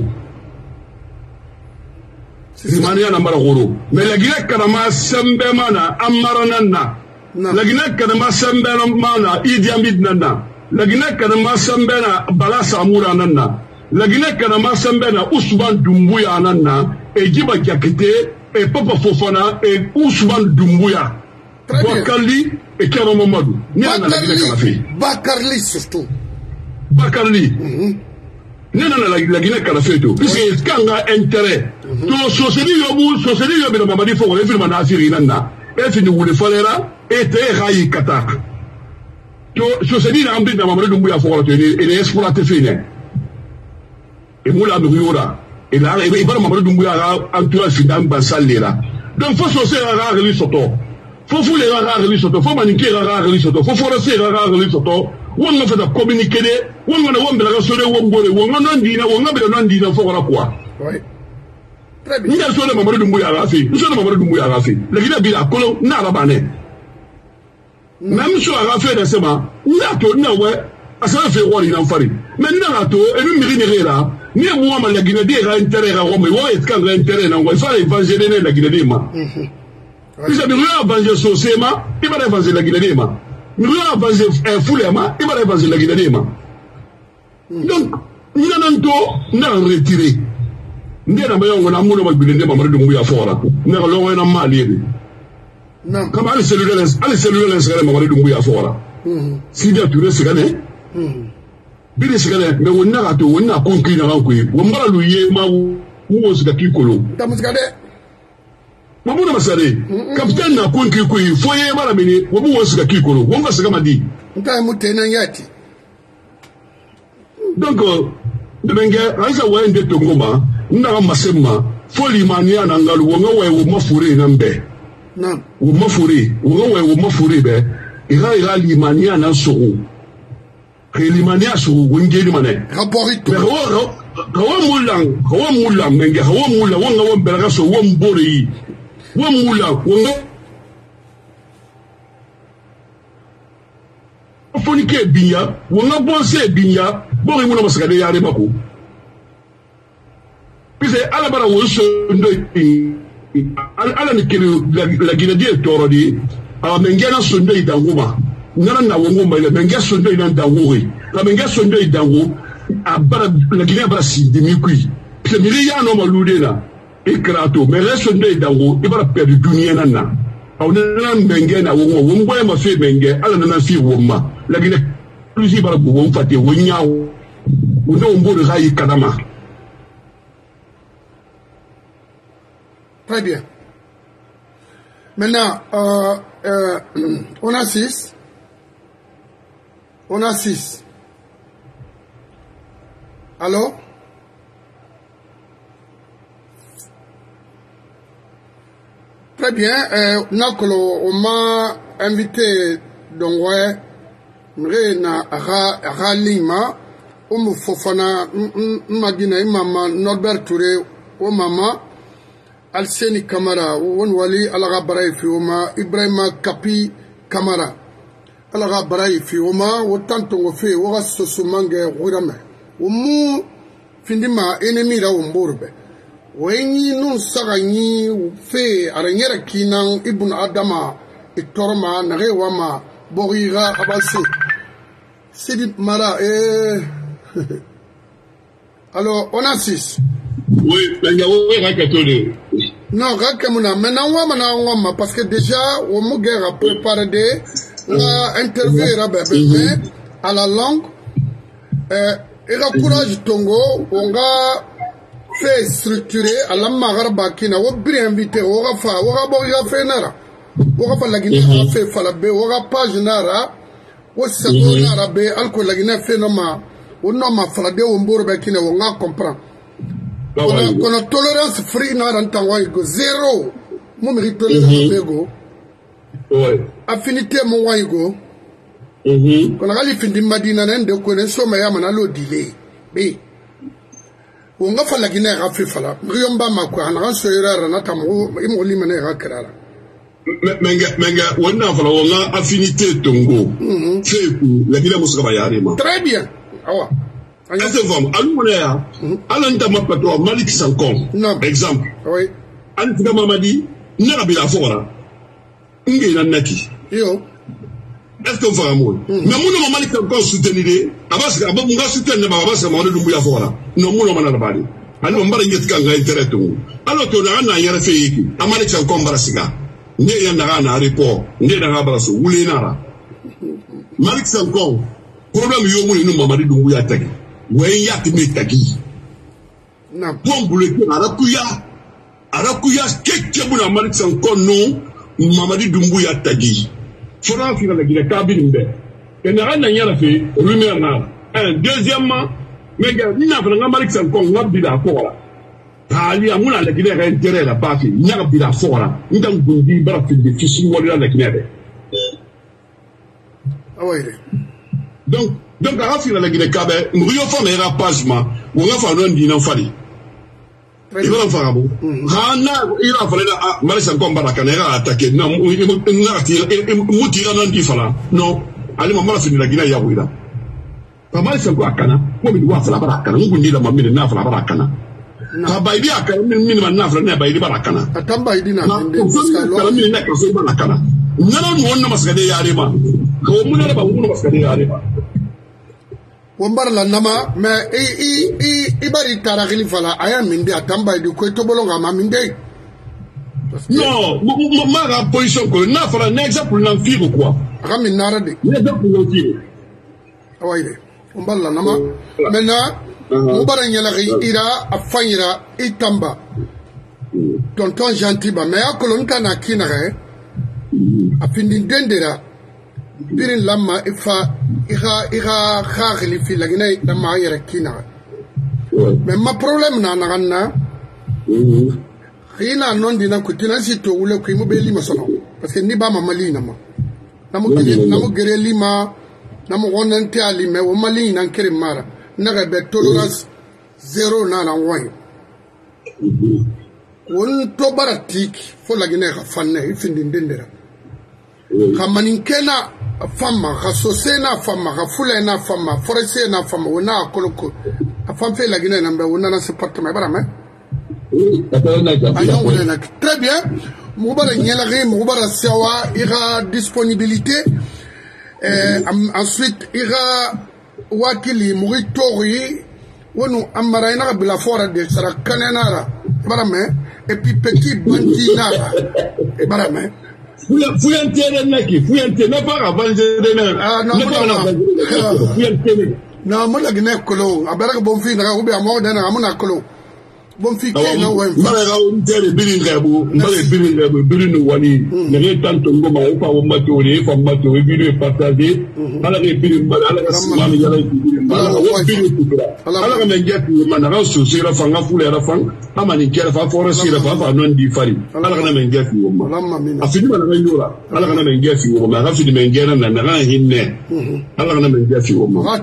Limania na mbara khoro mais la Guinée kanama sembe mana amaranana la Guinée kanama sembe mana Idi Amin nana la Guinée kanama sembe na Bala Samura nana la Guinée kanama sembe na Ousmane Doumbouya nana et Djiba Diakité et Papa Fofana et Ousmane Doumbouya Bakali et Kero Mamadou Bakali surtout Bakali la Guinée Kalafé tout puisque kanga intérêt to société yobu na Mamadi Foko et firma na Asiri nana et fini wule falera et te rayi kata to société na ambi na Mamadi Doumbouya Foko et les exploiter fini et moula muriora et là il va Mamadou Doumbouya entourage final basal là donc faut saucer la rare soto faut fouler la rare soto faut maniquer la rare soto faut forcer la rare soto on va faire communiquer on va la sore on non dina on va non dina faut quoi oui très bien ni la sore Mamadou Doumbouya la fi ni sore Mamadou Doumbouya la fi la gina bi la kolo na rabane même sur la fait de sema na to na ouais asa fait wali na fari mais na to et lui miri là ni moi la Guinée a intérêt à Rome ouais est quand intérêt na il faut évangéliser la Guinée ma puis ça veut évangéliser socialement il va évangéliser la Guinée ma il va évangéliser foulement il va évangéliser la Guinée ma donc ni nan to na retirer ndena mayo na muno mabinde Mamadou Doumbouya fora na lo na mali non comme alle cellulaire c'est Mamadou Doumbouya fora si dia tu reste gagné bide sigale me wonna ga to wonna konki na ko wo mara lu ye ma wo siga kikolo ta musigade mamu na masare capitaine na konki ko fo ye mara mini wo wo siga kikolo wo nga siga madi nta mutena yati donc de benga aisa wa ende to ngoma na masema fo limania na ngalu wo nga wo mafuri na mbe na wo mafuri wo mafuri be ira limania na soko Limania sur Wingeli Mané. Rapporito. Moulang, Menga, Moula, Wanga, Belasso, Wombori, Wamula, Wanga. Fonike Binya, Wanga Bonse Binya, Borimuna Mascade Yarebako. Puis Alabara was Alan la Guinée Torodi, our Mengana Sunday Danguma. Nana wongo le menga sondo ina ndanguri la menga sondo idango abara la Guinée brasi de mikui puis mili ya no malude na ikrato mais le sondo idango ibara perdu dunia nana au nana menga na wongo ma fe menga ala nana fi woma la Guinée plus ibara bu won fate wonyawo wono mbo de rayi kadama. Très bien. Maintenant on a 6. On a 6. Allô? Très bien. Nakolo, on m'a invité donc ouais, na Ralima, on Fofana, Magina, maman Norbert Touré, o mama Alseni Kamara, on wali Alagabara Fioma, Ibrahima Kapi Kamara. Alaga barai fi oma wotanto ngofe woga sosumange wirame umu findima enemi ra umburbe wenyi nun saga nyi fe aranyera kinan ibn adama itorma nare wama boriga abase sidi mara alors on a 6 oui ben ya wo rakatole non rakamuna maintenant parce que déjà on me guerre préparer des la interview mais à la langue et la courage tongo on a fait structurer à la magarba qui n'a pas bien invité on a fait nara on a fait la Guinée on a fait falabé on a page nara on s'est donné arabe alcool la Guinée fait non ma falabé on bourbe qui n'a on a comprend kono tolérance free na rantango igo zéro mo mérite tolérance bego affinité mo waigo kono gali findi madina nende ko ne soma ya manalo delay be wonga fala gina ga fe fala riyomba makwa na so yera na tamo imo limene ga krara menga wonna fala wonga affinité tongo feku la gina musuka bayare ma très bien awa ase vom alumona alanta mapato Malik Sankom exemple oui antika mamadi na bila fora ngi na naki yo est-ce que vous avez mais mon Malik Sankom soutenir abasika abunga soutenir abasika mo de mbuya fora no mo no mana bali ani mbara ngetika nga intérêt to alors to na yara fe yiki Malik Sankom barasiga nge yanda na report nge na baraso wulenara Malik Sankom problème yo mo ni Mamadi Doumbouya tagi ouais ya kimi tagi na bombule ke arakuya keke buna Malik Sankom non Mamadi Doumbouya tagi fora fi la gina kabine mbe kena na nyala fe rumeur na deuxièmement mais ni na fala Malik Sankom ngabbi da fora tali amuna la gina ga intérêt la partie ngabbi da fora ngam gundi bara fi de fisi wala la gina be donc à la la Guinée Kabe muriyo femme era pagement on va faire un dîner fali il va faire bon hana il va faire Malik Sankom baraka na attaquer na mutira nan di fala non ali mama fi la Guinée ya wira Malik Sankom akana ko bi wa fala baraka na ngundi la mamine na fala baraka na ka baydi akana min man na fala na baydi baraka na atamba idina inde kala min na ko so baraka na nana mo wonna masgade yare ma ko mun na ba mun masgade yare ma wombar la nama mais i bari tarakili fala aya minde atamba di ko to bolonga ma minde non ma ga position ko na fala un exemple na figo quoi aga min nara de ne da ko figo awayde wombar la nama maintenant mubara nyala ira afanyira itamba tonton gentil ba mais akolon kana kinare afindi dendera birin lamma iga khagli fi lagina lamma yarakina mais ma problème na naganna khina non dina kutina sito wule ko mo be lima sono parce que ni ba ma malina ma namu gere lima namu wonante ali me o malina nan kere mara naga be tolerance zéro na wai won to baratik fo lagina ga fanne ifindi dendera kamanikena fama kasose na fama kafule na fama forese na fama wona koloko afamfe la Guinée nambe wona na département barame très bien mubara nyelari mubara sawa ira disponibilité ensuite ira wakili muritori wono amara ina bila fora de sara kanenara barame et puis petit bandina barame Fuyante naki, fuyante na para banjere na. Na mo la Guinée kolo, abara bon fi na ubi amo dana amuna kolo. Bon fi ke na wen. Mara ga untere bilingabu, mbale bilingabu, bilinu wani. Ne tanto ngoma ufa matori, ufa matori video partager. Ala ke bilin bala, ala ka simami yala bilin bala. Bilin kubra. Ala ka menjati manara so sira fanga fule ra fang. Amani kera fa fora sira fa non di fari. Ala ka menjati woma. Afidi bana ngora. Ala ka menjati woma. Ga fidi mengera na na hinne. Ala ka menjati woma.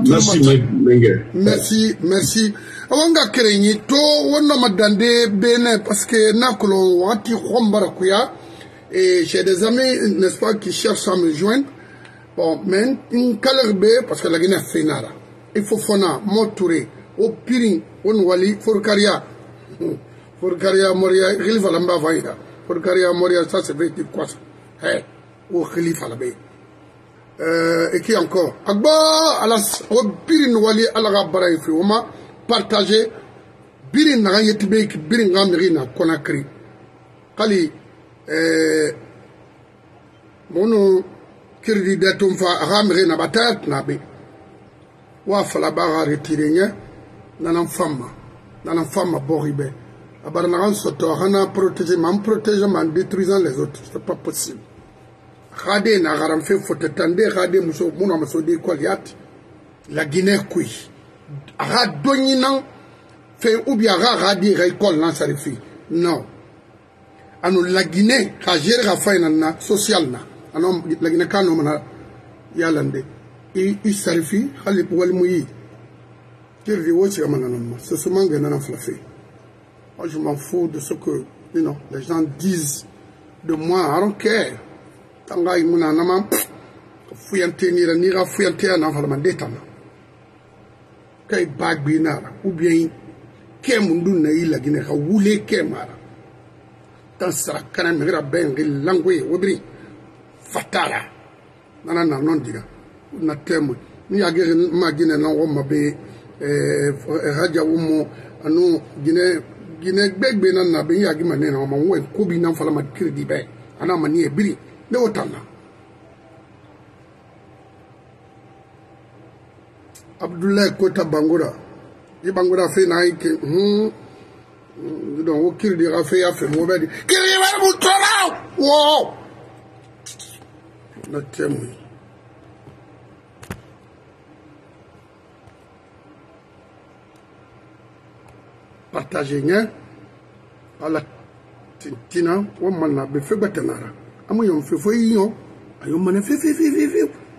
Merci. Awanga kerenyi to wonna madande bene parce que nakolo wati khombara kuya et j'ai des amis n'est-ce pas qui cherchent à me joindre bon mais une kalerbe parce que la Guinée finara il faut fona motouré au pirin on wali forkaria moria khalifa lamba vaida forkaria moria ça c'est vrai quoi ça au khalifa la bay et qui encore agba alas au pirin wali ala baray fi wama partager birin na yetibe ki birin ngamirina Conakry kali mono kirdi de tumfa amirina batat nabe wa fala ba retirenya nanan fama boribe abarna kan soto hana protéger man détruisant les autres c'est pas possible khade na garam fe fotetande khade muso mono maso de kwaliat la Guinée kui aga doni nan fait ou bien rara dire école là ça refait non anu la Guinée ka gérer ka faina na social na anu la Guinée ka no mana yalande i sarfi khali wal muyi kirdi wochi amana non c'est seulement gana flafé moi je m'en fous de ce que les gens disent de moi I don't care tanga imuna nama fuyante ni ra fuyante na fala detana kay bagbi nara ou bien kemundu na ila Guinée ka wule kemara tan sara kana mira ben langwe wobri fatara nana non diga na temu ni agere ma Guinée na wo mabe haja umo anu Guinée begbe na be yagi manena o ma wo ko bi na fala ma kredi be ana mani e biri de wotana Abdoulaye Kota Bangoura Bangura fait naïque donc au kirdi a fait mauvais kirdi va vous trop wow notre témoin partagez bien à la tintina ou manna be fait batanara amu yom fait foyi yo ayo mané fait